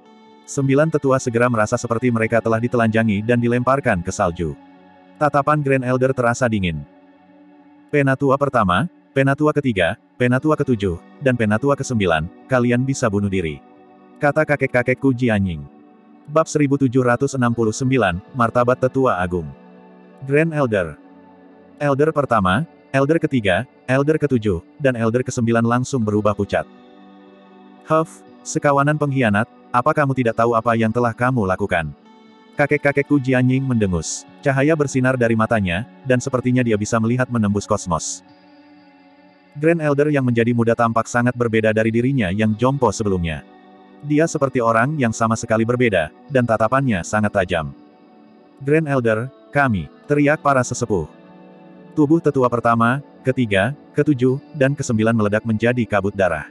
9 tetua segera merasa seperti mereka telah ditelanjangi dan dilemparkan ke salju. Tatapan Grand Elder terasa dingin. Penatua pertama, penatua ketiga, penatua ketujuh, dan penatua ke-9, kalian bisa bunuh diri. Kata kakek-kakek Ku Jianying. Bab 1769, Martabat Tetua Agung. Grand Elder. Elder pertama, Elder ketiga, Elder ketujuh, dan Elder ke-9 langsung berubah pucat. Huff, sekawanan pengkhianat, apa kamu tidak tahu apa yang telah kamu lakukan? Kakek-kakek Ku Jianying mendengus. Cahaya bersinar dari matanya, dan sepertinya dia bisa melihat menembus kosmos. Grand Elder yang menjadi muda tampak sangat berbeda dari dirinya yang jompo sebelumnya. Dia seperti orang yang sama sekali berbeda, dan tatapannya sangat tajam. Grand Elder, kami, teriak para sesepuh. Tubuh tetua pertama, ketiga, ketujuh, dan ke-9 meledak menjadi kabut darah.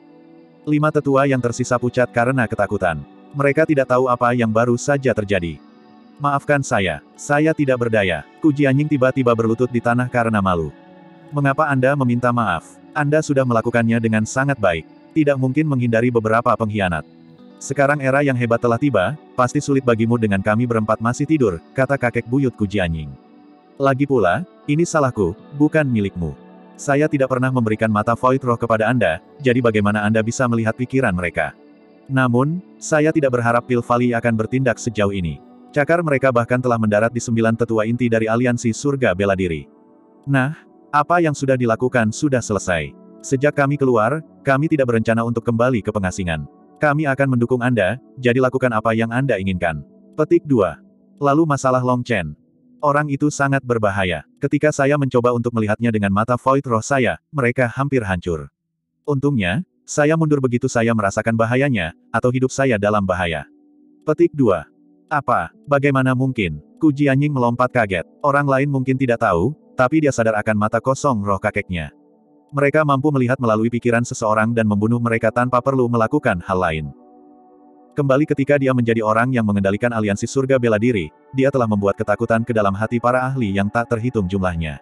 5 tetua yang tersisa pucat karena ketakutan. Mereka tidak tahu apa yang baru saja terjadi. Maafkan saya tidak berdaya. Ku Jianying tiba-tiba berlutut di tanah karena malu. Mengapa Anda meminta maaf? Anda sudah melakukannya dengan sangat baik. Tidak mungkin menghindari beberapa pengkhianat. Sekarang era yang hebat telah tiba, pasti sulit bagimu dengan kami berempat masih tidur, kata kakek buyut Ku Jianying. Lagi pula, ini salahku, bukan milikmu. Saya tidak pernah memberikan mata Void Roh kepada Anda, jadi bagaimana Anda bisa melihat pikiran mereka? Namun, saya tidak berharap Pil Valley akan bertindak sejauh ini. Cakar mereka bahkan telah mendarat di 9 tetua inti dari aliansi surga bela diri. Nah, apa yang sudah dilakukan sudah selesai. Sejak kami keluar, kami tidak berencana untuk kembali ke pengasingan. Kami akan mendukung Anda, jadi lakukan apa yang Anda inginkan. Petik 2. Lalu masalah Long Chen. Orang itu sangat berbahaya. Ketika saya mencoba untuk melihatnya dengan mata Void Roh saya, mereka hampir hancur. Untungnya, saya mundur begitu saya merasakan bahayanya, atau hidup saya dalam bahaya. Petik 2. Apa? Bagaimana mungkin? Ku Jianying melompat kaget. Orang lain mungkin tidak tahu, tapi dia sadar akan mata kosong roh kakeknya. Mereka mampu melihat melalui pikiran seseorang dan membunuh mereka tanpa perlu melakukan hal lain. Kembali ketika dia menjadi orang yang mengendalikan aliansi surga bela diri, dia telah membuat ketakutan ke dalam hati para ahli yang tak terhitung jumlahnya.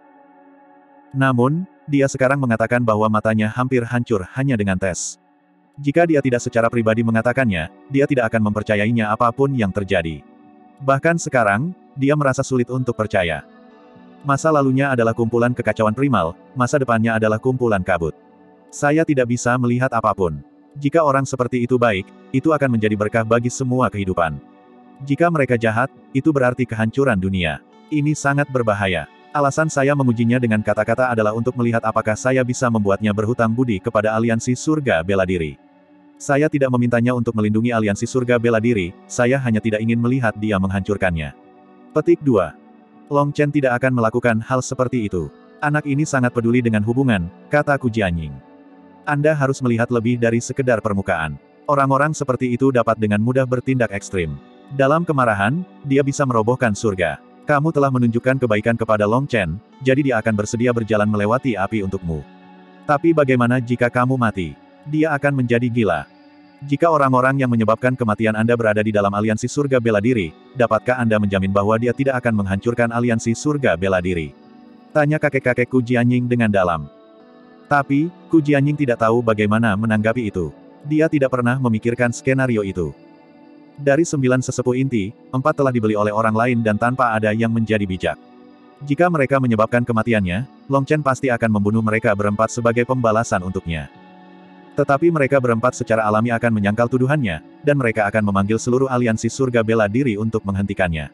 Namun, dia sekarang mengatakan bahwa matanya hampir hancur hanya dengan tes. Jika dia tidak secara pribadi mengatakannya, dia tidak akan mempercayainya apapun yang terjadi. Bahkan sekarang, dia merasa sulit untuk percaya. Masa lalunya adalah kumpulan kekacauan primal, masa depannya adalah kumpulan kabut. Saya tidak bisa melihat apapun. Jika orang seperti itu baik, itu akan menjadi berkah bagi semua kehidupan. Jika mereka jahat, itu berarti kehancuran dunia. Ini sangat berbahaya. Alasan saya mengujinya dengan kata-kata adalah untuk melihat apakah saya bisa membuatnya berhutang budi kepada aliansi surga bela diri. Saya tidak memintanya untuk melindungi aliansi surga bela diri, saya hanya tidak ingin melihat dia menghancurkannya. Petik 2. Long Chen tidak akan melakukan hal seperti itu. Anak ini sangat peduli dengan hubungan, kata Ku Jianying. Anda harus melihat lebih dari sekedar permukaan. Orang-orang seperti itu dapat dengan mudah bertindak ekstrim. Dalam kemarahan, dia bisa merobohkan surga. Kamu telah menunjukkan kebaikan kepada Long Chen, jadi dia akan bersedia berjalan melewati api untukmu. Tapi bagaimana jika kamu mati? Dia akan menjadi gila. Jika orang-orang yang menyebabkan kematian Anda berada di dalam aliansi surga bela diri, dapatkah Anda menjamin bahwa dia tidak akan menghancurkan aliansi surga bela diri? Tanya kakek-kakek Ku Jianying dengan dalam. Tapi, Ku Jianying tidak tahu bagaimana menanggapi itu. Dia tidak pernah memikirkan skenario itu. Dari 9 sesepuh inti, 4 telah dibeli oleh orang lain dan tanpa ada yang menjadi bijak. Jika mereka menyebabkan kematiannya, Long Chen pasti akan membunuh mereka berempat sebagai pembalasan untuknya. Tetapi mereka berempat secara alami akan menyangkal tuduhannya, dan mereka akan memanggil seluruh aliansi surga bela diri untuk menghentikannya.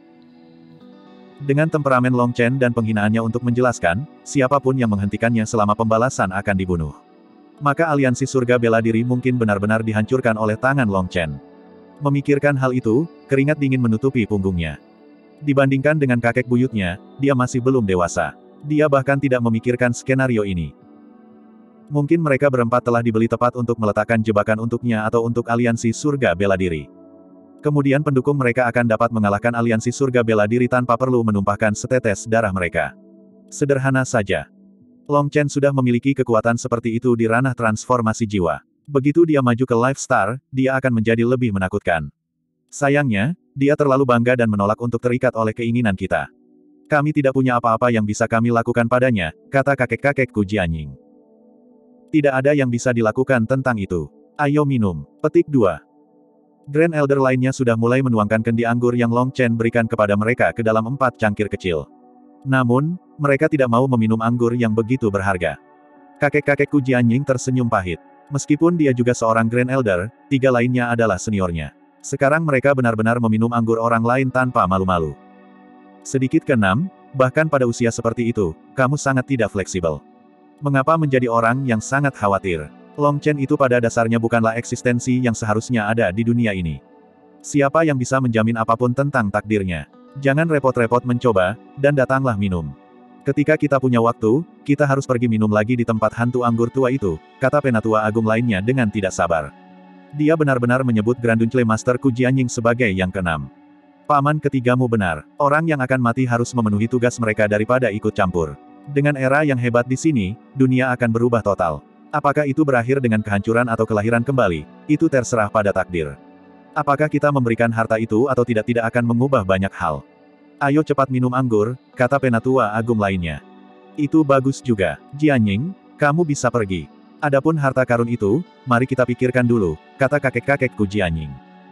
Dengan temperamen Long Chen dan penghinaannya untuk menjelaskan, siapapun yang menghentikannya selama pembalasan akan dibunuh. Maka aliansi surga bela diri mungkin benar-benar dihancurkan oleh tangan Long Chen. Memikirkan hal itu, keringat dingin menutupi punggungnya. Dibandingkan dengan kakek buyutnya, dia masih belum dewasa. Dia bahkan tidak memikirkan skenario ini. Mungkin mereka berempat telah dibeli tepat untuk meletakkan jebakan untuknya atau untuk aliansi surga bela diri. Kemudian pendukung mereka akan dapat mengalahkan aliansi surga bela diri tanpa perlu menumpahkan setetes darah mereka. Sederhana saja. Long Chen sudah memiliki kekuatan seperti itu di ranah transformasi jiwa. Begitu dia maju ke Life Star, dia akan menjadi lebih menakutkan. Sayangnya, dia terlalu bangga dan menolak untuk terikat oleh keinginan kita. Kami tidak punya apa-apa yang bisa kami lakukan padanya, kata kakek-kakekku Jianying. Tidak ada yang bisa dilakukan tentang itu. Ayo minum. Petik 2. Grand Elder lainnya sudah mulai menuangkan kendi anggur yang Long Chen berikan kepada mereka ke dalam 4 cangkir kecil. Namun, mereka tidak mau meminum anggur yang begitu berharga. Kakek-kakekku Jianying tersenyum pahit. Meskipun dia juga seorang Grand Elder, 3 lainnya adalah seniornya. Sekarang mereka benar-benar meminum anggur orang lain tanpa malu-malu. Sedikit keenam, bahkan pada usia seperti itu, kamu sangat tidak fleksibel. Mengapa menjadi orang yang sangat khawatir? Long Chen itu pada dasarnya bukanlah eksistensi yang seharusnya ada di dunia ini. Siapa yang bisa menjamin apapun tentang takdirnya? Jangan repot-repot mencoba, dan datanglah minum. Ketika kita punya waktu, kita harus pergi minum lagi di tempat hantu anggur tua itu, kata penatua agung lainnya dengan tidak sabar. Dia benar-benar menyebut Granduncle Master Ku Jianying sebagai yang keenam. Paman ketigamu benar, orang yang akan mati harus memenuhi tugas mereka daripada ikut campur. Dengan era yang hebat di sini, dunia akan berubah total. Apakah itu berakhir dengan kehancuran atau kelahiran kembali, itu terserah pada takdir. Apakah kita memberikan harta itu atau tidak akan mengubah banyak hal. Ayo cepat minum anggur, kata penatua agung lainnya. Itu bagus juga, Jianying, kamu bisa pergi. Adapun harta karun itu, mari kita pikirkan dulu, kata kakek-kakekku Jianying.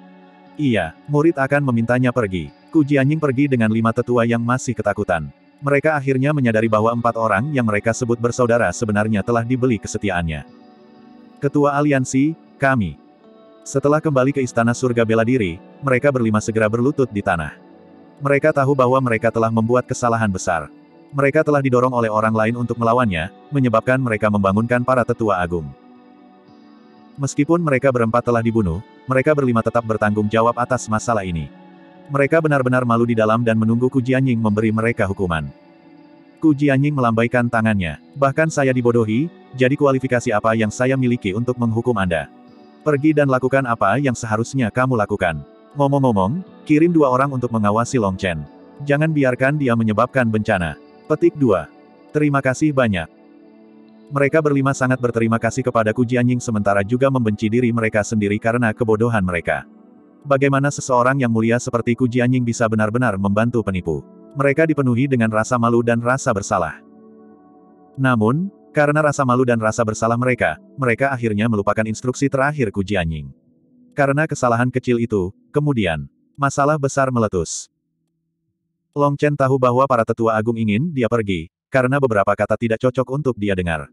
Iya, murid akan memintanya pergi. Ku Jianying pergi dengan 5 tetua yang masih ketakutan. Mereka akhirnya menyadari bahwa 4 orang yang mereka sebut bersaudara sebenarnya telah dibeli kesetiaannya. Ketua aliansi, kami. Setelah kembali ke istana surga bela diri, mereka berlima segera berlutut di tanah. Mereka tahu bahwa mereka telah membuat kesalahan besar. Mereka telah didorong oleh orang lain untuk melawannya, menyebabkan mereka membangunkan para tetua agung. Meskipun mereka berempat telah dibunuh, mereka berlima tetap bertanggung jawab atas masalah ini. Mereka benar-benar malu di dalam dan menunggu Ku Jianying memberi mereka hukuman. Ku Jianying melambaikan tangannya. Bahkan saya dibodohi, jadi kualifikasi apa yang saya miliki untuk menghukum Anda? Pergi dan lakukan apa yang seharusnya kamu lakukan. Ngomong-ngomong, kirim 2 orang untuk mengawasi Long Chen. Jangan biarkan dia menyebabkan bencana. Petik 2. Terima kasih banyak. Mereka berlima sangat berterima kasih kepada Ku Jianying sementara juga membenci diri mereka sendiri karena kebodohan mereka. Bagaimana seseorang yang mulia seperti Ku Jianying bisa benar-benar membantu penipu? Mereka dipenuhi dengan rasa malu dan rasa bersalah. Namun, karena rasa malu dan rasa bersalah mereka akhirnya melupakan instruksi terakhir Ku Jianying. Karena kesalahan kecil itu, kemudian, masalah besar meletus. Long Chen tahu bahwa para tetua agung ingin dia pergi, karena beberapa kata tidak cocok untuk dia dengar.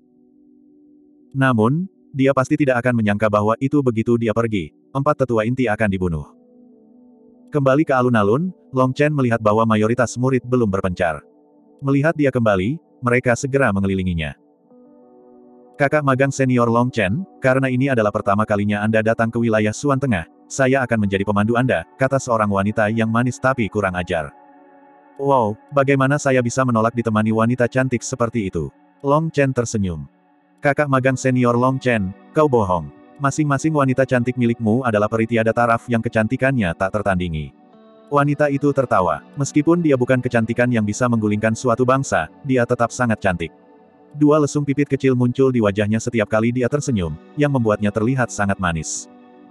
Namun, dia pasti tidak akan menyangka bahwa itu begitu dia pergi, 4 tetua inti akan dibunuh. Kembali ke alun-alun, Long Chen melihat bahwa mayoritas murid belum berpencar. Melihat dia kembali, mereka segera mengelilinginya. Kakak magang senior Long Chen, karena ini adalah pertama kalinya Anda datang ke wilayah Suan Tengah, saya akan menjadi pemandu Anda, kata seorang wanita yang manis tapi kurang ajar. Wow, bagaimana saya bisa menolak ditemani wanita cantik seperti itu? Long Chen tersenyum. Kakak magang senior Long Chen, kau bohong. Masing-masing wanita cantik milikmu adalah peri tiada taraf yang kecantikannya tak tertandingi. Wanita itu tertawa. Meskipun dia bukan kecantikan yang bisa menggulingkan suatu bangsa, dia tetap sangat cantik. 2 lesung pipit kecil muncul di wajahnya setiap kali dia tersenyum, yang membuatnya terlihat sangat manis.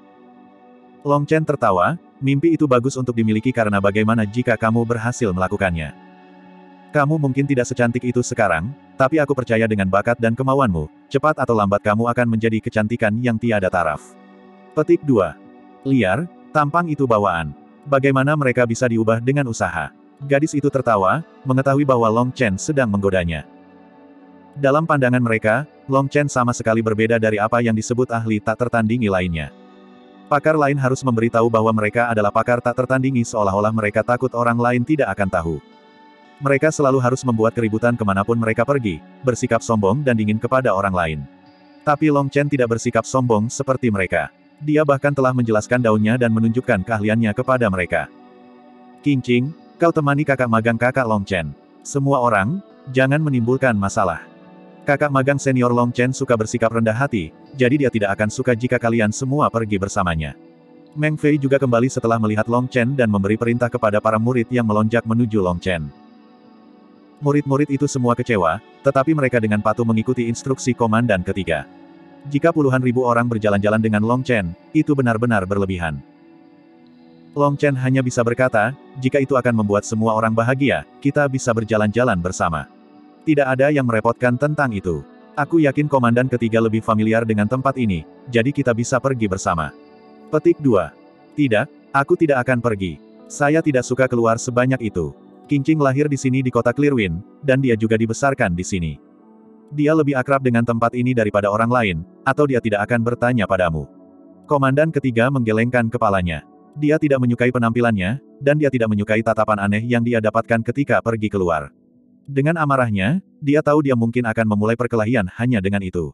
Long Chen tertawa, mimpi itu bagus untuk dimiliki karena bagaimana jika kamu berhasil melakukannya. Kamu mungkin tidak secantik itu sekarang, tapi aku percaya dengan bakat dan kemauanmu, cepat atau lambat kamu akan menjadi kecantikan yang tiada taraf. Petik 2. Liar, tampang itu bawaan. Bagaimana mereka bisa diubah dengan usaha? Gadis itu tertawa, mengetahui bahwa Long Chen sedang menggodanya. Dalam pandangan mereka, Long Chen sama sekali berbeda dari apa yang disebut ahli tak tertandingi lainnya. Pakar lain harus memberitahu bahwa mereka adalah pakar tak tertandingi seolah-olah mereka takut orang lain tidak akan tahu. Mereka selalu harus membuat keributan kemanapun mereka pergi, bersikap sombong dan dingin kepada orang lain. Tapi Long Chen tidak bersikap sombong seperti mereka. Dia bahkan telah menjelaskan daunnya dan menunjukkan keahliannya kepada mereka. Qingqing, kau temani kakak magang kakak Long Chen. Semua orang, jangan menimbulkan masalah. Kakak magang senior Long Chen suka bersikap rendah hati, jadi dia tidak akan suka jika kalian semua pergi bersamanya. Meng Fei juga kembali setelah melihat Long Chen dan memberi perintah kepada para murid yang melonjak menuju Long Chen. Murid-murid itu semua kecewa, tetapi mereka dengan patuh mengikuti instruksi komandan ketiga. Jika puluhan ribu orang berjalan-jalan dengan Long Chen, itu benar-benar berlebihan. Long Chen hanya bisa berkata, jika itu akan membuat semua orang bahagia, kita bisa berjalan-jalan bersama. Tidak ada yang merepotkan tentang itu. Aku yakin komandan ketiga lebih familiar dengan tempat ini, jadi kita bisa pergi bersama. Petik 2. Tidak, aku tidak akan pergi. Saya tidak suka keluar sebanyak itu. Qingqing lahir di sini di kota Clearwind, dan dia juga dibesarkan di sini. Dia lebih akrab dengan tempat ini daripada orang lain, atau dia tidak akan bertanya padamu. Komandan ketiga menggelengkan kepalanya. Dia tidak menyukai penampilannya, dan dia tidak menyukai tatapan aneh yang dia dapatkan ketika pergi keluar. Dengan amarahnya, dia tahu dia mungkin akan memulai perkelahian hanya dengan itu.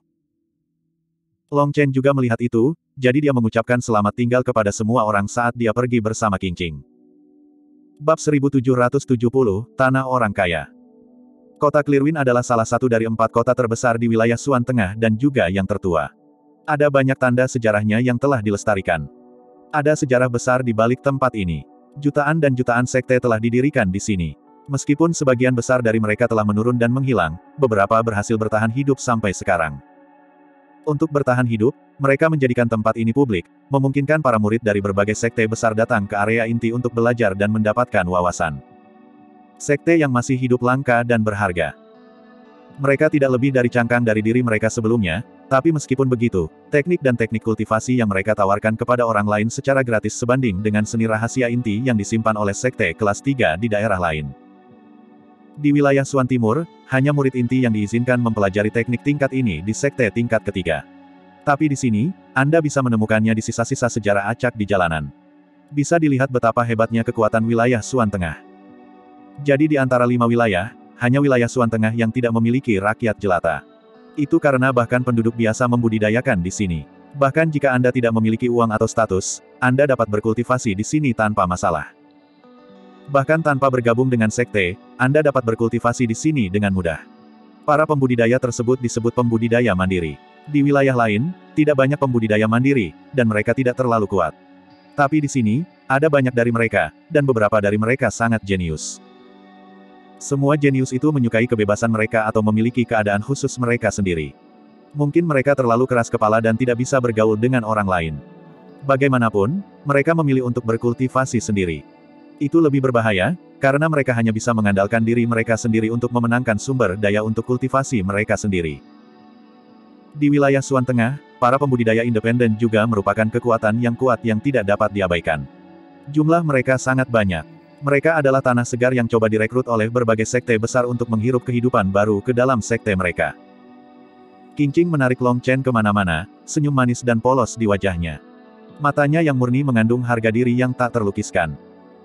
Long Chen juga melihat itu, jadi dia mengucapkan selamat tinggal kepada semua orang saat dia pergi bersama Qingqing. Bab 1770, Tanah Orang Kaya. Kota Clearwind adalah salah satu dari 4 kota terbesar di wilayah Suan Tengah dan juga yang tertua. Ada banyak tanda sejarahnya yang telah dilestarikan. Ada sejarah besar di balik tempat ini. Jutaan dan jutaan sekte telah didirikan di sini. Meskipun sebagian besar dari mereka telah menurun dan menghilang, beberapa berhasil bertahan hidup sampai sekarang. Untuk bertahan hidup, mereka menjadikan tempat ini publik, memungkinkan para murid dari berbagai sekte besar datang ke area inti untuk belajar dan mendapatkan wawasan. Sekte yang masih hidup langka dan berharga. Mereka tidak lebih dari cangkang dari diri mereka sebelumnya, tapi meskipun begitu, teknik dan teknik kultivasi yang mereka tawarkan kepada orang lain secara gratis sebanding dengan seni rahasia inti yang disimpan oleh sekte kelas 3 di daerah lain. Di wilayah Suan Timur, hanya murid inti yang diizinkan mempelajari teknik tingkat ini di sekte tingkat ketiga. Tapi di sini, Anda bisa menemukannya di sisa-sisa sejarah acak di jalanan. Bisa dilihat betapa hebatnya kekuatan wilayah Suan Tengah. Jadi di antara 5 wilayah, hanya wilayah Suan Tengah yang tidak memiliki rakyat jelata. Itu karena bahkan penduduk biasa membudidayakan di sini. Bahkan jika Anda tidak memiliki uang atau status, Anda dapat berkultivasi di sini tanpa masalah. Bahkan tanpa bergabung dengan sekte, Anda dapat berkultivasi di sini dengan mudah. Para pembudidaya tersebut disebut pembudidaya mandiri. Di wilayah lain, tidak banyak pembudidaya mandiri, dan mereka tidak terlalu kuat. Tapi di sini, ada banyak dari mereka, dan beberapa dari mereka sangat jenius. Semua jenius itu menyukai kebebasan mereka atau memiliki keadaan khusus mereka sendiri. Mungkin mereka terlalu keras kepala dan tidak bisa bergaul dengan orang lain. Bagaimanapun, mereka memilih untuk berkultivasi sendiri. Itu lebih berbahaya, karena mereka hanya bisa mengandalkan diri mereka sendiri untuk memenangkan sumber daya untuk kultivasi mereka sendiri. Di wilayah Suan Tengah, para pembudidaya independen juga merupakan kekuatan yang kuat yang tidak dapat diabaikan. Jumlah mereka sangat banyak. Mereka adalah tanah segar yang coba direkrut oleh berbagai sekte besar untuk menghirup kehidupan baru ke dalam sekte mereka. Qingqing menarik Long Chen kemana-mana, senyum manis dan polos di wajahnya. Matanya yang murni mengandung harga diri yang tak terlukiskan.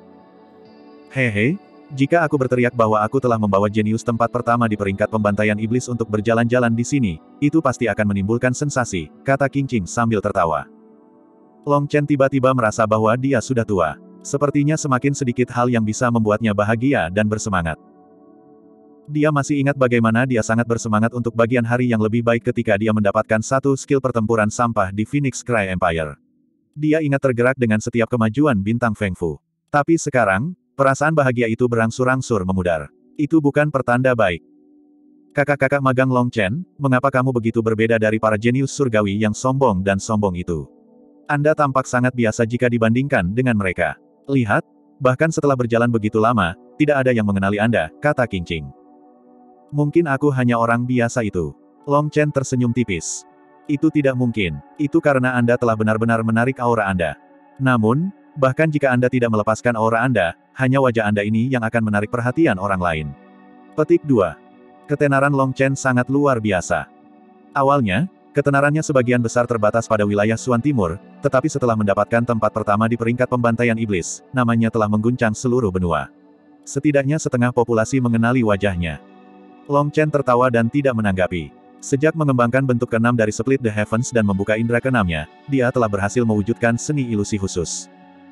Hehe, jika aku berteriak bahwa aku telah membawa jenius tempat pertama di peringkat pembantaian iblis untuk berjalan-jalan di sini, itu pasti akan menimbulkan sensasi, kata Qingqing sambil tertawa. Long Chen tiba-tiba merasa bahwa dia sudah tua. Sepertinya semakin sedikit hal yang bisa membuatnya bahagia dan bersemangat. Dia masih ingat bagaimana dia sangat bersemangat untuk bagian hari yang lebih baik ketika dia mendapatkan satu skill pertempuran sampah di Phoenix Cry Empire. Dia ingat tergerak dengan setiap kemajuan bintang Feng Fu. Tapi sekarang, perasaan bahagia itu berangsur-angsur memudar. Itu bukan pertanda baik. Kakak-kakak magang Long Chen, mengapa kamu begitu berbeda dari para jenius surgawi yang sombong dan sombong itu? Anda tampak sangat biasa jika dibandingkan dengan mereka. Lihat, bahkan setelah berjalan begitu lama, tidak ada yang mengenali Anda, kata Qingqing. Mungkin aku hanya orang biasa itu. Long Chen tersenyum tipis. Itu tidak mungkin. Itu karena Anda telah benar-benar menarik aura Anda. Namun, Bahkan jika Anda tidak melepaskan aura Anda, hanya wajah Anda ini yang akan menarik perhatian orang lain. Petik 2. Ketenaran Long Chen sangat luar biasa. Awalnya, ketenarannya sebagian besar terbatas pada wilayah Xuan Timur, tetapi setelah mendapatkan tempat pertama di peringkat pembantaian iblis, namanya telah mengguncang seluruh benua. Setidaknya setengah populasi mengenali wajahnya. Long Chen tertawa dan tidak menanggapi. Sejak mengembangkan bentuk keenam dari Split the Heavens dan membuka indera keenamnya, dia telah berhasil mewujudkan seni ilusi khusus.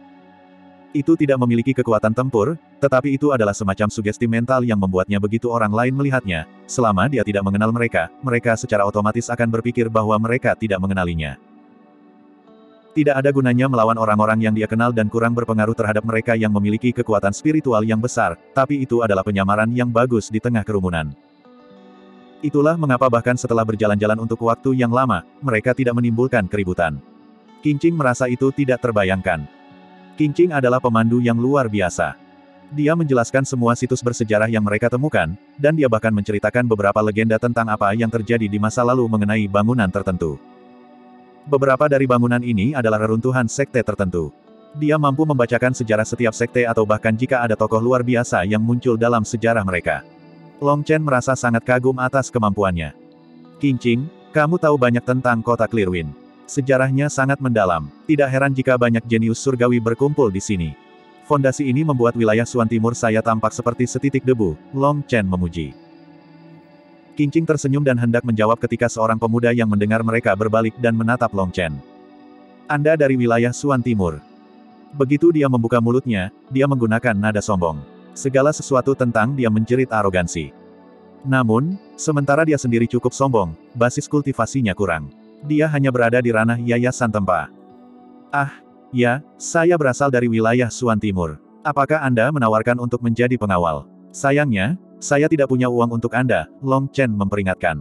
Itu tidak memiliki kekuatan tempur, tetapi itu adalah semacam sugesti mental yang membuatnya begitu orang lain melihatnya. Selama dia tidak mengenal mereka, mereka secara otomatis akan berpikir bahwa mereka tidak mengenalinya. Tidak ada gunanya melawan orang-orang yang dia kenal dan kurang berpengaruh terhadap mereka yang memiliki kekuatan spiritual yang besar, tapi itu adalah penyamaran yang bagus di tengah kerumunan. Itulah mengapa bahkan setelah berjalan-jalan untuk waktu yang lama, mereka tidak menimbulkan keributan. Qingqing merasa itu tidak terbayangkan. Qingqing adalah pemandu yang luar biasa. Dia menjelaskan semua situs bersejarah yang mereka temukan, dan dia bahkan menceritakan beberapa legenda tentang apa yang terjadi di masa lalu mengenai bangunan tertentu. Beberapa dari bangunan ini adalah reruntuhan sekte tertentu. Dia mampu membacakan sejarah setiap sekte atau bahkan jika ada tokoh luar biasa yang muncul dalam sejarah mereka. Long Chen merasa sangat kagum atas kemampuannya. Qingqing, kamu tahu banyak tentang kota Clearwind. Sejarahnya sangat mendalam. Tidak heran jika banyak jenius surgawi berkumpul di sini. Fondasi ini membuat wilayah Xuan Timur saya tampak seperti setitik debu, Long Chen memuji. Qingqing tersenyum dan hendak menjawab ketika seorang pemuda yang mendengar mereka berbalik dan menatap Long Chen. Anda dari wilayah Xuan Timur. Begitu dia membuka mulutnya, dia menggunakan nada sombong. Segala sesuatu tentang dia menjerit arogansi. Namun, sementara dia sendiri cukup sombong, basis kultivasinya kurang. Dia hanya berada di ranah yayasan tempa. Ah, ya, saya berasal dari wilayah Xuan Timur. Apakah Anda menawarkan untuk menjadi pengawal? Sayangnya, saya tidak punya uang untuk Anda, Long Chen memperingatkan.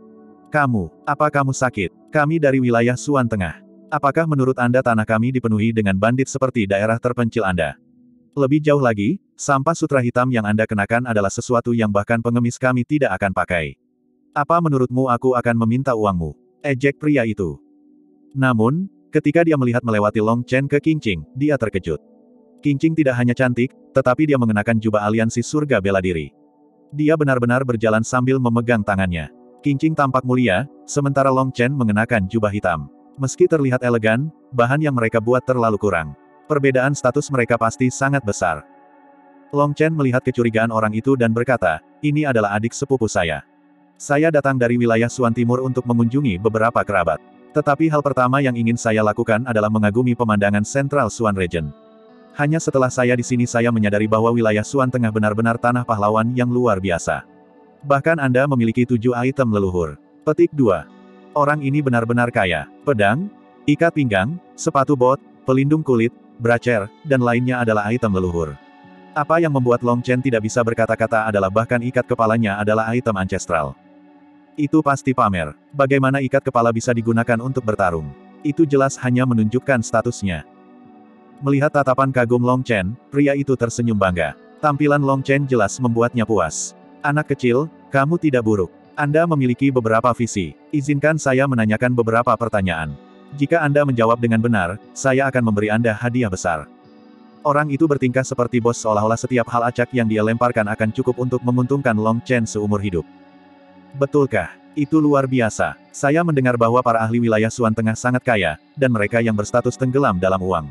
Apa kamu sakit? Kami dari wilayah Xuan Tengah. Apakah menurut Anda tanah kami dipenuhi dengan bandit seperti daerah terpencil Anda? Lebih jauh lagi, sampah sutra hitam yang Anda kenakan adalah sesuatu yang bahkan pengemis kami tidak akan pakai. Apa menurutmu aku akan meminta uangmu? Ejek pria itu. Namun, ketika dia melihat melewati Long Chen ke Qingqing, dia terkejut. Qingqing tidak hanya cantik, tetapi dia mengenakan jubah aliansi surga bela diri. Dia benar-benar berjalan sambil memegang tangannya. Qingqing tampak mulia, sementara Long Chen mengenakan jubah hitam. Meski terlihat elegan, bahan yang mereka buat terlalu kurang. Perbedaan status mereka pasti sangat besar. Long Chen melihat kecurigaan orang itu dan berkata, ini adalah adik sepupu saya. Saya datang dari wilayah Xuan Timur untuk mengunjungi beberapa kerabat. Tetapi hal pertama yang ingin saya lakukan adalah mengagumi pemandangan Central Xuan Region. Hanya setelah saya di sini saya menyadari bahwa wilayah Xuan Tengah benar-benar tanah pahlawan yang luar biasa. Bahkan Anda memiliki 7 item leluhur. Petik 2. Orang ini benar-benar kaya. Pedang, ikat pinggang, sepatu bot, pelindung kulit, bracer, dan lainnya adalah item leluhur. Apa yang membuat Long Chen tidak bisa berkata-kata adalah bahkan ikat kepalanya adalah item ancestral. Itu pasti pamer. Bagaimana ikat kepala bisa digunakan untuk bertarung? Itu jelas hanya menunjukkan statusnya. Melihat tatapan kagum Long Chen, pria itu tersenyum bangga. Tampilan Long Chen jelas membuatnya puas. Anak kecil, kamu tidak buruk. Anda memiliki beberapa visi. Izinkan saya menanyakan beberapa pertanyaan. Jika Anda menjawab dengan benar, saya akan memberi Anda hadiah besar. Orang itu bertingkah seperti bos seolah-olah setiap hal acak yang dia lemparkan akan cukup untuk menguntungkan Long Chen seumur hidup. Betulkah? Itu luar biasa. Saya mendengar bahwa para ahli wilayah Xuan Tengah sangat kaya, dan mereka yang berstatus tenggelam dalam uang.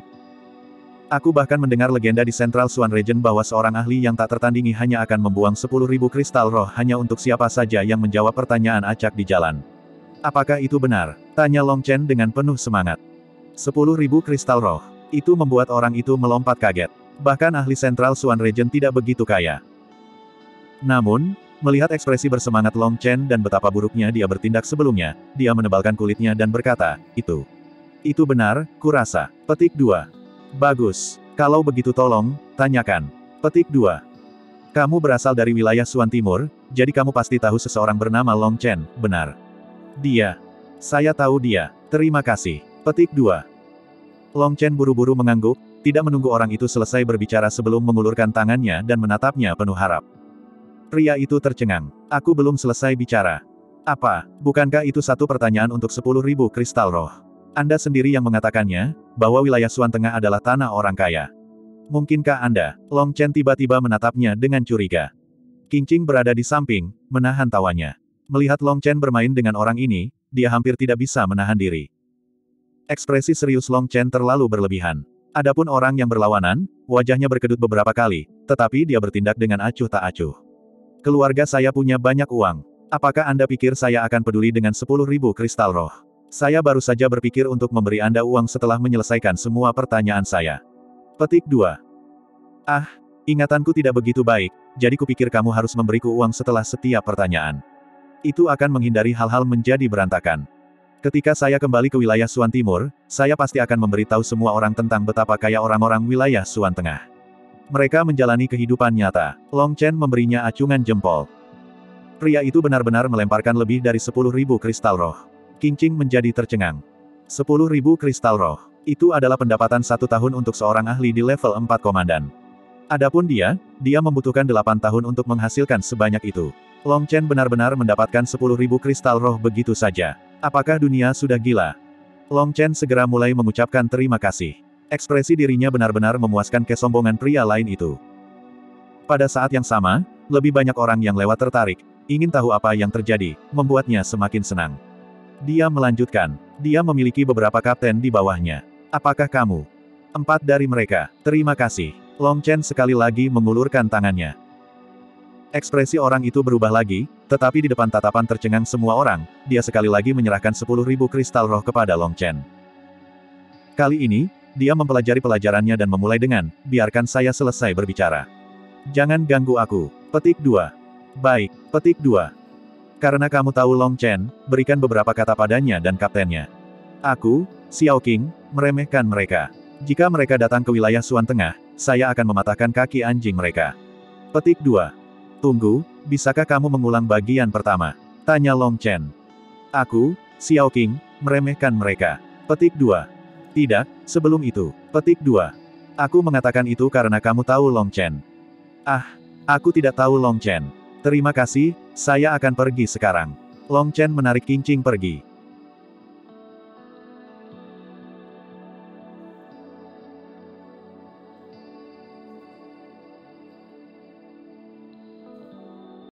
Aku bahkan mendengar legenda di Central Xuan Region bahwa seorang ahli yang tak tertandingi hanya akan membuang 10.000 kristal roh hanya untuk siapa saja yang menjawab pertanyaan acak di jalan. Apakah itu benar? Tanya Long Chen dengan penuh semangat. 10.000 kristal roh. Itu membuat orang itu melompat kaget. Bahkan ahli Central Xuan Region tidak begitu kaya. Namun, melihat ekspresi bersemangat Long Chen dan betapa buruknya dia bertindak sebelumnya, dia menebalkan kulitnya dan berkata, itu benar, kurasa. Petik 2. Bagus. Kalau begitu tolong, tanyakan. Petik 2. Kamu berasal dari wilayah Xuan Timur, jadi kamu pasti tahu seseorang bernama Long Chen, benar? Dia. Saya tahu dia. Terima kasih. Petik 2. Long Chen buru-buru mengangguk, tidak menunggu orang itu selesai berbicara sebelum mengulurkan tangannya dan menatapnya penuh harap. Pria itu tercengang. Aku belum selesai bicara. Apa, bukankah itu satu pertanyaan untuk 10.000 kristal roh? Anda sendiri yang mengatakannya, bahwa wilayah Suan Tengah adalah tanah orang kaya. Mungkinkah Anda? Long Chen tiba-tiba menatapnya dengan curiga. Qingqing berada di samping, menahan tawanya. Melihat Long Chen bermain dengan orang ini, dia hampir tidak bisa menahan diri. Ekspresi serius Long Chen terlalu berlebihan. Adapun orang yang berlawanan, wajahnya berkedut beberapa kali, tetapi dia bertindak dengan acuh tak acuh. Keluarga saya punya banyak uang. Apakah Anda pikir saya akan peduli dengan 10.000 kristal roh? Saya baru saja berpikir untuk memberi Anda uang setelah menyelesaikan semua pertanyaan saya. Petik 2. Ah, ingatanku tidak begitu baik, jadi kupikir kamu harus memberiku uang setelah setiap pertanyaan. Itu akan menghindari hal-hal menjadi berantakan. Ketika saya kembali ke wilayah Suan Timur, saya pasti akan memberitahu semua orang tentang betapa kaya orang-orang wilayah Suan Tengah. Mereka menjalani kehidupan nyata. Long Chen memberinya acungan jempol. Pria itu benar-benar melemparkan lebih dari 10.000 kristal roh. Qingqing menjadi tercengang. 10.000 kristal roh. Itu adalah pendapatan 1 tahun untuk seorang ahli di level 4 komandan. Adapun dia membutuhkan 8 tahun untuk menghasilkan sebanyak itu. Long Chen benar-benar mendapatkan 10.000 kristal roh begitu saja. Apakah dunia sudah gila? Long Chen segera mulai mengucapkan terima kasih. Ekspresi dirinya benar-benar memuaskan kesombongan pria lain itu. Pada saat yang sama, lebih banyak orang yang lewat tertarik, ingin tahu apa yang terjadi, membuatnya semakin senang. Dia melanjutkan, dia memiliki beberapa kapten di bawahnya. Apakah kamu? 4 dari mereka, terima kasih. Long Chen sekali lagi mengulurkan tangannya. Ekspresi orang itu berubah lagi, tetapi di depan tatapan tercengang semua orang, dia sekali lagi menyerahkan 10.000 kristal roh kepada Long Chen. Kali ini, dia mempelajari pelajarannya dan memulai dengan, biarkan saya selesai berbicara. Jangan ganggu aku. Petik 2. Baik, petik 2. Karena kamu tahu Long Chen, berikan beberapa kata padanya dan kaptennya. Aku, Xiao Qing, meremehkan mereka. Jika mereka datang ke wilayah Suan Tengah, saya akan mematahkan kaki anjing mereka. Petik 2. Tunggu, bisakah kamu mengulang bagian pertama? Tanya Long Chen. Aku, Xiao Qing, meremehkan mereka. Petik 2. Tidak, sebelum itu. Petik 2. Aku mengatakan itu karena kamu tahu Long Chen. Ah, aku tidak tahu Long Chen. Terima kasih, saya akan pergi sekarang. Long Chen menarik Qingqing pergi.